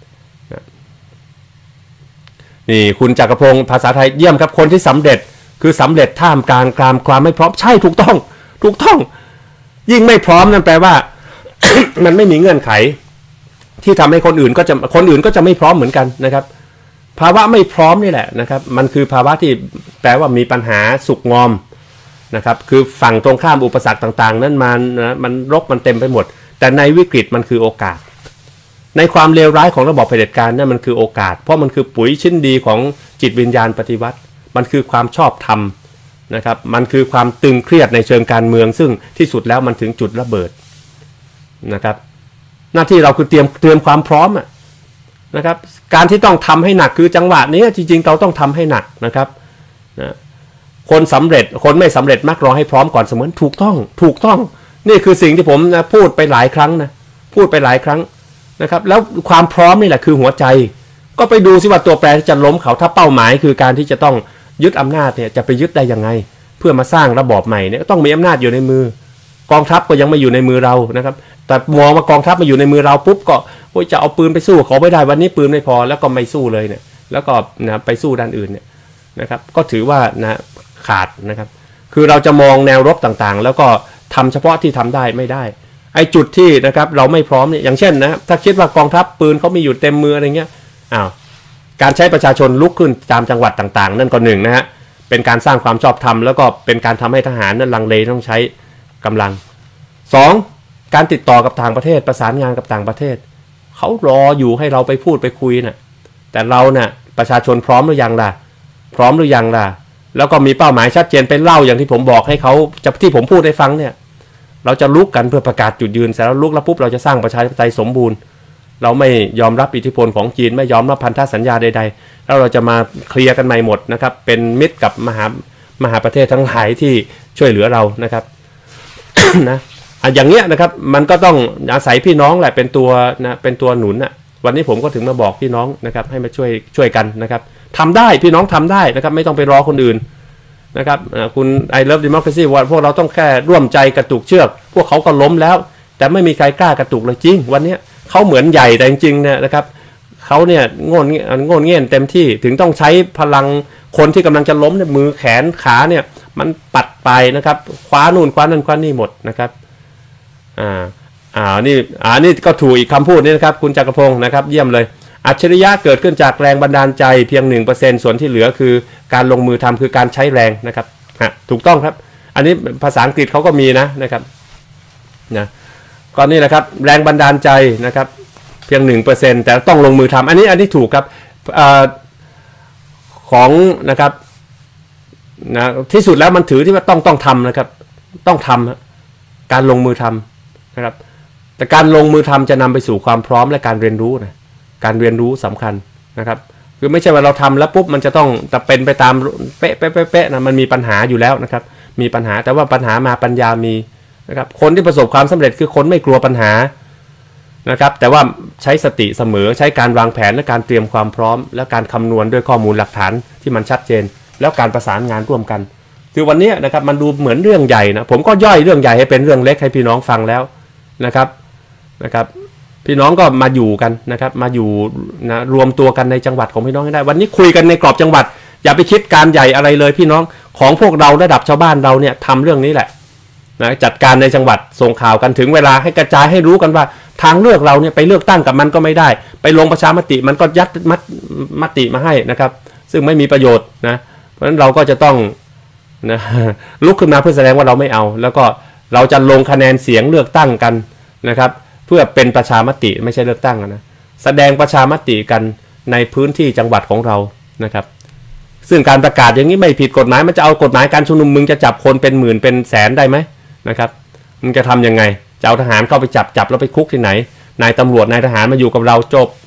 นี่คุณจักรพงศ์ภาษาไทยเยี่ยมครับคนที่สำเร็จคือสำเร็จท่ามกลางความความไม่พร้อมใช่ถูกต้องถูกต้องยิ่งไม่พร้อมนั่นแปลว่า มันไม่มีเงื่อนไขที่ทำให้คนอื่นก็จะคนอื่นก็จะไม่พร้อมเหมือนกันนะครับภาวะไม่พร้อมนี่แหละนะครับมันคือภาวะที่แปลว่ามีปัญหาสุกงอมนะครับคือฝั่งตรงข้ามอุปสรรคต่างๆนั้นมันนะมันรกมันเต็มไปหมดแต่ในวิกฤตมันคือโอกาสในความเลวร้ายของระบอบเผด็จการนั่นมันคือโอกาสเพราะมันคือปุ๋ยชิ้นดีของจิตวิญญาณปฏิวัติมันคือความชอบธรรมนะครับมันคือความตึงเครียดในเชิงการเมืองซึ่งที่สุดแล้วมันถึงจุดระเบิดนะครับหน้าที่เราคือเตรียมเตรียมความพร้อมนะครับการที่ต้องทำให้หนักคือจังหวะนี้จริงๆเราต้องทำให้หนักนะครับนะคนสำเร็จคนไม่สำเร็จมักรอให้พร้อมก่อนเสมอถูกต้องถูกต้องนี่คือสิ่งที่ผมนะพูดไปหลายครั้งนะพูดไปหลายครั้งนะครับแล้วความพร้อมนี่แหละคือหัวใจก็ไปดูสิว่าตัวแปรที่จะล้มเขาถ้าเป้าหมายคือการที่จะต้องยึดอำนาจเนี่ยจะไปยึดได้ยังไงเพื่อมาสร้างระบอบใหม่เนี่ยต้องมีอำนาจอยู่ในมือกองทัพก็ยังไม่อยู่ในมือเรานะครับแต่มองว่ากองทัพมาอยู่ในมือเราปุ๊บก็โอ้ยจะเอาปืนไปสู้เขาไม่ได้วันนี้ปืนไม่พอแล้วก็ไม่สู้เลยเนี่ยแล้วก็นะไปสู้ด้านอื่นเนี่ยนะครับก็ถือว่านะขาดนะครับคือเราจะมองแนวรบต่างๆแล้วก็ทำเฉพาะที่ทำได้ไม่ได้ไอ้จุดที่นะครับเราไม่พร้อมเนี่ยอย่างเช่นนะถ้าคิดว่ากองทัพปืนเขามีอยู่เต็มมืออะไรเงี้ยอ้าวการใช้ประชาชนลุกขึ้นตามจังหวัดต่างๆนั่นก็หนึ่งนะฮะเป็นการสร้างความชอบธรรมแล้วก็เป็นการทำให้ทหารนั้นลังเลต้องใช้กำลังสองการติดต่อกับต่างประเทศประสานงานกับต่างประเทศเขารออยู่ให้เราไปพูดไปคุยน่ะแต่เราเนี่ยประชาชนพร้อมหรือยังล่ะพร้อมหรือยังล่ะแล้วก็มีเป้าหมายชัดเจนเป็นเล่าอย่างที่ผมบอกให้เขาจะที่ผมพูดให้ฟังเนี่ยเราจะลุกกันเพื่อประกาศจุดยืนเสร็จแล้วลุกแล้วปุ๊บเราจะสร้างประชาธิปไตยสมบูรณ์เราไม่ยอมรับอิทธิพลของจีนไม่ยอมรับพันธสัญญาใดๆแล้วเราจะมาเคลียร์กันใหม่หมดนะครับเป็นมิตรกับมหามหาประเทศทั้งหลายที่ช่วยเหลือเรานะครับ นะอย่างเงี้ยนะครับมันก็ต้องอาศัยพี่น้องแหละเป็นตัวนะเป็นตัวหนุนอ่ะวันนี้ผมก็ถึงมาบอกพี่น้องนะครับให้มาช่วยช่วยกันนะครับทำได้พี่น้องทำได้นะครับไม่ต้องไปรอคนอื่นนะครับคุณ I Love Democracy ว่าพวกเราต้องแค่ร่วมใจกระตุกเชือกพวกเขาก็ล้มแล้วแต่ไม่มีใครกล้ากระตุกเลยจริงวันนี้เขาเหมือนใหญ่แต่จริงๆเนี่ยนะครับเขาเนี่ยโง่โง่เงี้ยเต็มที่ถึงต้องใช้พลังคนที่กำลังจะล้มเนี่ยมือแขนขาเนี่ยมันปัดไปนะครับคว้านู่นคว้านั่นคว้านี่หมดนะครับอ่าอ่านี่อ่านี่ก็ถูกอีกคำพูดนี่นะครับคุณจักรพงศ์นะครับเยี่ยมเลยอัจฉริยะเกิดขึ้นจากแรงบันดาลใจเพียง หนึ่งเปอร์เซ็นต์ ส่วนที่เหลือคือการลงมือทำคือการใช้แรงนะครับฮะถูกต้องครับอันนี้ภาษาอังกฤษเขาก็มีนะนะครับนะก็นี่แหละครับแรงบันดาลใจนะครับเพียง หนึ่งเปอร์เซ็นต์ แต่ต้องลงมือทำอันนี้อันนี้ถูกครับอ่าของนะครับนะที่สุดแล้วมันถือที่ว่าต้องต้องทำนะครับต้องทำการลงมือทำนะครับแต่การลงมือทำจะนำไปสู่ความพร้อมและการเรียนรู้นะการเรียนรู้สำคัญนะครับคือไม่ใช่ว่าเราทำแล้วปุ๊บมันจะต้องจะเป็นไปตามเป๊ะเป๊ะเป๊ะนะมันมีปัญหาอยู่แล้วนะครับมีปัญหาแต่ว่าปัญหามาปัญญามีนะครับคนที่ประสบความสำเร็จคือคนไม่กลัวปัญหานะครับแต่ว่าใช้สติเสมอใช้การวางแผนและการเตรียมความพร้อมและการคำนวณด้วยข้อมูลหลักฐานที่มันชัดเจนแล้วการประสานงานร่วมกันคือวันนี้นะครับมันดูเหมือนเรื่องใหญ่นะผมก็ย่อยเรื่องใหญ่ให้เป็นเรื่องเล็กให้พี่น้องฟังแล้วนะครับนะครับพี่น้องก็มาอยู่กันนะครับมาอยู่นะรวมตัวกันในจังหวัดของพี่น้องให้ได้วันนี้คุยกันในกรอบจังหวัดอย่าไปคิดการใหญ่อะไรเลยพี่น้องของพวกเราระดับชาวบ้านเราเนี่ยทำเรื่องนี้แหละนะจัดการในจังหวัดส่งข่าวกันถึงเวลาให้กระจายให้รู้กันว่าทางเลือกเราเนี่ยไปเลือกตั้งกับมันก็ไม่ได้ไปลงประชามติมันก็ยัดมัดมติมาให้นะครับซึ่งไม่มีประโยชน์นะเพราะฉะนั้นเราก็จะต้องนะลุกขึ้นมาเพื่อแสดงว่าเราไม่เอาแล้วก็เราจะลงคะแนนเสียงเลือกตั้งกันนะครับเพื่อเป็นประชามติไม่ใช่เลือกตั้งนะแสดงประชามติกันในพื้นที่จังหวัดของเรานะครับซึ่งการประกาศอย่างนี้ไม่ผิดกฎหมายมันจะเอากฎหมายการชุมนุมมึงจะจับคนเป็นหมื่นเป็นแสนได้ไหมนะครับมึงจะทำยังไงจะเอาทหารเข้าไปจับจับแล้วไปคุกที่ไหนนายตำรวจนายทหารมาอยู่กับเราจบ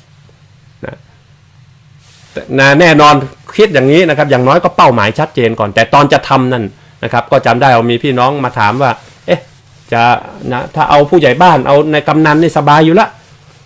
นะแน่นอนคิดอย่างนี้นะครับอย่างน้อยก็เป้าหมายชัดเจนก่อนแต่ตอนจะทำนั่นนะครับก็จำได้เอามีพี่น้องมาถามว่าเอ๊ะจะนะถ้าเอาผู้ใหญ่บ้านเอาในกำนันนี่สบายอยู่ละ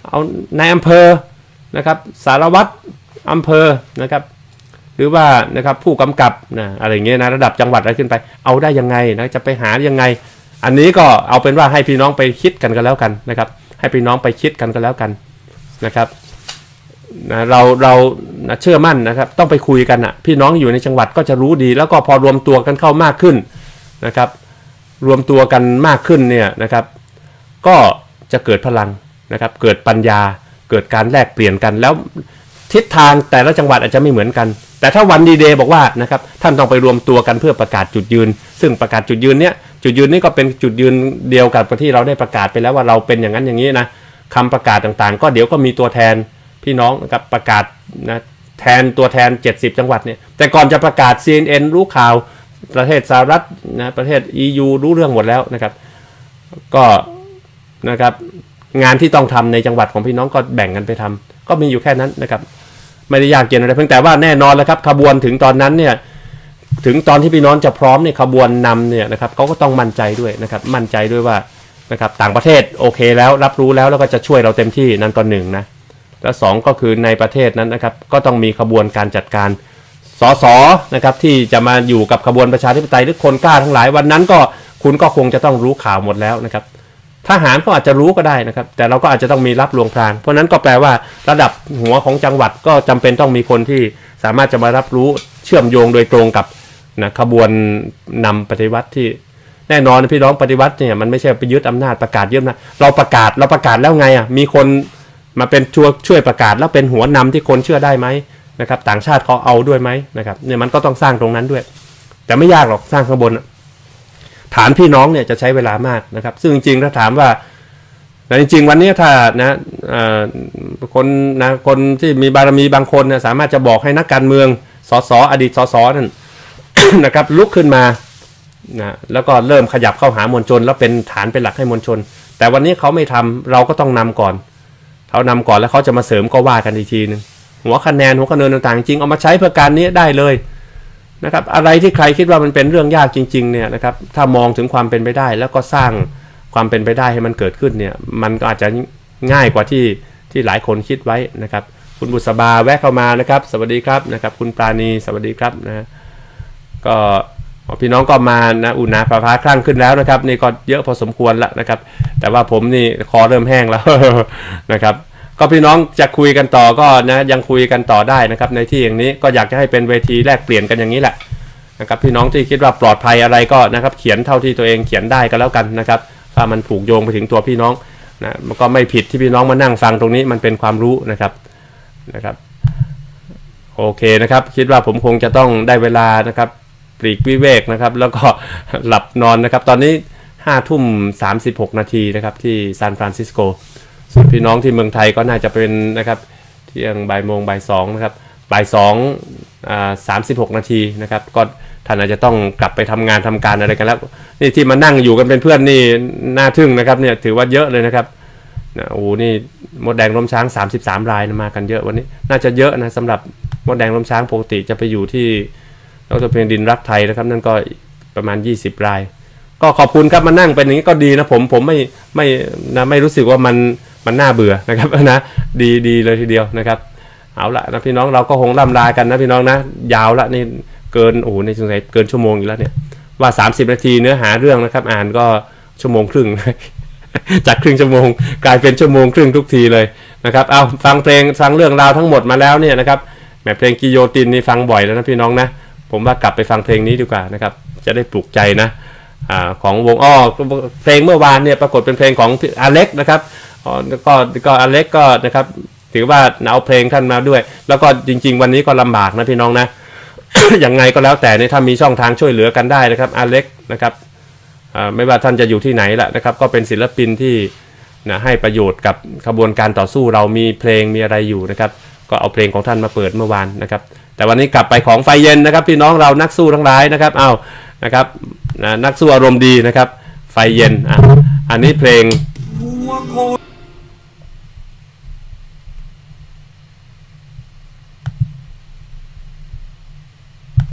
เอานายอำเภอนะครับสารวัตรอำเภอนะครับหรือว่านะครับผู้กำกับนะอะไรเงี้ยนะระดับจังหวัดอะไรขึ้นไปเอาได้ยังไงนะจะไปหายังไงอันนี้ก็เอาเป็นว่าให้พี่น้องไปคิดกันกันแล้วกันนะครับให้พี่น้องไปคิดกันกันแล้วกันนะครับนะเราเรานะเชื่อมั่นนะครับต้องไปคุยกันนะพี่น้องอยู่ในจังหวัดก็จะรู้ดีแล้วก็พอรวมตัวกันเข้ามากขึ้นนะครับรวมตัวกันมากขึ้นเนี่ยนะครับก็จะเกิดพลังนะครับเกิดปัญญาเกิดการแลกเปลี่ยนกันแล้วทิศทางแต่ละจังหวัดอาจจะไม่เหมือนกันแต่ถ้าวันดีเดย์บอกว่านะครับท่านต้องไปรวมตัวกันเพื่อประกาศจุดยืนซึ่งประกาศจุดยืนเนี้ยจุดยืนนี้ก็เป็นจุดยืนเดียวกับที่เราได้ประกาศไปแล้วว่าเราเป็นอย่างนั้นอย่างนี้นะคำประกาศต่างๆก็เดี๋ยวก็มีตัวแทนพี่น้องนะครับประกาศนะแทนตัวแทนเจ็ดสิบจังหวัดเนี่ยแต่ก่อนจะประกาศ ซี เอ็น เอ็น รู้ข่าวประเทศสหรัฐนะประเทศ อี ยู รู้เรื่องหมดแล้วนะครับก็นะครับงานที่ต้องทำในจังหวัดของพี่น้องก็แบ่งกันไปทำก็มีอยู่แค่นั้นนะครับไม่ได้ยากเย็นอะไรเพียงแต่ว่าแน่นอนแล้วครับขบวนถึงตอนนั้นเนี่ยถึงตอนที่พี่น้องจะพร้อมเนี่ยขบวนนำเนี่ยนะครับเขาก็ต้องมั่นใจด้วยนะครับมั่นใจด้วยว่านะครับต่างประเทศโอเคแล้วรับรู้แล้วแล้วก็จะช่วยเราเต็มที่นั่นก็หนึ่งนะแล้วสองก็คือในประเทศนั้นนะครับก็ต้องมีขบวนการจัดการสสนะครับที่จะมาอยู่กับขบวนประชาธิปไตยหรือคนกล้าทั้งหลายวันนั้นก็คุณก็คงจะต้องรู้ข่าวหมดแล้วนะครับทหารก็อาจจะรู้ก็ได้นะครับแต่เราก็อาจจะต้องมีรับลวงพรางเพราะนั้นก็แปลว่าระดับหัวของจังหวัดก็จำเป็นต้องมีคนที่สามารถจะมารับรู้เชื่อมโยงโดยตรงกับนะขบวนนำปฏิวัติที่แน่นอนพี่น้องปฏิวัติเนี่ยมันไม่ใช่ไปยึดอำนาจประกาศยึดนะเราประกาศเราประกาศแล้วไงอ่ะมีคนมาเป็นช่วยช่วยประกาศแล้วเป็นหัวนำที่คนเชื่อได้ไหมนะครับต่างชาติเขาเอาด้วยไหมนะครับเนี่ยมันก็ต้องสร้างตรงนั้นด้วยแต่ไม่ยากหรอกสร้างข้างบนฐานพี่น้องเนี่ยจะใช้เวลามากนะครับซึ่งจริงๆถ้าถามว่าจริงๆวันนี้ถ้านะคนนะคนที่มีบารมีบางคนนะสามารถจะบอกให้นักการเมืองสสอดีตสสนั่น นะครับลุกขึ้นมานะแล้วก็เริ่มขยับเข้าหามวลชนแล้วเป็นฐานเป็นหลักให้มวลชนแต่วันนี้เขาไม่ทำเราก็ต้องนำก่อนเขานำก่อนแล้วเขาจะมาเสริมก็ว่ากันอีกทีนึงหัวคะแนนหัวคะแนนต่างๆจริงเอามาใช้เพื่อการนี้ได้เลยนะครับอะไรที่ใครคิดว่ามันเป็นเรื่องยากจริงๆเนี่ยนะครับถ้ามองถึงความเป็นไปได้แล้วก็สร้างความเป็นไปได้ให้มันเกิดขึ้นเนี่ยมันก็อาจจะง่ายกว่าที่ที่หลายคนคิดไว้นะครับคุณบุษบาแวะเข้ามานะครับสวัสดีครับนะครับคุณปราณีสวัสดีครับนะก็พี่น้องก็มานะอุ่นหนาฟ้าฟ้าคลั่งขึ้นแล้วนะครับนี่ก็เยอะพอสมควรละนะครับแต่ว่าผมนี่คอเริ่มแห้งแล้ว นะครับก็พี่น้องจะคุยกันต่อก็นะยังคุยกันต่อได้นะครับในที่อย่างนี้ก็อยากจะให้เป็นเวทีแลกเปลี่ยนกันอย่างนี้แหละนะครับพี่น้องที่คิดว่าปลอดภัยอะไรก็นะครับเขียนเท่าที่ตัวเองเขียนได้ก็แล้วกันนะครับถ้ามันผูกโยงไปถึงตัวพี่น้องนะมันก็ไม่ผิดที่พี่น้องมานั่งฟังตรงนี้มันเป็นความรู้นะครับนะครับโอเคนะครับคิดว่าผมคงจะต้องได้เวลานะครับปลีกวิเวกนะครับแล้วก็หลับนอนนะครับตอนนี้ห้าทุ่มสามสิบหกนาทีนะครับที่ซานฟรานซิสโกส่วนพี่น้องที่เมืองไทยก็น่าจะเป็นนะครับเที่ยงบ่ายโมงบ่ายสองนะครับบ่ายสองอ่าสามสิบหกนาทีนะครับก็ท่านอาจจะต้องกลับไปทำงานทำการอะไรกันแล้วนี่ที่มานั่งอยู่กันเป็นเพื่อนนี่น่าทึ่งนะครับเนี่ยถือว่าเยอะเลยนะครับนะโอ้นี่มดแดงล้มช้างสามสิบสามรายนะมากันเยอะวันนี้น่าจะเยอะนะสำหรับมดแดงล้มช้างปกติจะไปอยู่ที่ดร.เพลงดินรักไทยนะครับนั่นก็ประมาณยี่สิบรายก็ขอบคุณครับมานั่งเป็นอย่างนี้ก็ดีนะผมผมไม่ไม่นะไม่รู้สึกว่ามันมันน่าเบื่อนะครับนะดีดีเลยทีเดียวนะครับเอาละนะพี่น้องเราก็คงล่ำลากันนะพี่น้องนะยาวละนี่เกินโอ้โหในสงสัยเกินชั่วโมงอีกแล้วเนี่ยว่าสามสิบนาทีเนื้อหาเรื่องนะครับอ่านก็ชั่วโมงครึ่ง จากครึ่งชั่วโมงกลายเป็นชั่วโมงครึ่งทุกทีเลยนะครับเอาฟังเพลงฟังเรื่องราวทั้งหมดมาแล้วเนี่ยนะครับแหมเพลงกิโยตินนี่ฟังบ่อยแล้วนะพี่น้องนะผมว่ากลับไปฟังเพลงนี้ดีกว่านะครับจะได้ปลุกใจนะอ่าของวงอ้อเพลงเมื่อวานเนี่ยปรากฏเป็นเพลงของอเล็กนะครับก็ก็อเล็กก็นะครับถือว่าเอาเพลงท่านมาด้วยแล้วก็จริงๆวันนี้ก็ลำบากนะพี่น้องนะ อย่างไงก็แล้วแต่เนี่ยถ้ามีช่องทางช่วยเหลือกันได้นะครับอเล็กนะครับไม่ว่าท่านจะอยู่ที่ไหนแหละนะครับก็เป็นศิลปินที่นะให้ประโยชน์กับขบวนการต่อสู้เรามีเพลงมีอะไรอยู่นะครับก็เอาเพลงของท่านมาเปิดเมื่อวานนะครับแต่วันนี้กลับไปของไฟเย็นนะครับพี่น้องเรานักสู้ทั้งหลายนะครับเอานะครับนะนักสู้อารมณ์ดีนะครับไฟเย็นอ่ะอันนี้เพลง